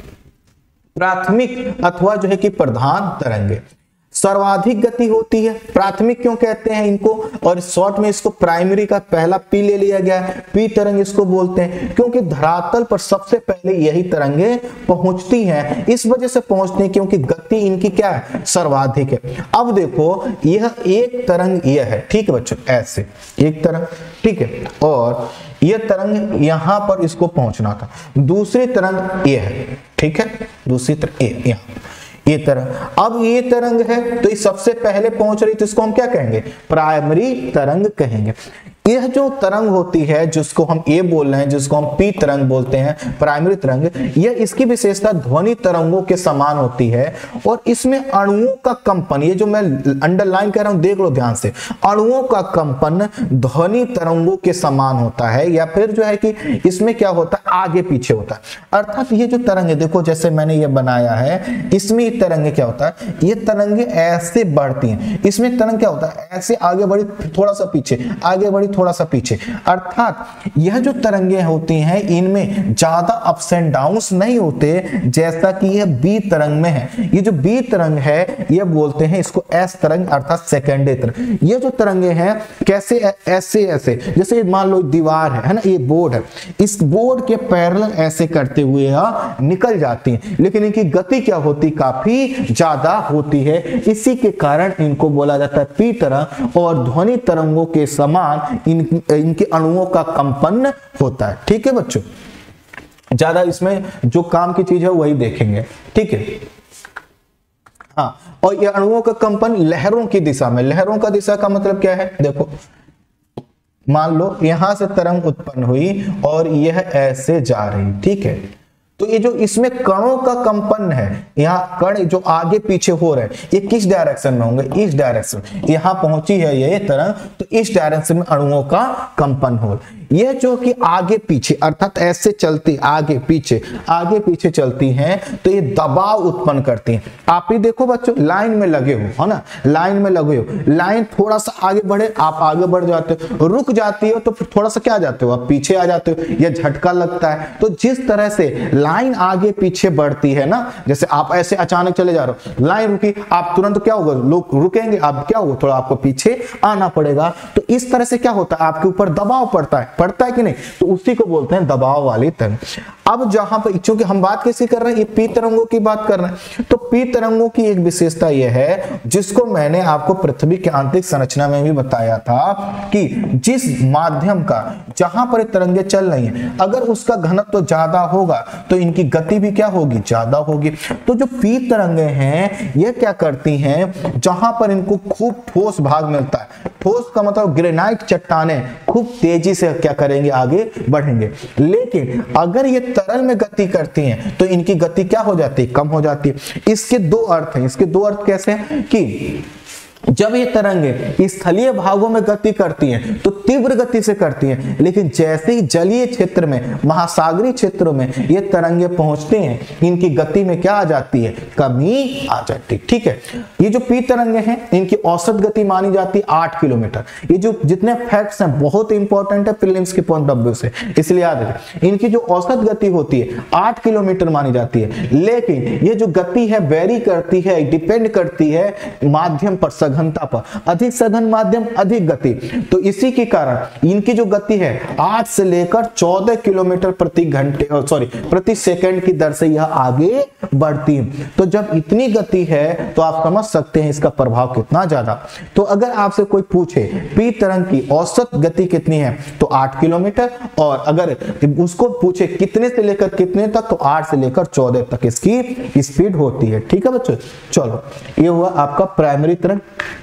प्राथमिक अथवा जो है कि प्रधान तरंगे सर्वाधिक गति होती है। प्राथमिक क्यों कहते हैं इनको, और शॉर्ट में इसको प्राइमरी का पहला पी ले लिया गया है, पी तरंग इसको बोलते हैं, क्योंकि धरातल पर सबसे पहले यही तरंगे पहुंचती हैं। इस वजह से पहुंचती हैं क्योंकि गति इनकी क्या है, सर्वाधिक है। अब देखो यह एक तरंग यह है, ठीक है बच्चों, ऐसे एक तरंग, ठीक है, और यह तरंग यहां पर इसको पहुंचना था। दूसरी तरंग यह है, ठीक है, दूसरी तरंग ये यहां ये तरंग। अब ये तरंग है तो ये सबसे पहले पहुंच रही, तो इसको हम क्या कहेंगे, प्राइमरी तरंग कहेंगे। यह जो तरंग होती है जिसको हम ए बोल रहे हैं, जिसको हम पी तरंग बोलते हैं, प्राइमरी तरंग, यह इसकी विशेषता ध्वनि तरंगों के समान होती है। और इसमें अणुओं का कंपन, ये जो मैं अंडरलाइन कर रहा हूं देख लो ध्यान से, अणुओं का कंपन ध्वनि तरंगों के समान होता है। या फिर जो है कि इसमें क्या होता है, आगे पीछे होता है। अर्थात ये जो तरंग है, देखो जैसे मैंने ये बनाया है, इसमें ये तरंगे क्या होता है, ये तरंगे ऐसे बढ़ती हैं। इसमें तरंग क्या होता है, ऐसे आगे बढ़ी, थोड़ा सा पीछे, आगे बढ़ी, थोड़ा सा पीछे। अर्थात यह जो तरंगे होती हैं इनमें ज्यादा अप्स एंड डाउन्स नहीं होते, जैसा कि यह बी तरंग में है। ये जो बी तरंग है यह बोलते हैं इसको एस तरंग, अर्थात सेकेंडरी तरंग। ये जो तरंगे हैं कैसे, ऐसे ऐसे, जैसे मान लो दीवार है, है ना, ये बोर्ड है, इस बोर्ड के पैरेलल ऐसे करते हुए निकल जाती हैं, लेकिन इनकी गति क्या होती, काफी ज्यादा होती है। इसी के कारण इनको बोला जाता है पी तरंग, और ध्वनि तरंगों के समान इन इनके अणुओं का कंपन होता है। ठीक है बच्चों, ज्यादा इसमें जो काम की चीज है वही देखेंगे, ठीक है। हाँ, और ये अणुओं का कंपन लहरों की दिशा में, लहरों का दिशा का मतलब क्या है, देखो मान लो यहां से तरंग उत्पन्न हुई और यह ऐसे जा रही, ठीक है, तो ये जो इसमें कणों का कंपन है, यहाँ कण जो आगे पीछे हो रहे हैं, ये किस डायरेक्शन में होंगे, इस डायरेक्शन। यहाँ पहुंची है ये तरंग, तो इस डायरेक्शन में अणुओं का कंपन हो। ये जो कि आगे पीछे, अर्थात ऐसे चलती, आगे पीछे आगे पीछे चलती हैं, तो ये दबाव उत्पन्न करती हैं। आप ही देखो बच्चों, लाइन में लगे हो, है ना, लाइन में लगे हो, लाइन थोड़ा सा आगे बढ़े आप आगे बढ़ जाते हो, रुक जाती हो तो फिर थोड़ा सा क्या जाते हो, आप पीछे आ जाते हो, या झटका लगता है। तो जिस तरह से लाइन आगे पीछे बढ़ती है ना, जैसे आप ऐसे अचानक चले जा रहे हो, लाइन रुकी, आप तुरंत क्या होगा, लोग रुकेंगे, आप क्या होगा, थोड़ा आपको पीछे आना पड़ेगा। तो इस तरह से क्या होता है, आपके ऊपर दबाव पड़ता है, पड़ता है कि नहीं, तो उसी को बोलते हैं दबाव वाली तरंग। अब जहां पर, क्योंकि हम बात किसकी कर रहे हैं, ये पी तरंगों की बात कर रहे हैं, तो पी तरंगों की एक विशेषता यह है, जिसको मैंने आपको पृथ्वी की आंतरिक संरचना में भी बताया था, कि जिस माध्यम का, जहां पर तरंगे चल रही हैं, अगर उसका घनत्व तो ज्यादा होगा तो इनकी गति भी क्या होगी, ज्यादा होगी। तो जो पी तरंगे हैं ये क्या करती हैं, जहां पर इनको खूब ठोस भाग मिलता है, ठोस का मतलब ग्रेनाइट चट्टाने खूब तेजी से क्या करेंगे, आगे बढ़ेंगे। लेकिन अगर ये तरल में गति करती हैं तो इनकी गति क्या हो जाती है, कम हो जाती है। इसके दो अर्थ हैं। इसके दो अर्थ कैसे हैं कि जब ये तरंगे स्थलीय भागों में गति करती हैं तो तीव्र गति से करती हैं, लेकिन जैसे ही जलीय क्षेत्र में, महासागरीय क्षेत्रों में ये तरंगे पहुंचते हैं, इनकी गति में क्या आ जाती है, कमी आ जाती है। ठीक है, ये जो पी तरंगे हैं इनकी औसत गति मानी जाती है आठ किलोमीटर। ये जो जितने फैक्ट्स हैं बहुत इंपॉर्टेंट है प्रीलिम्स के पॉइंट ऑफ व्यू से, इसलिए याद रखें। इनकी जो औसत गति होती है आठ किलोमीटर मानी जाती है, लेकिन ये जो गति है वेरी करती है, डिपेंड करती है माध्यम पर, सघनता पर। अधिक सघन माध्यम अधिक गति, तो इसी के कारण इनकी जो गति है आठ से लेकर चौदह किलोमीटर प्रति घंटे सॉरी प्रति सेकंड की दर से यह आगे बढ़ती है। तो जब इतनी गति है तो आप समझ सकते हैं इसका प्रभाव कितना ज्यादा। तो अगर आपसे कोई पूछे पी तरंग की औसत गति कितनी है तो आठ किलोमीटर, और अगर उसको पूछे कितने से लेकर कितने तक तो आठ से लेकर चौदह तक इसकी स्पीड होती है। ठीक है बच्चों, चलो ये हुआ आपका प्राइमरी तरंग।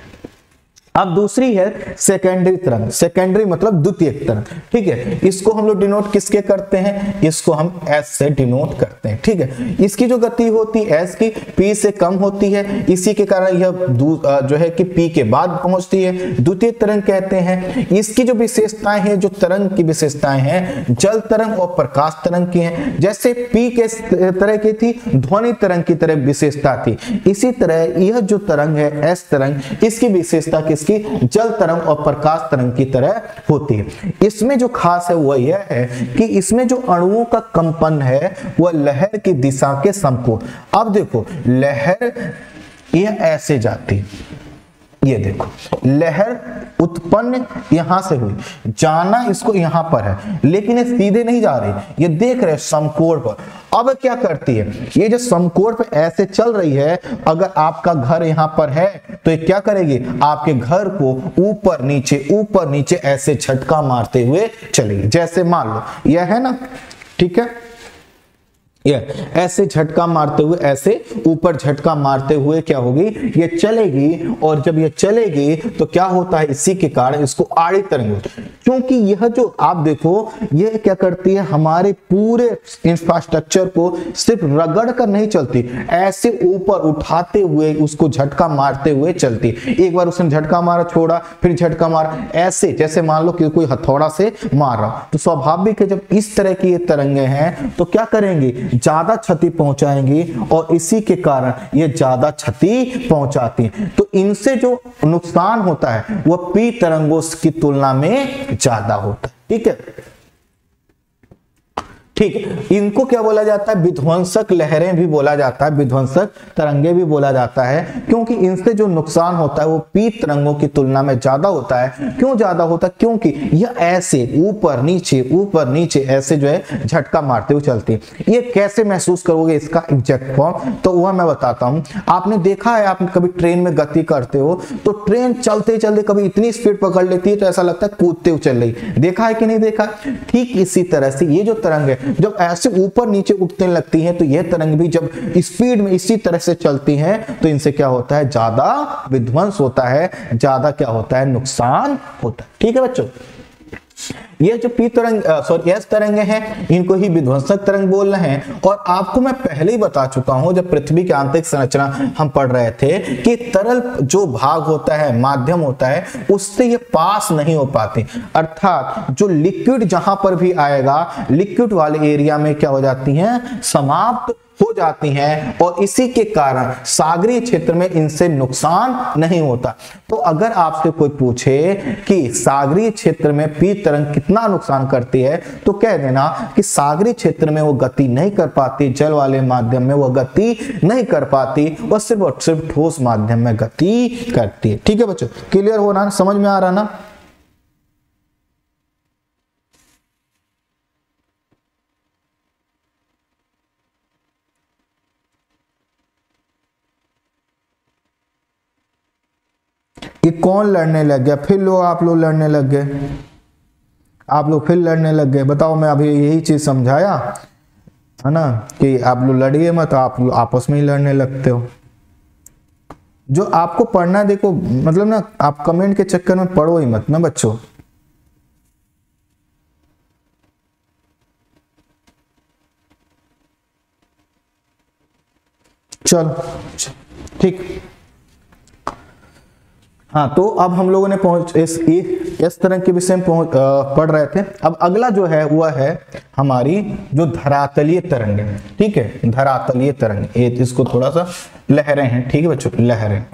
अब दूसरी है सेकेंडरी तरंग। सेकेंडरी मतलब द्वितीयक तरंग। ठीक है, इसको हम लोग डिनोट किसके करते हैं, इसको हम एस से डिनोट करते हैं। ठीक है, इसकी जो गति होती है एस की पी से कम होती है, इसी के कारण यह जो है कि पी के बाद पहुंचती है, द्वितीय तरंग कहते हैं। इसकी जो विशेषताएं हैं, जो तरंग की विशेषताएं हैं, जल तरंग और प्रकाश तरंग की हैं। जैसे पी के तरह की थी ध्वनि तरंग की तरह विशेषता थी, इसी तरह यह जो तरंग है एस तरंग, इसकी विशेषता की की जल तरंग और प्रकाश तरंग की तरह होती है। इसमें जो खास है वह यह है कि इसमें जो अणुओं का कंपन है वह लहर की दिशा के समकोण। अब देखो लहर यह ऐसे जाती है, ये देखो लहर उत्पन्न यहां से हुई, जाना इसको यहां पर है, लेकिन ये सीधे नहीं जा रही, ये देख रहे समकोण पर। अब क्या करती है, ये जो समकोण पे ऐसे चल रही है, अगर आपका घर यहां पर है तो ये क्या करेगी, आपके घर को ऊपर नीचे ऊपर नीचे ऐसे झटका मारते हुए चलेगी। जैसे मान लो यह है ना, ठीक है, ये ऐसे झटका मारते हुए, ऐसे ऊपर झटका मारते हुए क्या होगी, ये चलेगी। और जब ये चलेगी तो क्या होता है, इसी के कारण इसको आड़ी तरंग होती है। क्योंकि यह जो आप देखो ये क्या करती है, हमारे पूरे इंफ्रास्ट्रक्चर को सिर्फ रगड़ कर नहीं चलती, ऐसे ऊपर उठाते हुए उसको झटका मारते हुए चलती। एक बार उसने झटका मारा, छोड़ा, फिर झटका मारा, ऐसे जैसे मान लो कि कोई हथौड़ा से मार रहा। तो स्वाभाविक है जब इस तरह की ये तरंगे हैं तो क्या करेंगी, ज्यादा क्षति पहुंचाएंगी, और इसी के कारण ये ज्यादा क्षति पहुंचाती हैं। तो इनसे जो नुकसान होता है वह पी तरंगों की तुलना में ज्यादा होता है। ठीक है, ठीक है, इनको क्या बोला जाता है, विध्वंसक लहरें भी बोला जाता है, विध्वंसक तरंगे भी बोला जाता है, क्योंकि इनसे जो नुकसान होता है वो पी तरंगों की तुलना में ज्यादा होता है। क्यों ज्यादा होता है, क्योंकि यह ऐसे ऊपर नीचे ऊपर नीचे ऐसे जो है झटका मारते हुए चलती है। ये कैसे महसूस करोगे इसका एग्जैक्ट फॉर्म, तो वह मैं बताता हूं। आपने देखा है, आप कभी ट्रेन में गति करते हो तो ट्रेन चलते चलते कभी इतनी स्पीड पकड़ लेती है तो ऐसा लगता है कूदते हुए चल रही, देखा है कि नहीं देखा। ठीक इसी तरह से ये जो तरंग है जब ऐसे ऊपर नीचे उठने लगती हैं तो यह तरंग भी जब स्पीड में इसी तरह से चलती हैं तो इनसे क्या होता है, ज्यादा विध्वंस होता है, ज्यादा क्या होता है, नुकसान होता है। ठीक है बच्चों, ये जो पी तरंग सॉरी एस तरंगे हैं इनको ही विध्वंसक तरंग बोल रहे हैं। और आपको मैं पहले ही बता चुका हूं जब पृथ्वी की आंतरिक संरचना हम पढ़ रहे थे कि तरल जो भाग होता है, माध्यम होता है, उससे ये पास नहीं हो पाती, अर्थात जो लिक्विड जहां पर भी आएगा लिक्विड वाले एरिया में क्या हो जाती हैं, समाप्त हो जाती हैं, और इसी के कारण सागरीय क्षेत्र में इनसे नुकसान नहीं होता। तो अगर आपसे कोई पूछे कि सागरीय क्षेत्र में पी तरंग कितना नुकसान करती है तो कह देना कि सागरीय क्षेत्र में वो गति नहीं कर पाती, जल वाले माध्यम में वो गति नहीं कर पाती, वो सिर्फ और सिर्फ ठोस माध्यम में गति करती है। ठीक है बच्चों, क्लियर हो रहा, समझ में आ रहा ना। ये कौन लड़ने लग गया, फिर लोग आप लोग लड़ने लग गए, आप लोग फिर लड़ने लग गए। बताओ, मैं अभी यही चीज समझाया है ना कि आप लोग लड़िए मत, आप लोग आपस में ही लड़ने लगते हो। जो आपको पढ़ना है, देखो मतलब ना आप कमेंट के चक्कर में पढ़ो ही मत ना बच्चों। चलो ठीक। हाँ, तो अब हम लोगों ने पहुंच इस इस तरह के विषय में पहुंच पढ़ रहे थे। अब अगला जो है वह है हमारी जो धरातलीय तरंग है। ठीक है, धरातलीय तरंग, ये इसको थोड़ा सा लहरें हैं। ठीक है बच्चों, लहरें,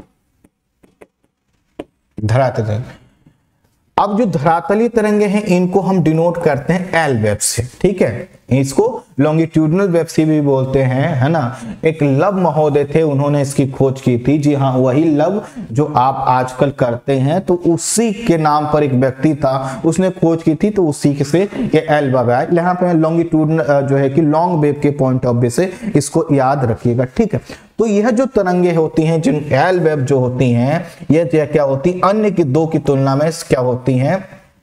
धरातलीय। अब जो धरातलीय तरंगे हैं इनको हम डिनोट करते हैं एल वेव से। ठीक है, इसको लॉन्गिट्यूडनल वेव से भी बोलते हैं, है ना। एक लव महोदय थे, उन्होंने इसकी खोज की थी। जी हाँ, वही लव जो आप आजकल करते हैं, तो उसी के नाम पर एक व्यक्ति था, उसने खोज की थी, तो उसी से ये एल वेव है। यहाँ पे लॉन्गिट्यूडनल जो है कि लॉन्ग वेव के पॉइंट ऑफ व्यू से इसको याद रखिएगा। ठीक है, तो यह जो तरंगे होती हैं, जिन एल वेव जो होती हैं, यह क्या होती है, अन्य की दो की तुलना में क्या होती हैं,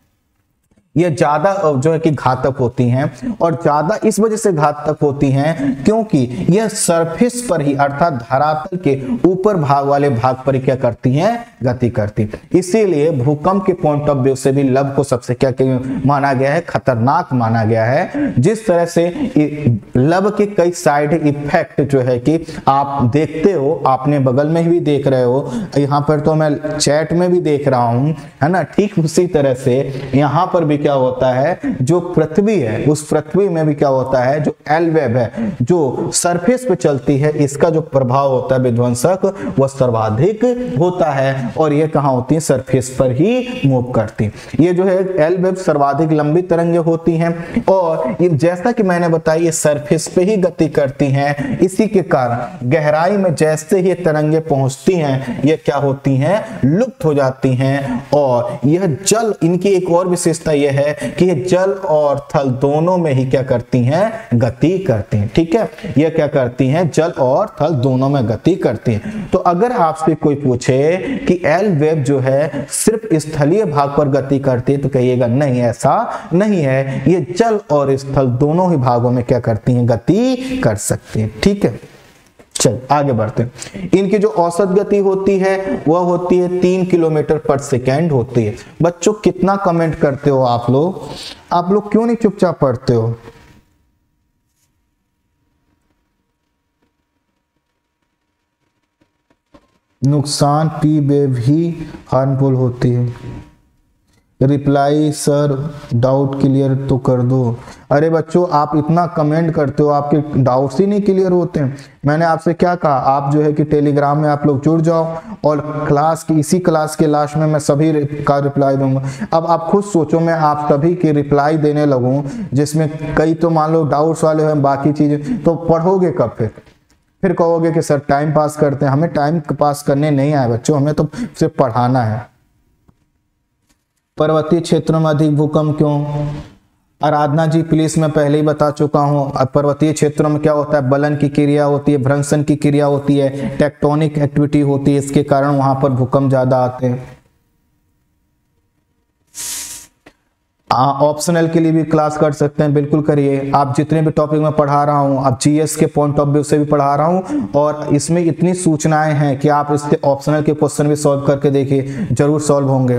ये ज्यादा जो है कि घातक होती हैं। और ज्यादा इस वजह से घातक होती हैं क्योंकि यह सरफेस पर ही, अर्थात धरातल के ऊपर भाग वाले भाग पर क्या करती हैं, गति करती। इसीलिए भूकंप के पॉइंट ऑफ व्यू से भी लव को सबसे क्या माना गया है, खतरनाक माना गया है। जिस तरह से लव के कई साइड इफेक्ट जो है कि आप देखते हो, आपने बगल में भी देख रहे हो, यहाँ पर तो मैं चैट में भी देख रहा हूं, है ना। ठीक उसी तरह से यहाँ पर भी क्या होता है, जो पृथ्वी है उस पृथ्वी में भी क्या होता है, जो एल वेव है जो सरफेस पे चलती है, इसका जो प्रभाव होता है विध्वंसक, वह सर्वाधिक होता है। और ये कहाँ होती है, सरफेस पर ही मूव करती। ये जो है एल वेव सर्वाधिक लंबी तरंगे होती हैं और ये जैसा कि मैंने बताया ये सरफेस पे ही गति करती हैं। इसी के कारण गहराई में जैसे ही तरंगे पहुंचती हैं, ये क्या होती हैं, लुप्त हो जाती हैं। और यह जल, इनकी एक और विशेषता यह है कि ये जल और थल दोनों में ही क्या करती हैं, गति करती हैं। ठीक है, ये क्या करती हैं, जल और थल दोनों में गति करती हैं। तो अगर आपसे कोई पूछे कि एल वेव जो है सिर्फ स्थलीय भाग पर गति करती है, तो कहिएगा नहीं, ऐसा नहीं है, ये जल और स्थल दोनों ही भागों में क्या करती हैं, गति कर सकती हैं। ठीक है, चल आगे बढ़ते हैं। इनकी जो औसत गति होती है वह होती है तीन किलोमीटर पर सेकेंड होती है। बच्चों कितना कमेंट करते हो आप लोग, आप लोग क्यों नहीं चुपचाप पढ़ते हो। नुकसान पी वेव ही हार्मफुल होती है। रिप्लाई सर डाउट क्लियर तो कर दो। अरे बच्चों आप इतना कमेंट करते हो, आपके डाउट्स ही नहीं क्लियर होते हैं। मैंने आपसे क्या कहा, आप जो है कि टेलीग्राम में आप लोग जुड़ जाओ और क्लास की, इसी क्लास के लास्ट में मैं सभी का रिप्लाई दूंगा। अब आप खुद सोचो, मैं आप सभी की रिप्लाई देने लगूं जिसमें कई तो मान लो डाउट्स वाले हैं, बाकी चीजें तो पढ़ोगे कब फिर फिर कहोगे कि सर टाइम पास करते हैं। हमें टाइम पास करने नहीं आए बच्चों, हमें तो सिर्फ पढ़ाना है। पर्वतीय क्षेत्रों में अधिक भूकंप क्यों, आराधना जी प्लीज, मैं पहले ही बता चुका हूं। अब पर्वतीय क्षेत्रों में क्या होता है, बलन की क्रिया होती है, भ्रंशन की क्रिया होती है, टेक्टोनिक एक्टिविटी होती है, इसके कारण वहां पर भूकंप ज्यादा आते हैं। ऑप्शनल के लिए भी क्लास कर सकते हैं, बिल्कुल करिए। आप जितने भी टॉपिक में पढ़ा रहा हूं, आप जीएस के पॉइंट ऑफ व्यू से भी पढ़ा रहा हूं और इसमें इतनी सूचनाएं हैं कि आप इसके ऑप्शनल के क्वेश्चन भी सॉल्व करके देखिए, जरूर सॉल्व होंगे।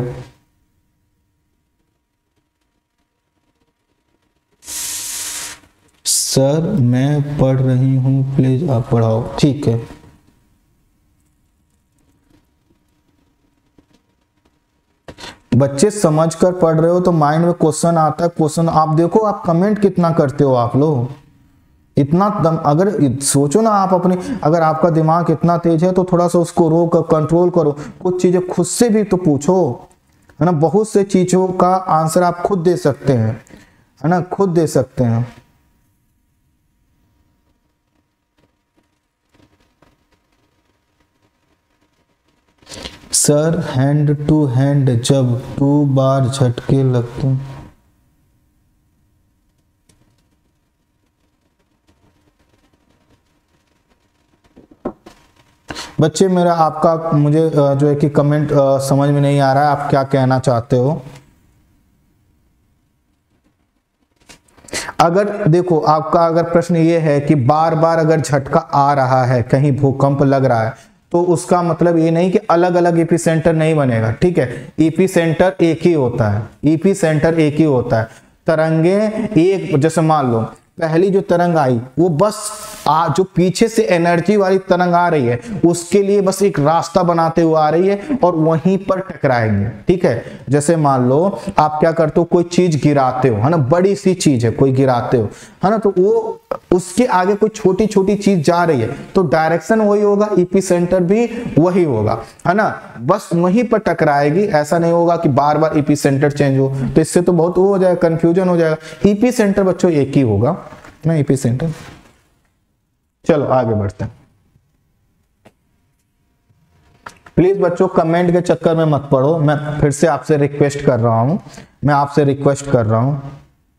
सर मैं पढ़ रही हूं, प्लीज आप पढ़ाओ। ठीक है, बच्चे समझकर पढ़ रहे हो तो माइंड में क्वेश्चन आता है। क्वेश्चन आप देखो, आप कमेंट कितना करते हो आप लोग, इतना दम, अगर सोचो ना आप अपने, अगर आपका दिमाग इतना तेज है तो थोड़ा सा उसको रोक कंट्रोल करो। कुछ चीजें खुद से भी तो पूछो, है ना। बहुत से चीजों का आंसर आप खुद दे सकते हैं, है ना, खुद दे सकते हैं। सर हैंड टू हैंड जब टू बार झटके लगते हैं, बच्चे मेरा आपका मुझे जो है कि कमेंट समझ में नहीं आ रहा है, आप क्या कहना चाहते हो। अगर देखो आपका अगर प्रश्न ये है कि बार बार अगर झटका आ रहा है, कहीं भूकंप लग रहा है, तो उसका मतलब ये नहीं कि अलग अलग ईपी सेंटर नहीं बनेगा, ठीक है। ईपी सेंटर एक ही होता है, ईपी सेंटर एक ही होता है। तरंगे एक, जैसे मान लो पहली जो तरंग आई वो बस आ, जो पीछे से एनर्जी वाली तरंग आ रही है उसके लिए बस एक रास्ता बनाते हुए आ रही है और वहीं पर टकराएंगे, ठीक है। जैसे मान लो आप क्या करते हो, कोई चीज गिराते हो, है ना, बड़ी सी चीज है कोई गिराते हो, है ना, तो वो उसके आगे कोई छोटी छोटी चीज जा रही है तो डायरेक्शन वही होगा, ईपी सेंटर भी वही होगा, है ना, बस वहीं पर टकराएगी। ऐसा नहीं होगा कि बार बार ईपी सेंटर चेंज हो, तो इससे तो बहुत वो हो जाएगा, कंफ्यूजन हो जाएगा। ईपी सेंटर बच्चों एक ही होगा ना, ईपी सेंटर। चलो आगे बढ़ते हैं। प्लीज बच्चों कमेंट के चक्कर में मत पड़ो, मैं फिर से आपसे रिक्वेस्ट कर रहा हूं, मैं आपसे रिक्वेस्ट कर रहा हूं।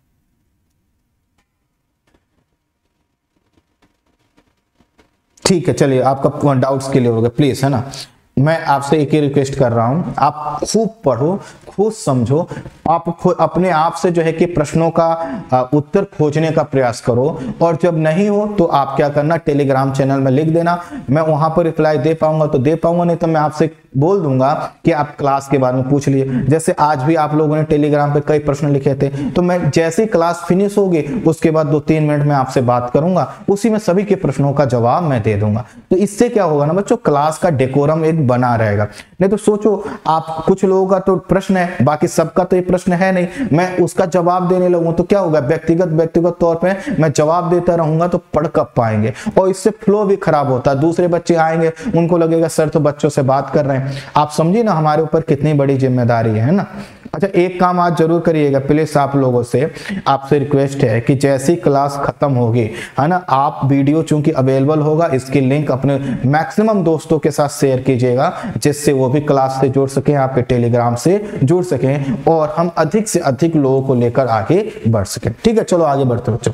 ठीक है, चलिए आपका डाउट्स क्लियर हो गए, प्लीज, है ना। मैं आपसे एक ही रिक्वेस्ट कर रहा हूं, आप खूब पढ़ो, खूब समझो, आप अपने आप से जो है कि प्रश्नों का उत्तर खोजने का प्रयास करो, और जब नहीं हो तो आप क्या करना, टेलीग्राम चैनल में लिख देना, मैं वहां पर रिप्लाई दे पाऊंगा तो दे पाऊंगा, नहीं तो मैं आपसे बोल दूंगा कि आप क्लास के बारे में पूछ लिए। जैसे आज भी आप लोगों ने टेलीग्राम पे कई प्रश्न लिखे थे, तो मैं जैसे ही क्लास फिनिश होगी उसके बाद दो तीन मिनट में आपसे बात करूंगा, उसी में सभी के प्रश्नों का जवाब मैं दे दूंगा। तो इससे क्या होगा ना बच्चों, क्लास का डेकोरम एक बना रहेगा। नहीं तो सोचो आप, कुछ लोगों का तो प्रश्न है, बाकी सबका तो ये प्रश्न है नहीं, मैं उसका जवाब देने लगूं तो क्या होगा, व्यक्तिगत व्यक्तिगत तौर पे मैं जवाब देता रहूंगा तो पढ़ कब पाएंगे, और इससे फ्लो भी खराब होता है। दूसरे बच्चे आएंगे उनको लगेगा सर तो बच्चों से बात कर रहे हैं। आप समझिए ना हमारे ऊपर कितनी बड़ी जिम्मेदारी है ना। अच्छा, एक काम आज जरूर करिएगा प्लीज, आप लोगों से आपसे रिक्वेस्ट है कि जैसी क्लास खत्म होगी, है ना, आप वीडियो चूंकि अवेलेबल होगा, इसकी लिंक अपने मैक्सिमम दोस्तों के साथ शेयर कीजिएगा, जिससे वो भी क्लास से जुड़ सकें, आपके टेलीग्राम से जुड़ सकें, और हम अधिक से अधिक लोगों को लेकर आगे बढ़ सकें। ठीक है, चलो आगे बढ़ते बच्चों।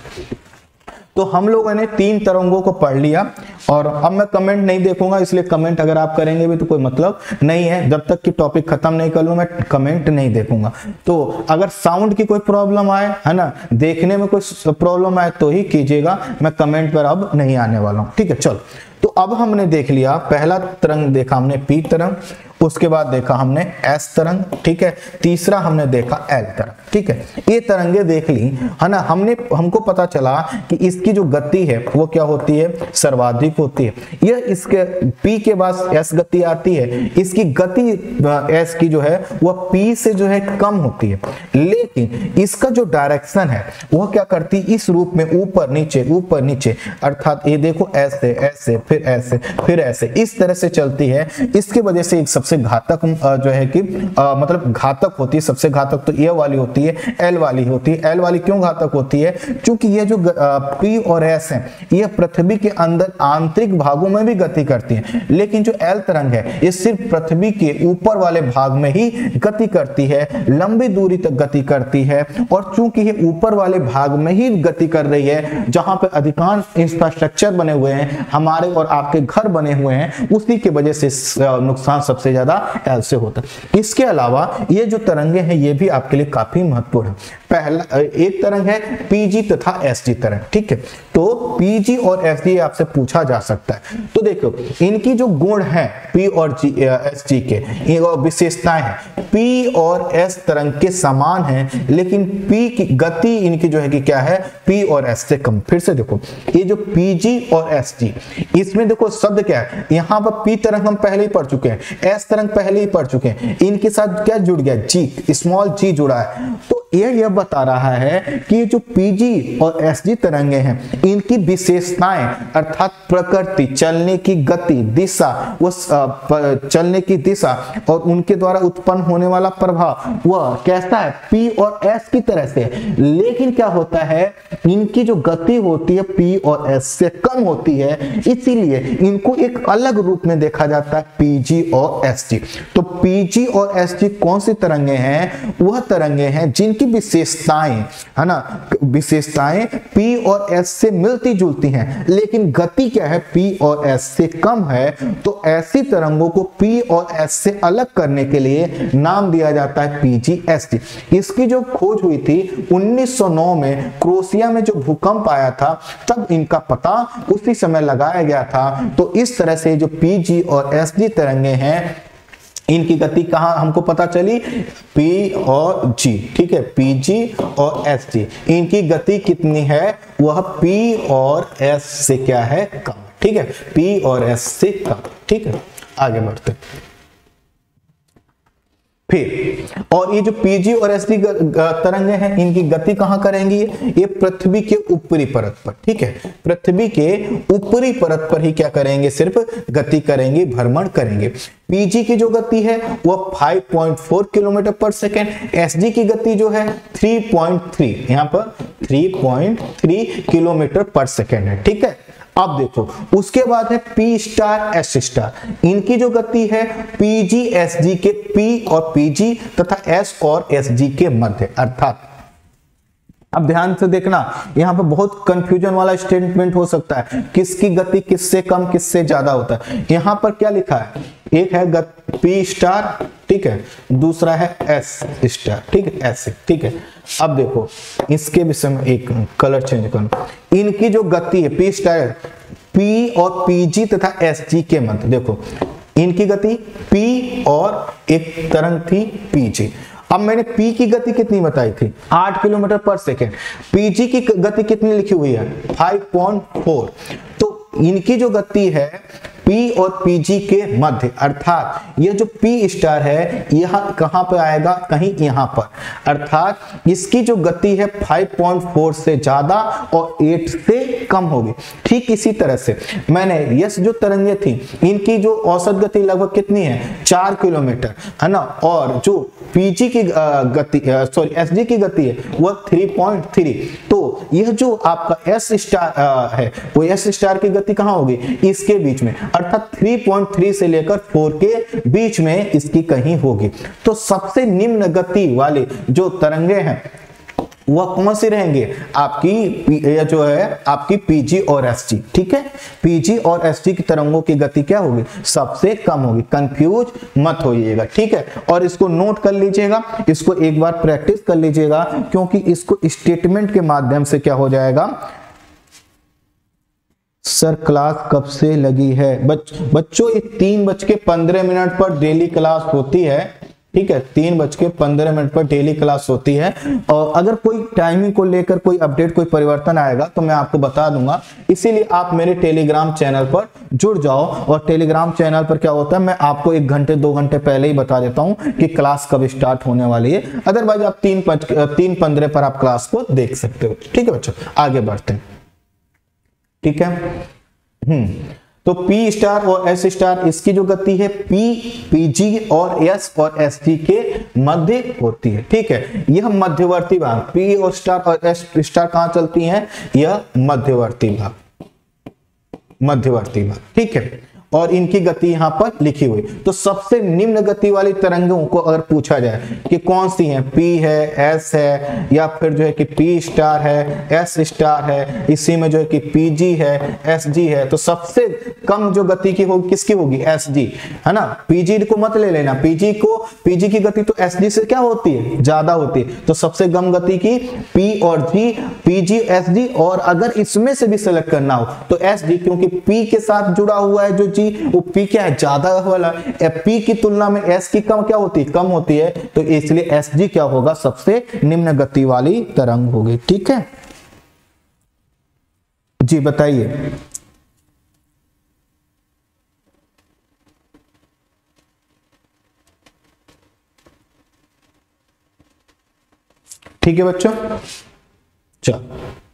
तो हम लोगों ने तीन तरंगों को पढ़ लिया, और अब मैं कमेंट नहीं देखूंगा, इसलिए कमेंट अगर आप करेंगे भी तो कोई मतलब नहीं है, जब तक कि टॉपिक खत्म नहीं कर लूं मैं कमेंट नहीं देखूंगा। तो अगर साउंड की कोई प्रॉब्लम आए, है ना, देखने में कोई प्रॉब्लम आए तो ही कीजिएगा, मैं कमेंट पर अब नहीं आने वाला हूं। ठीक है, चलो। तो अब हमने देख लिया, पहला तरंग देखा हमने पी तरंग, उसके बाद देखा हमने एस तरंग, ठीक है, तीसरा हमने देखा एल तरंग, ठीक है। ये तरंगे देख ली, है ना, हमने हमको पता चला कि इसकी जो गति है वो क्या होती है, सर्वाधिक होती है। यह इसके पी के बाद एस गति आती है, इसकी गति एस की जो है वह पी से जो है कम होती है, लेकिन इसका जो डायरेक्शन है वह क्या करती है, इस रूप में ऊपर नीचे ऊपर नीचे, अर्थात ये देखो ऐसे ऐसे फिर ऐसे फिर ऐसे, इस तरह से चलती है। इसके वजह से एक सबसे घातक जो है कि आ, मतलब घातक होती है, सबसे घातक तो ये वाली होती है, एल वाली होती है। एल वाली क्यों घातक होती है, क्योंकि ये जो पी और एस है ये पृथ्वी के अंदर आंतरिक भागों में भी गति करती है, लेकिन जो एल तरंग है ये सिर्फ पृथ्वी के ऊपर वाले भाग में ही गति करती है, लंबी दूरी तक गति करती है। और चूंकि ये ऊपर वाले भाग में ही गति कर रही है, जहां पे अधिकांश इंफ्रास्ट्रक्चर बने हुए हैं, हमारे और आपके घर बने हुए हैं, उसी की वजह से नुकसान सबसे ज्यादा एल से होता है। इसके अलावा ये जो तरंगे हैं ये भी आपके लिए काफी महत्वपूर्ण है। पहला एक तरंग है पीजी तथा एसजी तरंग, ठीक है। तो पीजी और एसजी आपसे पूछा जा सकता है। तो देखो इनकी जो गुण है पी और जी एसजी के, ये विशेषताएं हैं, पी और एस तरंग के समान हैं, लेकिन पी की गति इनकी जो है कि क्या है, पी और एस से कम। फिर से देखो ये जो पीजी और एसजी, इसमें देखो शब्द क्या है, यहां पर पी तरंग हम पहले ही पढ़ चुके हैं, एस तरंग पहले ही पढ़ चुके हैं, इनके साथ क्या जुड़ गया, जी, स्मॉल जी जुड़ा है। तो यह यह बता रहा है कि जो पीजी और एसजी तरंगे हैं इनकी विशेषताएं, अर्थात प्रकृति, चलने की गति, दिशा, वो चलने की दिशा और उनके द्वारा उत्पन्न होने वाला प्रभाव वह कैसा है, पी और एस की तरह से। लेकिन क्या होता है, इनकी जो गति होती है पी और एस से कम होती है, इसीलिए इनको एक अलग रूप में देखा जाता है, पीजी और एसजी। तो पीजी और एसजी कौन सी तरंगे हैं, वह तरंगे हैं जिनकी इनकी विशेषताएं है ना, विशेषताएं P और S से मिलती जुलती हैं, लेकिन गति क्या है P और S से कम है। तो ऐसी तरंगों को P और S से अलग करने के लिए नाम दिया जाता है पी जी एस टी। इसकी जो खोज हुई थी उन्नीस सौ नौ में क्रोएशिया में जो भूकंप आया था तब इनका पता उसी समय लगाया गया था। तो इस तरह से जो पी जी और एस जी तरंगे हैं इनकी गति कहाँ हमको पता चली, P और G, ठीक है, पी जी और एस जी, इनकी गति कितनी है, वह P और S से क्या है, कम, ठीक है, P और S से कम, ठीक है। आगे बढ़ते फिर, और ये जो P G और S G तरंगे हैं इनकी गति कहां करेंगी, ये पृथ्वी के ऊपरी परत पर, ठीक है, पृथ्वी के ऊपरी परत पर ही क्या करेंगे, सिर्फ गति करेंगे, भ्रमण करेंगे। P G की जो गति है वह पाँच पॉइंट चार किलोमीटर पर सेकेंड, S G की गति जो है तीन पॉइंट तीन, यहां पर तीन पॉइंट तीन किलोमीटर पर सेकेंड है, ठीक है। अब देखो उसके बाद है P स्टार S स्टार, इनकी जो गति है P G S G के P और P G तथा S और S G के मध्य, अर्थात अब ध्यान से देखना यहां पर बहुत कंफ्यूजन वाला स्टेटमेंट हो सकता है, किसकी गति किससे कम किससे ज्यादा होता है। यहां पर क्या लिखा है, एक है P स्टार, ठीक है, दूसरा है S स्टार, ठीक है, ऐसे, ठीक है। अब देखो इसके विषय में एक कलर चेंज करना, इनकी जो गति है P स्टार P और P G तथा S G के मध्य, देखो इनकी गति P और एक तरंग थी P G। अब मैंने P की गति कितनी बताई थी, आठ किलोमीटर पर सेकेंड, P G की गति कितनी लिखी हुई है, पाँच पॉइंट चार। तो इनकी जो गति है P और P G के मध्य, अर्थात ये जो P स्टार है यह कहां पर आएगा, कहीं यहां पर, अर्थात इसकी जो गति है पाँच पॉइंट चार से ज्यादा और आठ से कम होगी। ठीक इसी तरह से मैंने यस जो तरंगे थी इनकी जो औसत गति लगभग कितनी है, चार किलोमीटर, है ना, और जो P G की गति सॉरी S G की गति है वह तीन पॉइंट तीन। तो यह जो आपका S स्टार है वो S स्टार की गति कहां होगी, इसके बीच में, अर्थात तीन पॉइंट तीन से लेकर चार के बीच में इसकी कहीं होगी। तो सबसे निम्न गति वाले जो तरंगे हैं वह कौन सी रहेंगे, आपकी ये जो है आपकी P G और S G, ठीक है, P G और S G की तरंगों की गति क्या होगी, सबसे कम होगी, कंफ्यूज मत होइएगा, ठीक है। और इसको नोट कर लीजिएगा, इसको एक बार प्रैक्टिस कर लीजिएगा, क्योंकि इसको स्टेटमेंट के माध्यम से क्या हो जाएगा। सर क्लास कब से लगी है, बच, बच्चों ये तीन बज के पंद्रह मिनट पर डेली क्लास होती है, ठीक है, तीन बज के पंद्रह मिनट पर डेली क्लास होती है। और अगर कोई टाइमिंग को लेकर कोई अपडेट कोई परिवर्तन आएगा तो मैं आपको बता दूंगा, इसीलिए आप मेरे टेलीग्राम चैनल पर जुड़ जाओ। और टेलीग्राम चैनल पर क्या होता है, मैं आपको एक घंटे दो घंटे पहले ही बता देता हूं कि क्लास कब स्टार्ट होने वाली है। अदरवाइज आप तीन तीन पंद्रह पर आप क्लास को देख सकते हो, ठीक है बच्चों। आगे बढ़ते हैं, ठीक है। हम्म तो P स्टार और S स्टार इसकी जो गति है P, P G और S और S G के मध्य होती है, ठीक है। यह मध्यवर्ती भाग P और स्टार और S स्टार कहां चलती हैं, यह मध्यवर्ती भाग, मध्यवर्ती भाग, ठीक है। और इनकी गति यहां पर लिखी हुई। तो सबसे निम्न गति वाली तरंगों को अगर पूछा जाए कि कौन सी है, P है, S है, या फिर जो है कि P स्टार है, S स्टार है, इसी में जो है कि P G है, S G है, तो सबसे कम जो गति की होगी किसकी होगी, S G, है ना। P G को मत ले लेना, P G को P G की गति तो S G से क्या होती है, ज्यादा होती है। तो सबसे कम गति की P और G, P G S G, और अगर इसमें से भी सेलेक्ट करना हो तो S G, क्योंकि P के साथ जुड़ा हुआ है जो G वो P क्या है, ज्यादा वाला, P की तुलना में S की कम क्या होती है, कम होती है, तो इसलिए S G क्या होगा, सबसे निम्न गति वाली तरंग होगी, ठीक है जी। बताइए ठीक है बच्चों। चलो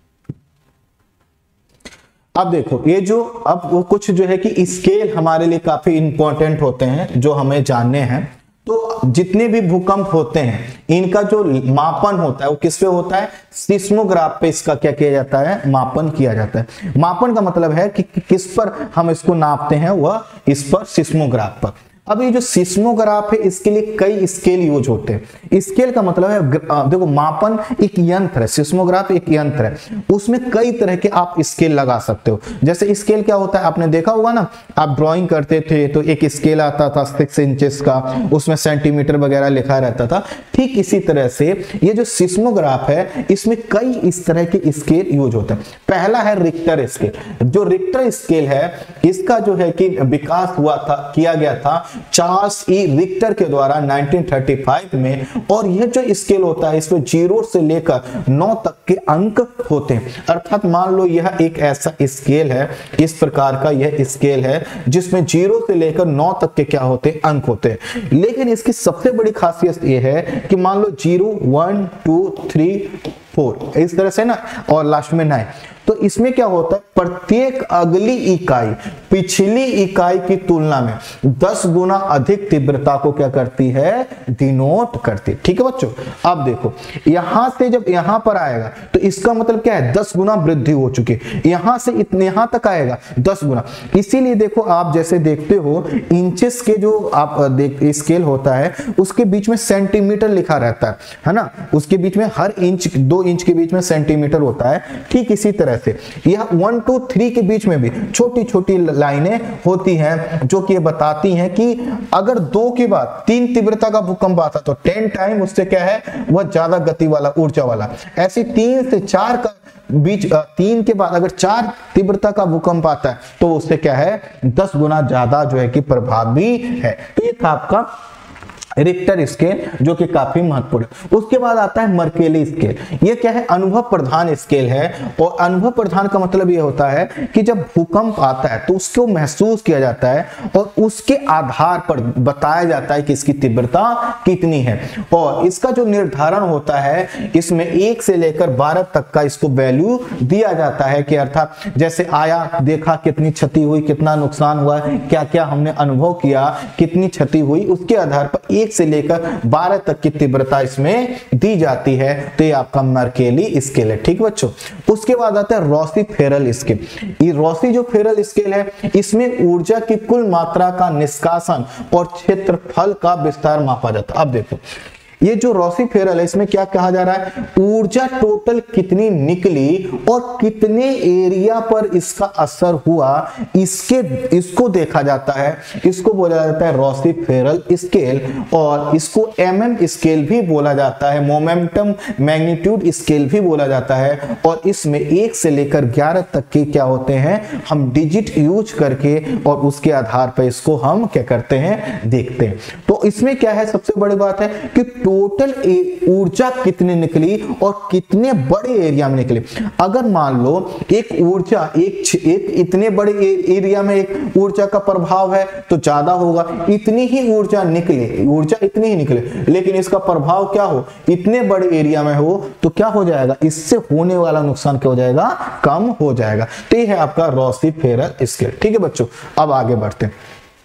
अब देखो ये जो अब वो कुछ जो है कि स्केल हमारे लिए काफी इंपॉर्टेंट होते हैं जो हमें जानने हैं। तो जितने भी भूकंप होते हैं इनका जो मापन होता है वो किस पे होता है, सिस्मोग्राफ पे इसका क्या किया जाता है, मापन किया जाता है। मापन का मतलब है कि किस पर हम इसको नापते हैं, वह इस पर सिस्मोग्राफ पर। अब ये जो सिस्मोग्राफ है इसके लिए कई स्केल यूज होते हैं। स्केल का मतलब है देखो मापन एक यंत्र है, सिस्मोग्राफ एक यंत्र है, उसमें कई तरह के आप स्केल लगा सकते हो। जैसे स्केल क्या होता है आपने देखा होगा ना, आप ड्राइंग करते थे तो एक स्केल आता था सिक्स इंचेस का, उसमें सेंटीमीटर वगैरह लिखा रहता था। ठीक इसी तरह से ये जो सिस्मोग्राफ है इसमें कई इस तरह के स्केल यूज होते हैं। पहला है रिक्टर स्केल। जो रिक्टर स्केल है इसका जो है कि विकास हुआ था किया गया था चार्ल्स ई रिक्टर के द्वारा नाइनटीन थर्टी फाइव में, और यह जो स्केल होता है इसमें जीरो से लेकर नौ तक के अंक होते हैं। अर्थात मान लो यह एक ऐसा स्केल है, इस प्रकार का यह स्केल है जिसमें जीरो से लेकर नौ तक के क्या होते हैं अंक होते हैं। लेकिन इसकी सबसे बड़ी खासियत यह है कि मान लो zero one two three four इस तरह से ना, और लास्ट में नाइन, तो इसमें क्या होता है प्रत्येक अगली इकाई पिछली इकाई की तुलना में दस गुना अधिक तीव्रता को क्या करती है, डिनोट करती है। ठीक है बच्चों, अब देखो यहां से जब यहां पर आएगा तो इसका मतलब क्या है, दस गुना वृद्धि हो चुकी है। यहां से इतने यहां तक आएगा दस गुना। इसीलिए देखो आप जैसे देखते हो इंचेस के जो आप देख स्केल होता है उसके बीच में सेंटीमीटर लिखा रहता है, है ना, उसके बीच में हर इंच दो इंच के बीच में सेंटीमीटर होता है। ठीक इसी तरह से यह वन टू थ्री के बीच में भी छोटी छोटी लाइनें होती हैं जो कि ये बताती हैं कि अगर दो के बाद तीन तीव्रता का भूकंप आता तो टेन टाइम उससे क्या है वह ज्यादा गति वाला ऊर्जा वाला। ऐसी तीन से चार का बीच तीन के बाद अगर चार तीव्रता का भूकंप आता है तो उससे क्या है दस गुना ज्यादा जो है कि प्रभावी है। तो ये था आपका रिक्टर स्केल जो कि काफी महत्वपूर्ण है। उसके बाद आता है मर्केली स्केल। ये क्या है, अनुभव प्रधान स्केल है। और अनुभव प्रधान का मतलब ये होता है कि जब भूकंप आता है तो उसको महसूस किया जाता है और उसके आधार पर बताया जाता है कि इसकी तीव्रता कितनी है। और इसका जो निर्धारण होता है इसमें एक से लेकर बारह तक का इसको वैल्यू दिया जाता है कि अर्थात जैसे आया देखा कितनी क्षति हुई, कितना नुकसान हुआ, क्या क्या हमने अनुभव किया, कितनी क्षति हुई, उसके आधार पर एक से लेकर बारह तक की तीव्रता इसमें दी जाती है। तो ये आपका मर्केली स्केल है। ठीक बच्चों, उसके बाद आता है रॉसी फेरल स्केल। ये रॉसी जो फेरल स्केल है इसमें ऊर्जा की कुल मात्रा का निष्कासन और क्षेत्रफल का विस्तार मापा जाता है। अब देखो ये जो रॉसी फेरल है इसमें क्या कहा जा रहा है, ऊर्जा टोटल कितनी निकली और कितने एरिया पर इसका असर हुआ, इसके इसको देखा जाता है। इसको बोला जाता है रॉसी फेरल स्केल, और इसको एमएम स्केल भी बोला जाता है, मोमेंटम मैग्नीट्यूड स्केल भी बोला जाता है। और इसमें एक से लेकर ग्यारह तक के क्या होते हैं हम डिजिट यूज करके और उसके आधार पर इसको हम क्या करते हैं देखते हैं। तो इसमें क्या है सबसे बड़ी बात है कि टोटल ऊर्जा कितनी निकली और कितने बड़े एरिया में निकली। अगर मान लो एक ऊर्जा एक, एक इतने बड़े एरिया में एक ऊर्जा का प्रभाव है तो ज्यादा होगा, इतनी ही ऊर्जा निकले ऊर्जा इतनी ही निकले लेकिन इसका प्रभाव क्या हो इतने बड़े एरिया में हो तो क्या हो जाएगा, इससे होने वाला नुकसान क्या हो जाएगा, कम हो जाएगा। तो ये है आपका रॉसी फेरल स्केल। ठीक है बच्चों, अब आगे बढ़ते हैं।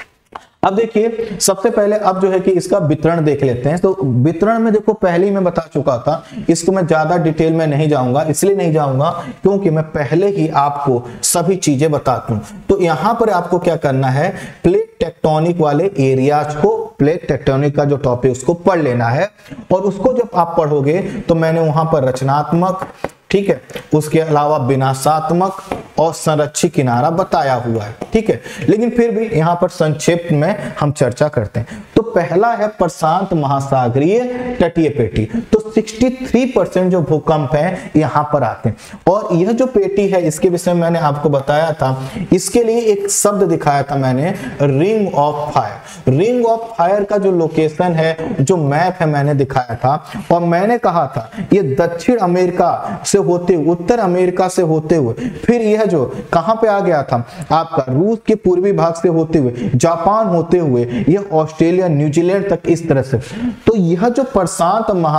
अब देखिए सबसे पहले अब जो है कि इसका वितरण देख लेते हैं। तो वितरण में देखो पहले ही मैं बता चुका था, इसको मैं ज्यादा डिटेल में नहीं जाऊंगा, इसलिए नहीं जाऊंगा क्योंकि मैं पहले ही आपको सभी चीजें बताता हूं। तो यहां पर आपको क्या करना है, प्लेट टेक्टोनिक वाले एरियाज को, प्लेट टेक्टोनिक का जो टॉपिक उसको पढ़ लेना है। और उसको जब आप पढ़ोगे तो मैंने वहां पर रचनात्मक, ठीक है, उसके अलावा विनाशात्मक और संरक्षित किनारा बताया हुआ है। ठीक है, लेकिन फिर भी यहां पर संक्षेप में हम चर्चा करते हैं। तो पहला है प्रशांत महासागरीय तटीय पेटी। तो तिरसठ परसेंट जो भूकंप है यहां पर आते हैं। और यह जो पेटी है इसके विषय में मैंने आपको बताया था, इसके लिए एक शब्द दिखाया था मैंने, ring of fire. Ring of fire का जो लोकेशन है, जो मैप है मैंने दिखाया था, और मैंने कहा था ये दक्षिण अमेरिका से होते हुए, उत्तर अमेरिका से होते हुए, फिर यह जो कहां पे आ गया था आपका रूस के पूर्वी भाग से होते हुए, जापान होते हुए, यह ऑस्ट्रेलिया न्यूजीलैंड तक, इस तरह से। तो यह जो प्रशांत महासागर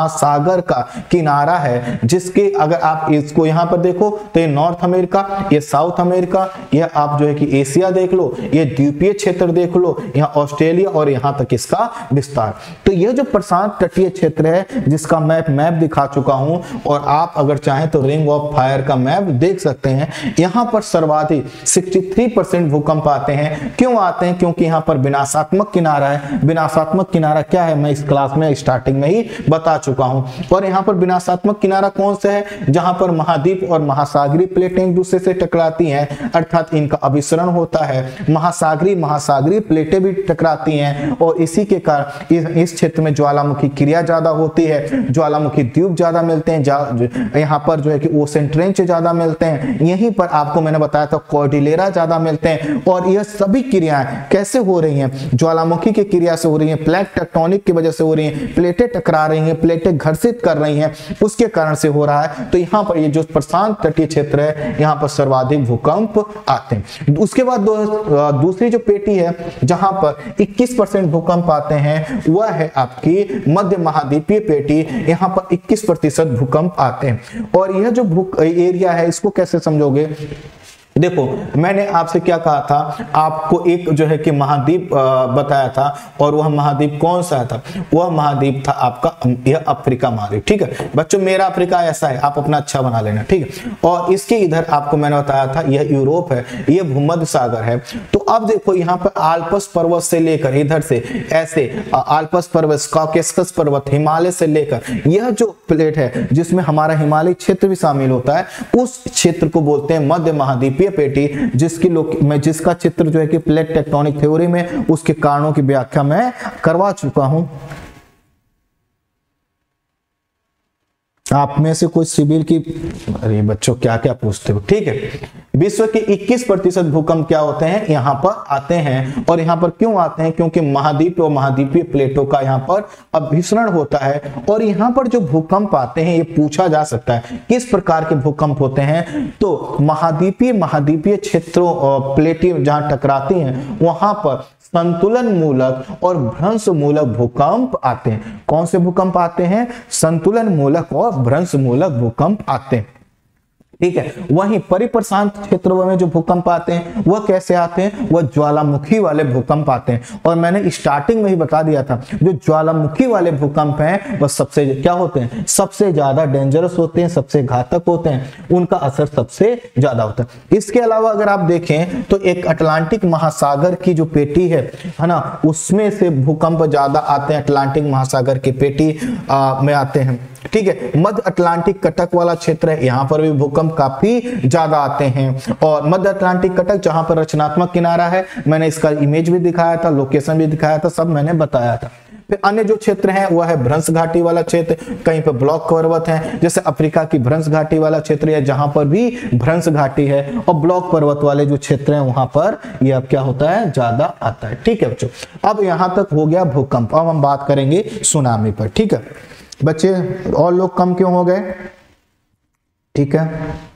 सागर का किनारा है, जिसके अगर आप इसको यहाँ पर देखो तो ये नॉर्थ अमेरिका, ये साउथ अमेरिका, ये आप जो है कि एशिया देख लो, ये द्वीपीय क्षेत्र देख लो, यहाँ ऑस्ट्रेलिया और यहाँ तक इसका विस्तार। तो यह जो प्रशांत तटीय क्षेत्र है जिसका मैप मैप दिखा चुका हूं, और आप अगर चाहें तो रिंग ऑफ फायर का मैप देख सकते हैं। यहाँ पर सर्वाधिक तिरसठ परसेंट भूकंप आते हैं। क्यों आते हैं? क्योंकि यहाँ पर विनाशात्मक किनारा है। विनाशात्मक किनारा क्या है मैं इस क्लास में स्टार्टिंग में ही बता चुका हूं। और यहाँ पर विनाशात्मक किनारा कौन सा है? जहां पर महाद्वीप और महासागरीय प्लेटें एक दूसरे से टकराती हैं, अर्थात इनका अभिसरण होता है। महासागरीय महासागरीय प्लेटें भी टकराती हैं और इसी के कारण इस क्षेत्र में ज्वालामुखी क्रिया ज्यादा होती है, ज्वालामुखी द्वीप ज्यादा मिलते हैं, यहाँ पर जो है कि ओशन ट्रेंच ज्यादा मिलते हैं, यहीं पर आपको मैंने बताया था कॉर्डिलेरा ज्यादा मिलते हैं। और यह सभी क्रियाएं कैसे हो रही हैं? ज्वालामुखी की क्रिया से हो रही हैं, प्लेट टेक्टोनिक की वजह से हो रही हैं, प्लेटें टकरा रही हैं, प्लेटें घर्षित कर रही हैं, उसके कारण से हो रहा है। तो यहाँ पर ये जो प्रशांत तटीय क्षेत्र है यहाँ पर सर्वाधिक भूकंप आते हैं। उसके बाद दो, दूसरी जो पेटी है जहां पर इक्कीस परसेंट भूकंप आते हैं वह है आपकी मध्य महाद्वीपीय पेटी। यहाँ पर इक्कीस प्रतिशत भूकंप आते हैं। और यह जो भूक एरिया है इसको कैसे समझोगे? देखो मैंने आपसे क्या कहा था, आपको एक जो है कि महाद्वीप बताया था, और वह महाद्वीप कौन सा था? वह महाद्वीप था आपका यह अफ्रीका महाद्वीप। ठीक है बच्चों, मेरा अफ्रीका ऐसा है, आप अपना अच्छा बना लेना। ठीक है, और इसके इधर आपको मैंने बताया था यह यूरोप है, यह भूमध्य सागर है। तो अब देखो यहाँ पर आल्प्स पर्वत से लेकर इधर से ऐसे आल्प्स पर्वत, कॉकेसस पर्वत, हिमालय से लेकर यह जो प्लेट है जिसमें हमारा हिमालय क्षेत्र भी शामिल होता है, उस क्षेत्र को बोलते हैं मध्य महाद्वीपीय पेटी, जिसकी लोग मैं जिसका चित्र जो है कि प्लेट टेक्टोनिक थ्योरी में उसके कारणों की व्याख्या मैं करवा चुका हूं। आप में से कोई सिविल की, अरे बच्चों क्या क्या पूछते हो? ठीक है, विश्व के इक्कीस प्रतिशत भूकंप क्या होते हैं? यहाँ पर आते हैं। और यहाँ पर क्यों आते हैं? क्योंकि महाद्वीप और महाद्वीपीय प्लेटों का यहाँ पर अभिसरण होता है। और यहाँ पर जो भूकंप आते हैं ये पूछा जा सकता है किस प्रकार के भूकंप होते हैं। तो महाद्वीपीय महाद्वीपीय क्षेत्रों और प्लेटें जहां टकराती हैं वहां पर संतुलन मूलक और भ्रंश मूलक भूकंप आते हैं। कौन से भूकंप आते हैं? संतुलन मूलक और भ्रंश मूलक भूकंप आते हैं। ठीक है, वहीं परिप्रशांत क्षेत्रों में जो भूकंप आते हैं वह कैसे आते हैं? वह ज्वालामुखी वाले भूकंप आते हैं। और मैंने स्टार्टिंग में ही बता दिया था जो ज्वालामुखी वाले भूकंप हैं वह सबसे क्या होते हैं? सबसे ज्यादा डेंजरस होते हैं, सबसे घातक होते हैं, उनका असर सबसे ज्यादा होता है। इसके अलावा अगर आप देखें तो एक अटलांटिक महासागर की जो पेटी है है ना, उसमें से भूकंप ज्यादा आते हैं। अटलांटिक महासागर की पेटी आ, में आते हैं। ठीक है, मध्य अटलांटिक कटक वाला क्षेत्र है, यहाँ पर भी भूकंप काफी ज्यादा आते हैं। और मध्य अटलांटिक कटक जहां पर रचनात्मक किनारा है, मैंने इसका इमेज भी दिखाया था, लोकेशन भी दिखाया था, सब मैंने बताया था। फिर अन्य जो क्षेत्र है वह है भ्रंश घाटी वाला क्षेत्र, कहीं पर ब्लॉक पर्वत है, जैसे अफ्रीका की भ्रंश घाटी वाला क्षेत्र है जहां पर भी भ्रंश घाटी है। और ब्लॉक पर्वत वाले जो क्षेत्र हैं वहां पर यह अब क्या होता है? ज्यादा आता है। ठीक है बच्चों, अब यहां तक हो गया भूकंप। अब हम बात करेंगे सुनामी पर। ठीक है बच्चे, और लोग कम क्यों हो गए? ठीक है,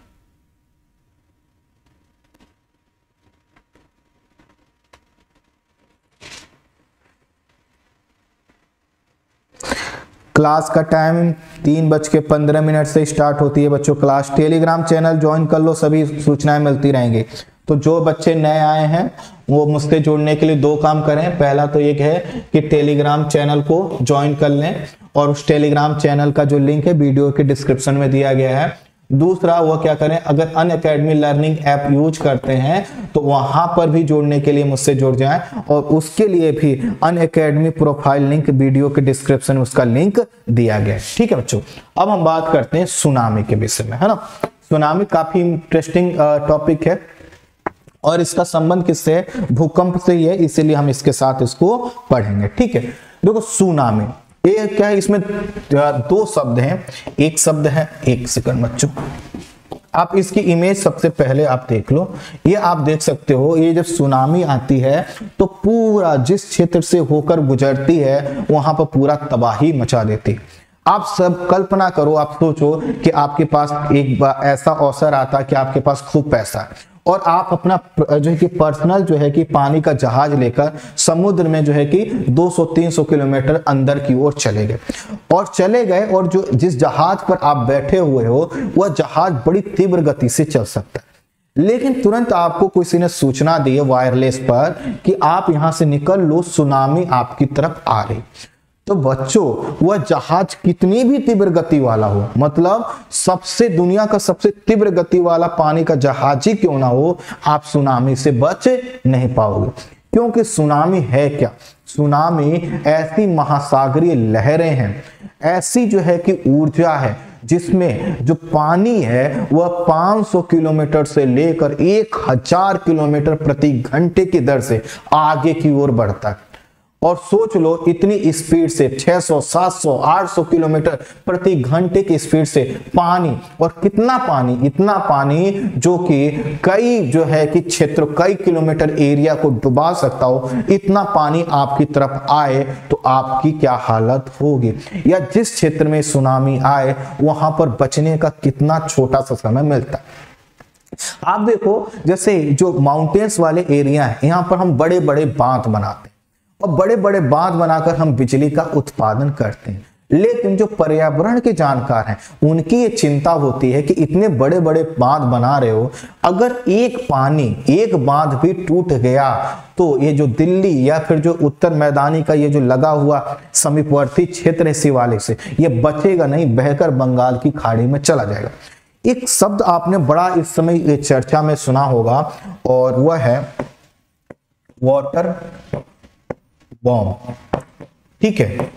क्लास का टाइम तीन बज के पंद्रह मिनट से स्टार्ट होती है बच्चों क्लास। टेलीग्राम चैनल ज्वाइन कर लो, सभी सूचनाएं मिलती रहेंगी। तो जो बच्चे नए आए हैं वो मुझसे जुड़ने के लिए दो काम करें। पहला तो एक है कि टेलीग्राम चैनल को ज्वाइन कर लें, और उस टेलीग्राम चैनल का जो लिंक है वीडियो के डिस्क्रिप्शन में दिया गया है। दूसरा वो क्या करें, अगर अनअकैडमी लर्निंग ऐप यूज करते हैं तो वहां पर भी जोड़ने के लिए मुझसे जुड़ जाएं, और उसके लिए भी अनअकैडमी प्रोफाइल लिंक वीडियो के डिस्क्रिप्शन में उसका लिंक दिया गया है। ठीक है बच्चों, अब हम बात करते हैं सुनामी के विषय में, है ना। सुनामी काफी इंटरेस्टिंग टॉपिक है और इसका संबंध किससे है? भूकंप से ही है, इसीलिए हम इसके साथ इसको पढ़ेंगे। ठीक है, देखो सुनामी ये क्या है, इसमें दो शब्द हैं। एक शब्द है, एक सेकंड बच्चों, आप इसकी इमेज सबसे पहले आप देख लो। ये आप देख सकते हो, ये जब सुनामी आती है तो पूरा जिस क्षेत्र से होकर गुजरती है वहां पर पूरा तबाही मचा देती है। आप सब कल्पना करो, आप सोचो कि आपके पास एक ऐसा अवसर आता कि आपके पास खूब पैसा है और आप अपना जो है कि पर्सनल जो है कि पानी का जहाज लेकर समुद्र में जो है कि दो सौ तीन सौ किलोमीटर अंदर की ओर चले गए और चले गए और जो जिस जहाज पर आप बैठे हुए हो वह जहाज बड़ी तीव्र गति से चल सकता है, लेकिन तुरंत आपको किसी ने सूचना दी है वायरलेस पर कि आप यहां से निकल लो, सुनामी आपकी तरफ आ रही। तो बच्चों वह जहाज कितनी भी तीव्र गति वाला हो, मतलब सबसे दुनिया का सबसे तीव्र गति वाला पानी का जहाज ही क्यों ना हो, आप सुनामी से बच नहीं पाओगे। क्योंकि सुनामी है क्या? सुनामी ऐसी महासागरीय लहरें हैं, ऐसी जो है कि ऊर्जा है जिसमें जो पानी है वह पाँच सौ किलोमीटर से लेकर एक हज़ार किलोमीटर प्रति घंटे की दर से आगे की ओर बढ़ता है। और सोच लो इतनी स्पीड से छह सौ, सात सौ, आठ सौ किलोमीटर प्रति घंटे की स्पीड से पानी, और कितना पानी, इतना पानी जो कि कई जो है कि क्षेत्र, कई किलोमीटर एरिया को डुबा सकता हो, इतना पानी आपकी तरफ आए तो आपकी क्या हालत होगी। या जिस क्षेत्र में सुनामी आए वहां पर बचने का कितना छोटा सा समय मिलता है। आप देखो जैसे जो माउंटेन्स वाले एरिया है, यहाँ पर हम बड़े बड़े बांध बनाते हैं और बड़े बड़े बांध बनाकर हम बिजली का उत्पादन करते हैं, लेकिन जो पर्यावरण के जानकार हैं उनकी ये चिंता होती है कि इतने बड़े बड़े बांध बना रहे हो, अगर एक पानी, एक बांध भी टूट गया तो ये जो दिल्ली या फिर जो उत्तर मैदानी का ये जो लगा हुआ समीपवर्ती क्षेत्र है शिवालिक से, ये बचेगा नहीं, बहकर बंगाल की खाड़ी में चला जाएगा। एक शब्द आपने बड़ा इस समय चर्चा में सुना होगा और वह है वाटर बॉम्ब। ठीक है,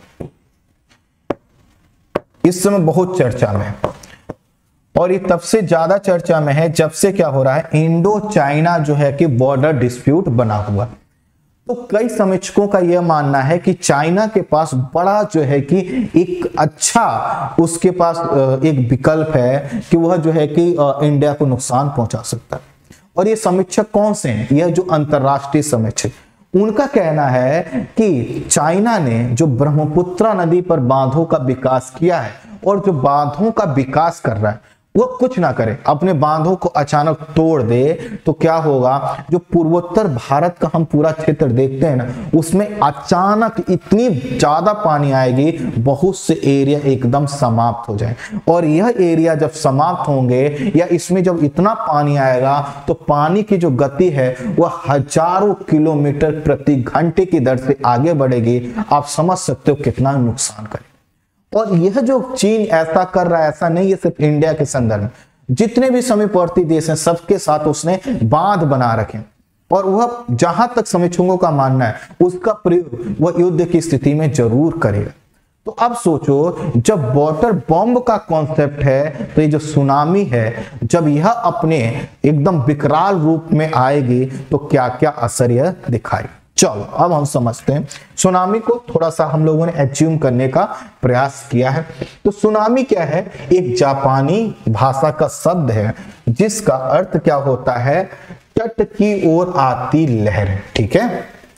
इस समय बहुत चर्चा में है और ये तब से ज्यादा चर्चा में है जब से क्या हो रहा है, इंडो चाइना जो है कि बॉर्डर डिस्प्यूट बना हुआ। तो कई समीक्षकों का यह मानना है कि चाइना के पास बड़ा जो है कि एक अच्छा उसके पास एक विकल्प है कि वह जो है कि इंडिया को नुकसान पहुंचा सकता है। और ये समीक्षक कौन से हैं? यह जो अंतरराष्ट्रीय समीक्षक, उनका कहना है कि चाइना ने जो ब्रह्मपुत्र नदी पर बांधों का विकास किया है और जो बांधों का विकास कर रहा है वो कुछ ना करे, अपने बांधों को अचानक तोड़ दे तो क्या होगा, जो पूर्वोत्तर भारत का हम पूरा क्षेत्र देखते हैं ना, उसमें अचानक इतनी ज्यादा पानी आएगी, बहुत से एरिया एकदम समाप्त हो जाए। और यह एरिया जब समाप्त होंगे या इसमें जब इतना पानी आएगा तो पानी की जो गति है वह हजारों किलोमीटर प्रति घंटे की दर से आगे बढ़ेगी। आप समझ सकते हो कितना नुकसान करे। और यह जो चीन ऐसा कर रहा है, ऐसा नहीं है सिर्फ इंडिया के संदर्भ में, जितने भी समीपवर्ती देश हैं सबके साथ उसने बांध बना रखे और वह जहां तक समीक्षकों का मानना है उसका प्रयोग वह युद्ध की स्थिति में जरूर करेगा। तो अब सोचो जब वाटर बॉम्ब का कॉन्सेप्ट है तो ये जो सुनामी है जब यह अपने एकदम विकराल रूप में आएगी तो क्या क्या असर यह दिखाएगी। चलो अब हम समझते हैं सुनामी को, थोड़ा सा हम लोगों ने एज्यूम करने का प्रयास किया है। तो सुनामी क्या है? एक जापानी भाषा का शब्द है जिसका अर्थ क्या होता है, तट की ओर आती लहर। ठीक है,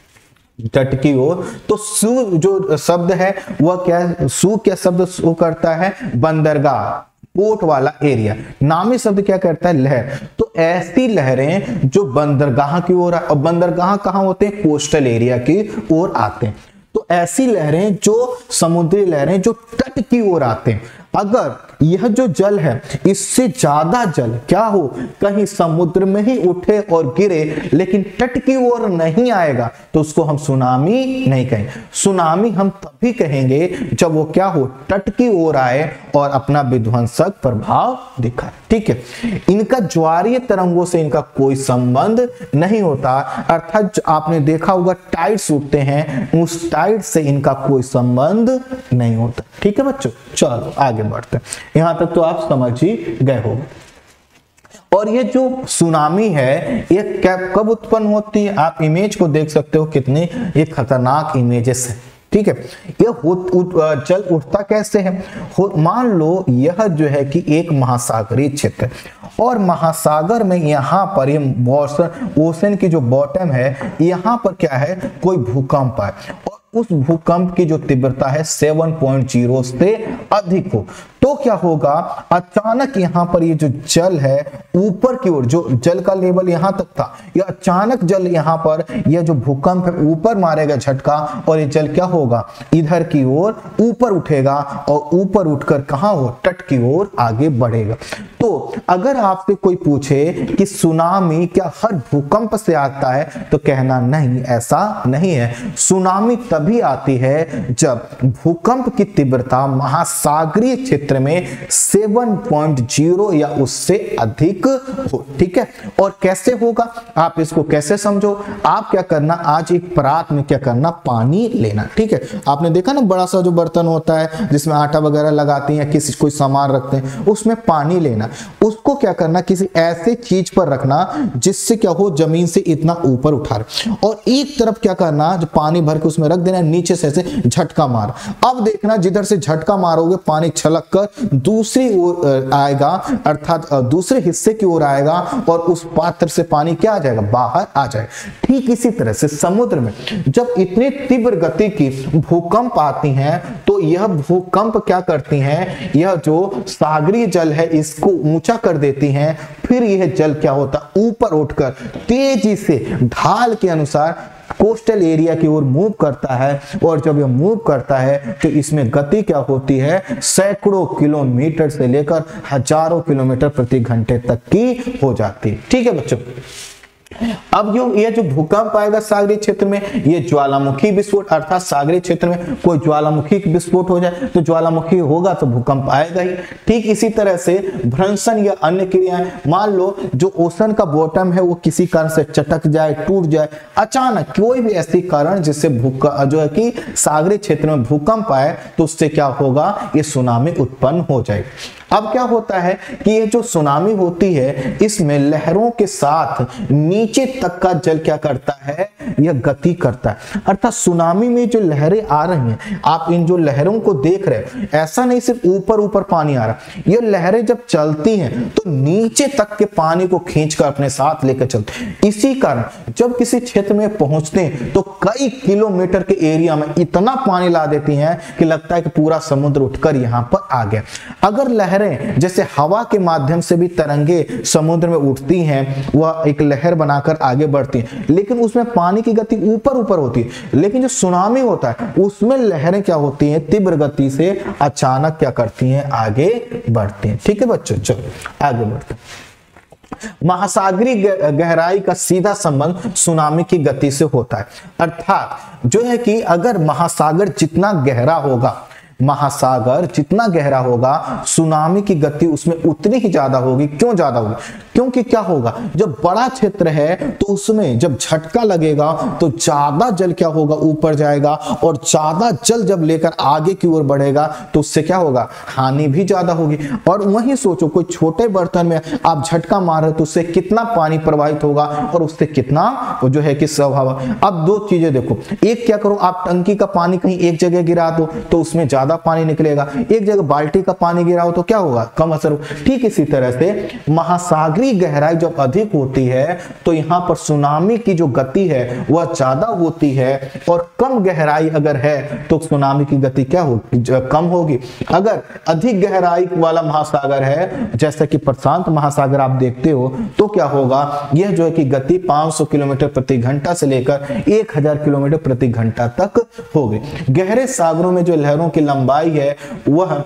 तट की ओर। तो सु जो शब्द है वह क्या है, सु क्या शब्द सु करता है, बंदरगाह, पोर्ट वाला एरिया। नामी शब्द क्या करता है, लहर। तो ऐसी लहरें जो बंदरगाह की ओर, और बंदरगाह कहां होते हैं, कोस्टल एरिया की ओर आते हैं। तो ऐसी लहरें जो समुद्री लहरें जो तट की ओर आते हैं, अगर यह जो जल है इससे ज्यादा जल क्या हो, कहीं समुद्र में ही उठे और गिरे लेकिन तट की ओर नहीं आएगा तो उसको हम सुनामी नहीं कहेंगे। सुनामी हम तभी कहेंगे जब वो क्या हो, तट की ओर आए और अपना विध्वंसक प्रभाव दिखाए। ठीक है, इनका ज्वारीय तरंगों से इनका कोई संबंध नहीं होता, अर्थात आपने देखा होगा टाइड्स उठते हैं, उस टाइड से इनका कोई संबंध नहीं होता। ठीक है बच्चों, चलो आगे बढ़ते हैं। यहां तक तो आप समझ ही गए होंगे। और ये जो सुनामी है ये कब उत्पन्न होती है, आप इमेज को देख सकते हो, कितनी ये खतरनाक इमेजेस है। ठीक है, ये जल उठता कैसे है, मान लो यह जो है कि एक महासागरीय क्षेत्र है और महासागर में यहाँ पर ये ओशन की जो बॉटम है यहाँ पर क्या है, कोई भूकंप है और उस भूकंप की जो तीव्रता है सात पॉइंट ज़ीरो से अधिक हो, तो क्या होगा, अचानक यहां पर ये जो जल है ऊपर की ओर, जो जल का लेवल यहां तक था, ये अचानक जल यहां पर, यह जो भूकंप है ऊपर मारेगा झटका, और ये जल क्या होगा, इधर की ओर ऊपर उठेगा, और ऊपर उठकर कहां हो, तट की ओर आगे बढ़ेगा। तो अगर आपसे कोई पूछे कि सुनामी क्या हर भूकंप से आता है, तो कहना नहीं, ऐसा नहीं है। सुनामी तभी आती है जब भूकंप की तीव्रता महासागरीय क्षेत्र में सात पॉइंट ज़ीरो या उससे अधिक हो, ठीक है। और कैसे होगा, आप इसको कैसे समझो, आप क्या करना, आज एक परात में क्या करना, पानी लेना, ठीक है। आपने देखा ना बड़ा सा जो बर्तन होता है जिसमें आटा वगैरह लगाते हैं या किसी कोई सामान रखते हैं, उसमें पानी लेना, उसको क्या करना, किसी ऐसे चीज पर रखना जिससे क्या हो, जमीन से इतना ऊपर उठा रहे, और एक तरफ क्या करना, जो पानी भर के उसमें रख देना, नीचे से ऐसे झटका मार। अब देखना जिधर से झटका मारोगे पानी छलक कर दूसरी ओर आएगा, अर्थात दूसरे हिस्से की ओर आएगा, और उस पात्र से पानी क्या आ जाएगा, बाहर आ जाएगा। ठीक इसी तरह से समुद्र में जब इतनी तीव्र गति की भूकंप आती हैं, तो यह भूकंप क्या करती हैं, यह जो सागरीय जल है इसको ऊंचा कर देती हैं, फिर यह जल क्या होता, ऊपर उठकर तेजी से ढाल के अनुसार कोस्टल एरिया की ओर मूव करता है, और जब यह मूव करता है तो इसमें गति क्या होती है, सैकड़ों किलोमीटर से लेकर हजारों किलोमीटर प्रति घंटे तक की हो जाती है, ठीक है बच्चों। अब जो ये जो भूकंप आएगा सागरीय क्षेत्र में, ये ज्वालामुखी विस्फोट, अर्थात सागरीय क्षेत्र में कोई ज्वालामुखी विस्फोट हो जाए तो ज्वालामुखी होगा तो भूकंप आएगा ही। ठीक इसी तरह से भ्रंशन या अन्य क्रियाएं, मान लो जो ओशन का बॉटम है वो किसी कारण से चटक जाए, टूट जाए, अचानक कोई भी ऐसी कारण जिससे भूकंप जो है कि सागरीय क्षेत्र में भूकंप आए, तो उससे क्या होगा, ये सुनामी उत्पन्न हो जाएगी। अब क्या होता है कि ये जो सुनामी होती है इसमें लहरों के साथ नीचे तक का जल क्या करता है, यह गति करता है। अर्थात सुनामी में जो लहरें आ रही हैं, आप इन जो लहरों को देख रहे हैं, ऐसा नहीं सिर्फ ऊपर ऊपर पानी आ रहा, ये लहरें जब चलती हैं तो नीचे तक के पानी को खींचकर अपने साथ लेकर चलती हैं। इसी कारण जब किसी क्षेत्र में पहुंचते हैं तो कई किलोमीटर के एरिया में इतना पानी ला देती हैं कि लगता है कि पूरा समुद्र उठकर यहां पर आ गया। अगर लहरें जैसे हवा के माध्यम से भी तरंगे समुद्र में उठती हैं, वह एक लहर बनाकर आगे बढ़ती हैं, लेकिन उसमें पानी की गति ऊपर ऊपर होती है। लेकिन जो सुनामी होता है उसमें लहरें क्या होती हैं, तीव्र गति से अचानक क्या करती हैं, आगे बढ़ती हैं। ठीक है बच्चों, चलो आगे बढ़ते हैं। महासागरीय गहराई का सीधा संबंध सुनामी की गति से होता है। अर्थात जो है कि अगर महासागर जितना गहरा होगा, महासागर जितना गहरा होगा, सुनामी की गति उसमें उतनी ही ज्यादा होगी। क्यों ज्यादा होगी? क्योंकि क्या होगा, जब बड़ा क्षेत्र है तो उसमें जब झटका लगेगा तो ज्यादा जल क्या होगा, ऊपर जाएगा, और ज्यादा जल जब लेकर आगे की ओर बढ़ेगा तो उससे क्या होगा, हानि भी ज्यादा होगी। और वहीं सोचो कोई छोटे बर्तन में आप झटका मार रहे हो तो उससे कितना पानी प्रवाहित होगा और उससे कितना जो है कि स्वभाव। अब दो चीजें देखो, एक क्या करो, आप टंकी का पानी कहीं एक जगह गिरा दो तो उसमें ज्यादा पानी निकलेगा, एक जगह बाल्टी का पानी गिराओ तो क्या होगा, कम असर हो। ठीक इसी तरह से महासागरीय गहराई जब अधिक होती है तो यहां पर सुनामी की जो गति है वह ज्यादा होती है, और कम गहराई अगर है तो सुनामी की गति क्या होगी, कम होगी। अगर अधिक गहराई वाला महासागर है जैसे कि प्रशांत महासागर आप देखते हो तो क्या होगा, यह जो है कि गति पाँच सौ किलोमीटर प्रति घंटा से लेकर एक हज़ार किलोमीटर प्रति घंटा तक होगी। गहरे सागरों में जो लहरों की लंबाई है वह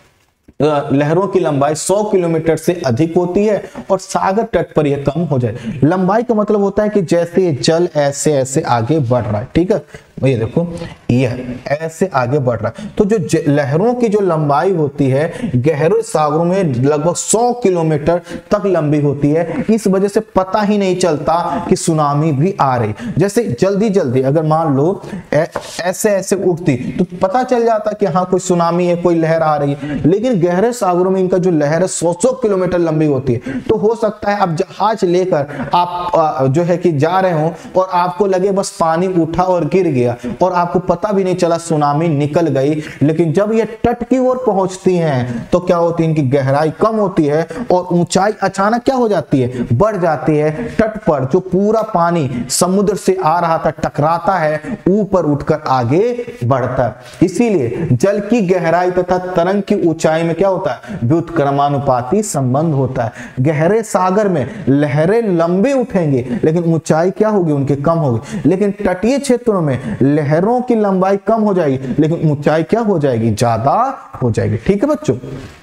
लहरों की लंबाई सौ किलोमीटर से अधिक होती है, और सागर तट पर यह कम हो जाए। लंबाई का मतलब होता है कि जैसे ये जल ऐसे ऐसे आगे बढ़ रहा है, ठीक है, ये देखो यह ऐसे आगे बढ़ रहा है, तो जो लहरों की जो लंबाई होती है गहरे सागरों में लगभग सौ किलोमीटर तक लंबी होती है। इस वजह से पता ही नहीं चलता कि सुनामी भी आ रही। जैसे जल्दी जल्दी अगर मान लो ऐसे ऐसे उठती तो पता चल जाता कि हाँ कोई सुनामी है, कोई लहर आ रही है, लेकिन गहरे सागरों में इनका जो लहर है सौ सौ किलोमीटर लंबी होती है। तो हो सकता है आप जहाज लेकर आप जो है कि जा रहे हो और आपको लगे बस पानी उठा और गिर गया, लिया और आपको पता भी नहीं चला, सुनामी निकल गई। लेकिन जब ये तट की ओर पहुंचती हैं तो क्या होती है, इनकी गहराई कम होती है और ऊंचाई अचानक क्या हो जाती है, बढ़ जाती है। तट पर जो पूरा पानी समुद्र से आ रहा था टकराता है, ऊपर उठकर आगे बढ़ता है। इसीलिए जल की गहराई तथा तरंग की ऊंचाई में क्या होता है, व्युत्क्रमानुपाती संबंध होता है। गहरे सागर में लहरें लंबी उठेंगी लेकिन ऊंचाई क्या होगी, उनकी कम होगी। लेकिन तटीय क्षेत्रों में लहरों की लंबाई कम हो जाएगी लेकिन ऊंचाई क्या हो जाएगी, ज्यादा हो जाएगी। ठीक है बच्चों,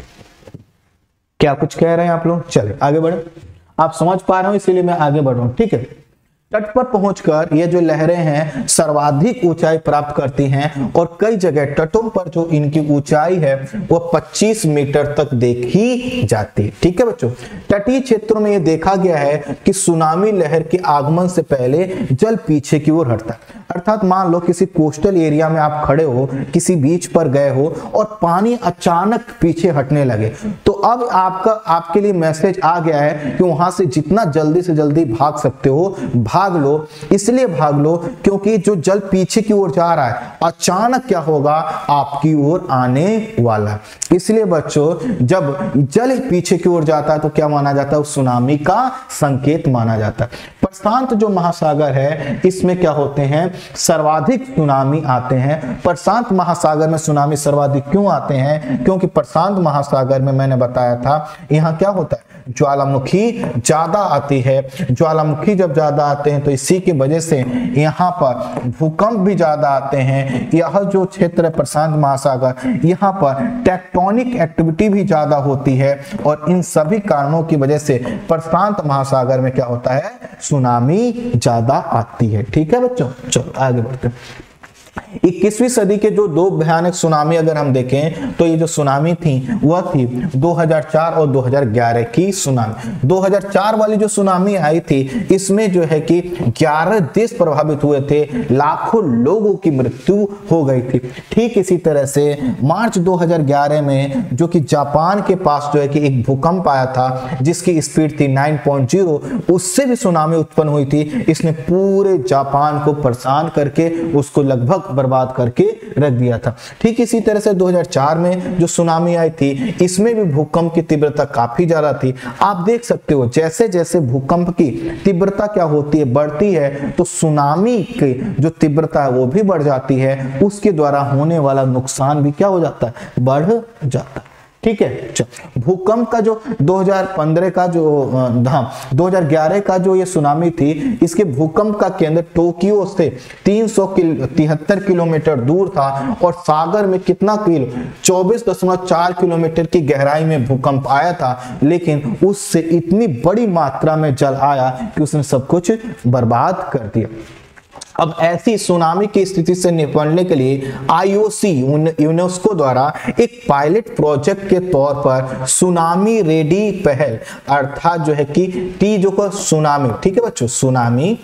क्या कुछ कह रहे हैं आप लोग? चलिए आगे बढ़े, आप समझ पा रहे हो इसीलिए मैं आगे बढ़ रहा हूं। ठीक है, तट पर पहुंचकर ये जो लहरें हैं सर्वाधिक ऊंचाई प्राप्त करती हैं और कई जगह तटों पर जो इनकी ऊंचाई है वो पच्चीस मीटर तक देखी जाती है। ठीक है बच्चों, तटीय क्षेत्रों में ये देखा गया है कि सुनामी लहर के आगमन से पहले जल पीछे की ओर हटता है। अर्थात मान लो किसी कोस्टल एरिया में आप खड़े हो, किसी बीच पर गए हो और पानी अचानक पीछे हटने लगे, तो अब आपका आपके लिए मैसेज आ गया है कि वहां से जितना जल्दी से जल्दी भाग सकते हो भाग लो। इसलिए भाग लो क्योंकि जो जल पीछे की ओर जा रहा है अचानक क्या होगा, आपकी ओर आने वाला है। इसलिए बच्चों जब जल पीछे की ओर जाता है तो क्या माना जाता है, उस सुनामी का संकेत माना जाता है। प्रशांत जो महासागर है इसमें क्या होते हैं, सर्वाधिक सुनामी आते हैं। प्रशांत महासागर में सुनामी सर्वाधिक क्यों आते हैं, क्योंकि प्रशांत महासागर में मैंने बताया था यहाँ क्या होता है, ज्वालामुखी ज्यादा आती है। ज्वालामुखी जब ज्यादा आते हैं तो इसी की वजह से यहाँ पर भूकंप भी ज्यादा आते हैं। यह जो क्षेत्र है प्रशांत महासागर, यहाँ पर टेक्टोनिक एक्टिविटी भी ज्यादा होती है और इन सभी कारणों की वजह से प्रशांत महासागर में क्या होता है, सुनामी ज्यादा आती है। ठीक है बच्चों, चलो आगे बढ़ते हैं। इक्कीसवीं सदी के जो दो भयानक सुनामी अगर हम देखें तो ये जो सुनामी थी वह थी दो हज़ार चार और दो हज़ार ग्यारह की सुनामी। दो हज़ार चार वाली जो सुनामी आई थी इसमें जो है कि ग्यारह देश प्रभावित हुए थे, लाखों लोगों की मृत्यु हो गई थी। ठीक इसी तरह से मार्च दो हज़ार ग्यारह में जो कि जापान के पास जो है कि एक भूकंप आया था जिसकी स्पीड थी नौ पॉइंट ज़ीरो, उससे भी सुनामी उत्पन्न हुई थी। इसने पूरे जापान को परेशान करके उसको लगभग बर्बाद करके रख दिया था। ठीक इसी तरह से दो हज़ार चार में जो सुनामी आई थी इसमें भी भूकंप की तीव्रता काफी ज्यादा थी। आप देख सकते हो जैसे जैसे भूकंप की तीव्रता क्या होती है, बढ़ती है, तो सुनामी की जो तीव्रता है वो भी बढ़ जाती है। उसके द्वारा होने वाला नुकसान भी क्या हो जाता है, बढ़ जाता है। ठीक है, चलो भूकंप का जो दो हज़ार पंद्रह का जो हाँ दो हज़ार ग्यारह का जो ये सुनामी थी, इसके भूकंप का केंद्र टोक्यो से तीन सौ तिहत्तर किलोमीटर दूर था और सागर में कितना किलो चौबीस दशमलव चार किलोमीटर की गहराई में भूकंप आया था। लेकिन उससे इतनी बड़ी मात्रा में जल आया कि उसने सब कुछ बर्बाद कर दिया। अब ऐसी सुनामी की स्थिति से निपटने के लिए आईओसी यूनेस्को द्वारा एक पायलट प्रोजेक्ट के तौर पर सुनामी रेडी पहल, अर्थात जो है कि टी जो का सुनामी, ठीक है बच्चों, सुनामी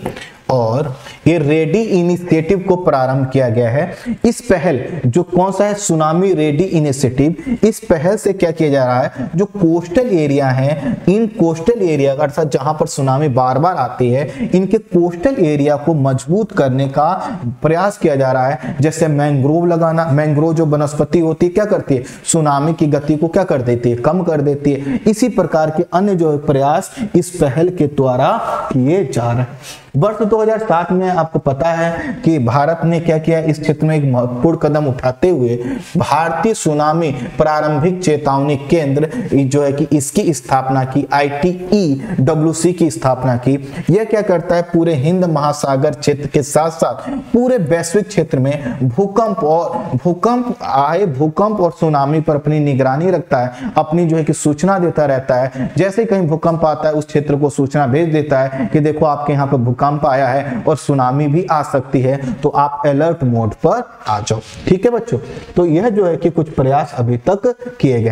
और ये रेडी इनिशिएटिव को प्रारंभ किया गया है। इस पहल जो कौन सा है, सुनामी रेडी इनिशिएटिव, इस पहल से क्या किया जा रहा है, जो कोस्टल एरिया है, इन कोस्टल एरिया अर्थात जहां पर सुनामी बार बार आती है, इनके कोस्टल एरिया को मजबूत करने का प्रयास किया जा रहा है। जैसे मैंग्रोव लगाना, मैंग्रोव जो वनस्पति होती है क्या करती है, सुनामी की गति को क्या कर देती है, कम कर देती है। इसी प्रकार के अन्य जो प्रयास इस पहल के द्वारा किए जा रहे हैं। वर्ष दो हज़ार सात में आपको पता है कि भारत ने क्या किया, इस क्षेत्र में एक महत्वपूर्ण कदम उठाते हुए भारतीय सुनामी प्रारंभिक चेतावनी केंद्र जो है कि इसकी स्थापना की, I T E W C की स्थापना की। यह क्या करता है, पूरे हिंद महासागर क्षेत्र के साथ साथ पूरे वैश्विक क्षेत्र में भूकंप और भूकंप आए भूकंप और सुनामी पर अपनी निगरानी रखता है, अपनी जो है कि सूचना देता रहता है। जैसे कहीं भूकंप आता है उस क्षेत्र को सूचना भेज देता है कि देखो आपके यहाँ पर भूकंप आया है और सुनामी भी आ सकती है, तो आप अलर्ट मोड पर आ जाओ। ठीक है बच्चों, तो यह जो है कि कुछ प्रयास अभी तक किए गए। तो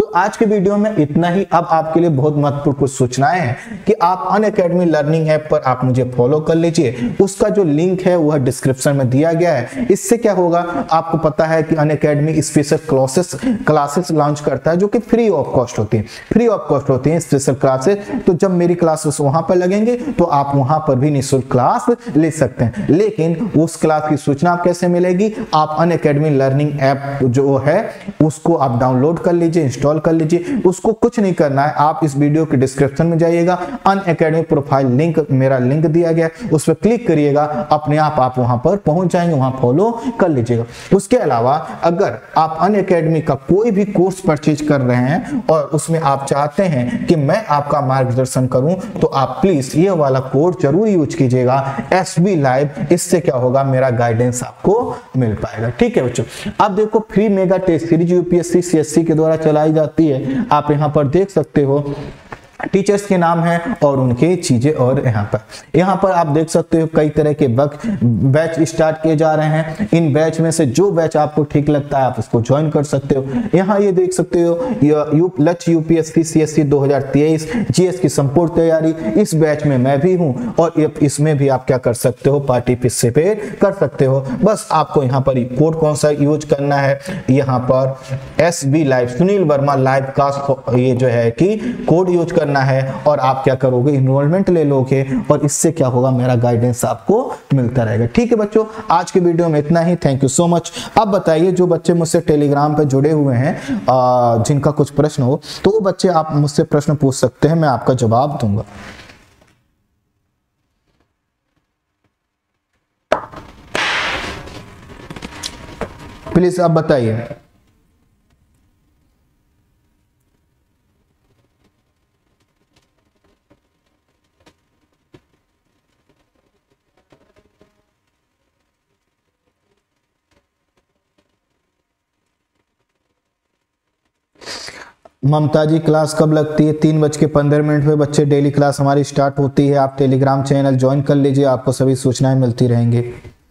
आज के वीडियो में इतना ही। अब आपके लिए बहुत महत्वपूर्ण कुछ सूचनाएं हैं कि आप अनअकैडमी लर्निंग ऐप पर आप मुझे फॉलो कर लीजिए। उसका जो लिंक है वह डिस्क्रिप्शन में दिया गया है। इससे क्या होगा, आपको पता है कि Unacademy special classes classes launch करता है जो कि फ्री ऑफ कॉस्ट होती है। फ्री ऑफ कॉस्ट होती है स्पेशल क्लासेस। तो जब मेरी क्लासेस वहां पर लगेंगे तो आप वहां पर भी निःशुल्क क्लास ले सकते हैं। लेकिन उस क्लास की सूचना आप कैसे मिलेगी, आप अनअकैडमी लर्निंग ऐप जो है उसको आप डाउनलोड कर लीजिए, इंस्टॉल कर लीजिए। उसको कुछ नहीं करना है, आप इस वीडियो के डिस्क्रिप्शन में जाइएगा, अनअकैडमी प्रोफाइल लिंक मेरा लिंक दिया गया, उस पर क्लिक करिएगा, अपने आप आप वहां पर पहुंच जाएंगे, वहां फॉलो कर लीजिएगा। उसके अलावा अगर आप अनअकैडमी का कोई भी कोर्स परचेज कर रहे हैं और उसमें आप चाहते हैं कि मैं आपका मार्गदर्शन करूं, तो आप प्लीज ये वाला कोड जरूर यूज कीजिएगा, एस बी लाइव। इससे क्या होगा, मेरा गाइडेंस आपको मिल पाएगा। ठीक है बच्चों, अब देखो free mega test series UPSC CSC के द्वारा चलाई जाती है। आप यहां पर देख सकते हो टीचर्स के नाम हैं और उनके चीजें, और यहाँ पर यहाँ पर आप देख सकते हो कई तरह के बैच स्टार्ट किए जा रहे हैं। इन बैच में से जो बैच आपको ठीक लगता है आप उसको ज्वाइन कर सकते हो। यहाँ ये देख सकते हो यू लक्ष्य यूपीएससी सीएससी दो हज़ार तेईस जीएस की संपूर्ण तैयारी, इस बैच में मैं भी हूँ और इसमें भी आप क्या कर सकते हो, पार्टिसिपेट कर सकते हो। बस आपको यहाँ पर कोड कौन सा यूज करना है, यहाँ पर S B live Sunil Verma live का ये जो है कि कोड यूज करना है और आप क्या करोगे, इनरोलमेंट ले लोगे और इससे क्या होगा, मेरा गाइडेंस आपको मिलता रहेगा। ठीक है बच्चों, आज के वीडियो में इतना ही। Thank you so much. अब बताइए जो बच्चे मुझसे टेलीग्राम पे जुड़े हुए हैं, आ, जिनका कुछ प्रश्न हो, तो वो बच्चे आप मुझसे प्रश्न पूछ सकते हैं, मैं आपका जवाब दूंगा। प्लीज आप बताइए। ममता जी क्लास कब लगती है? तीन बज के पंद्रह मिनट पे बच्चे डेली क्लास हमारी स्टार्ट होती है। आप टेलीग्राम चैनल ज्वाइन कर लीजिए, आपको सभी सूचनाएं मिलती रहेंगी।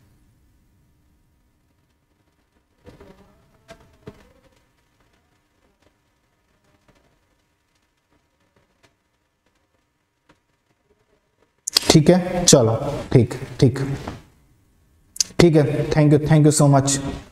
ठीक है, चलो ठीक ठीक ठीक है। Thank you, thank you so much.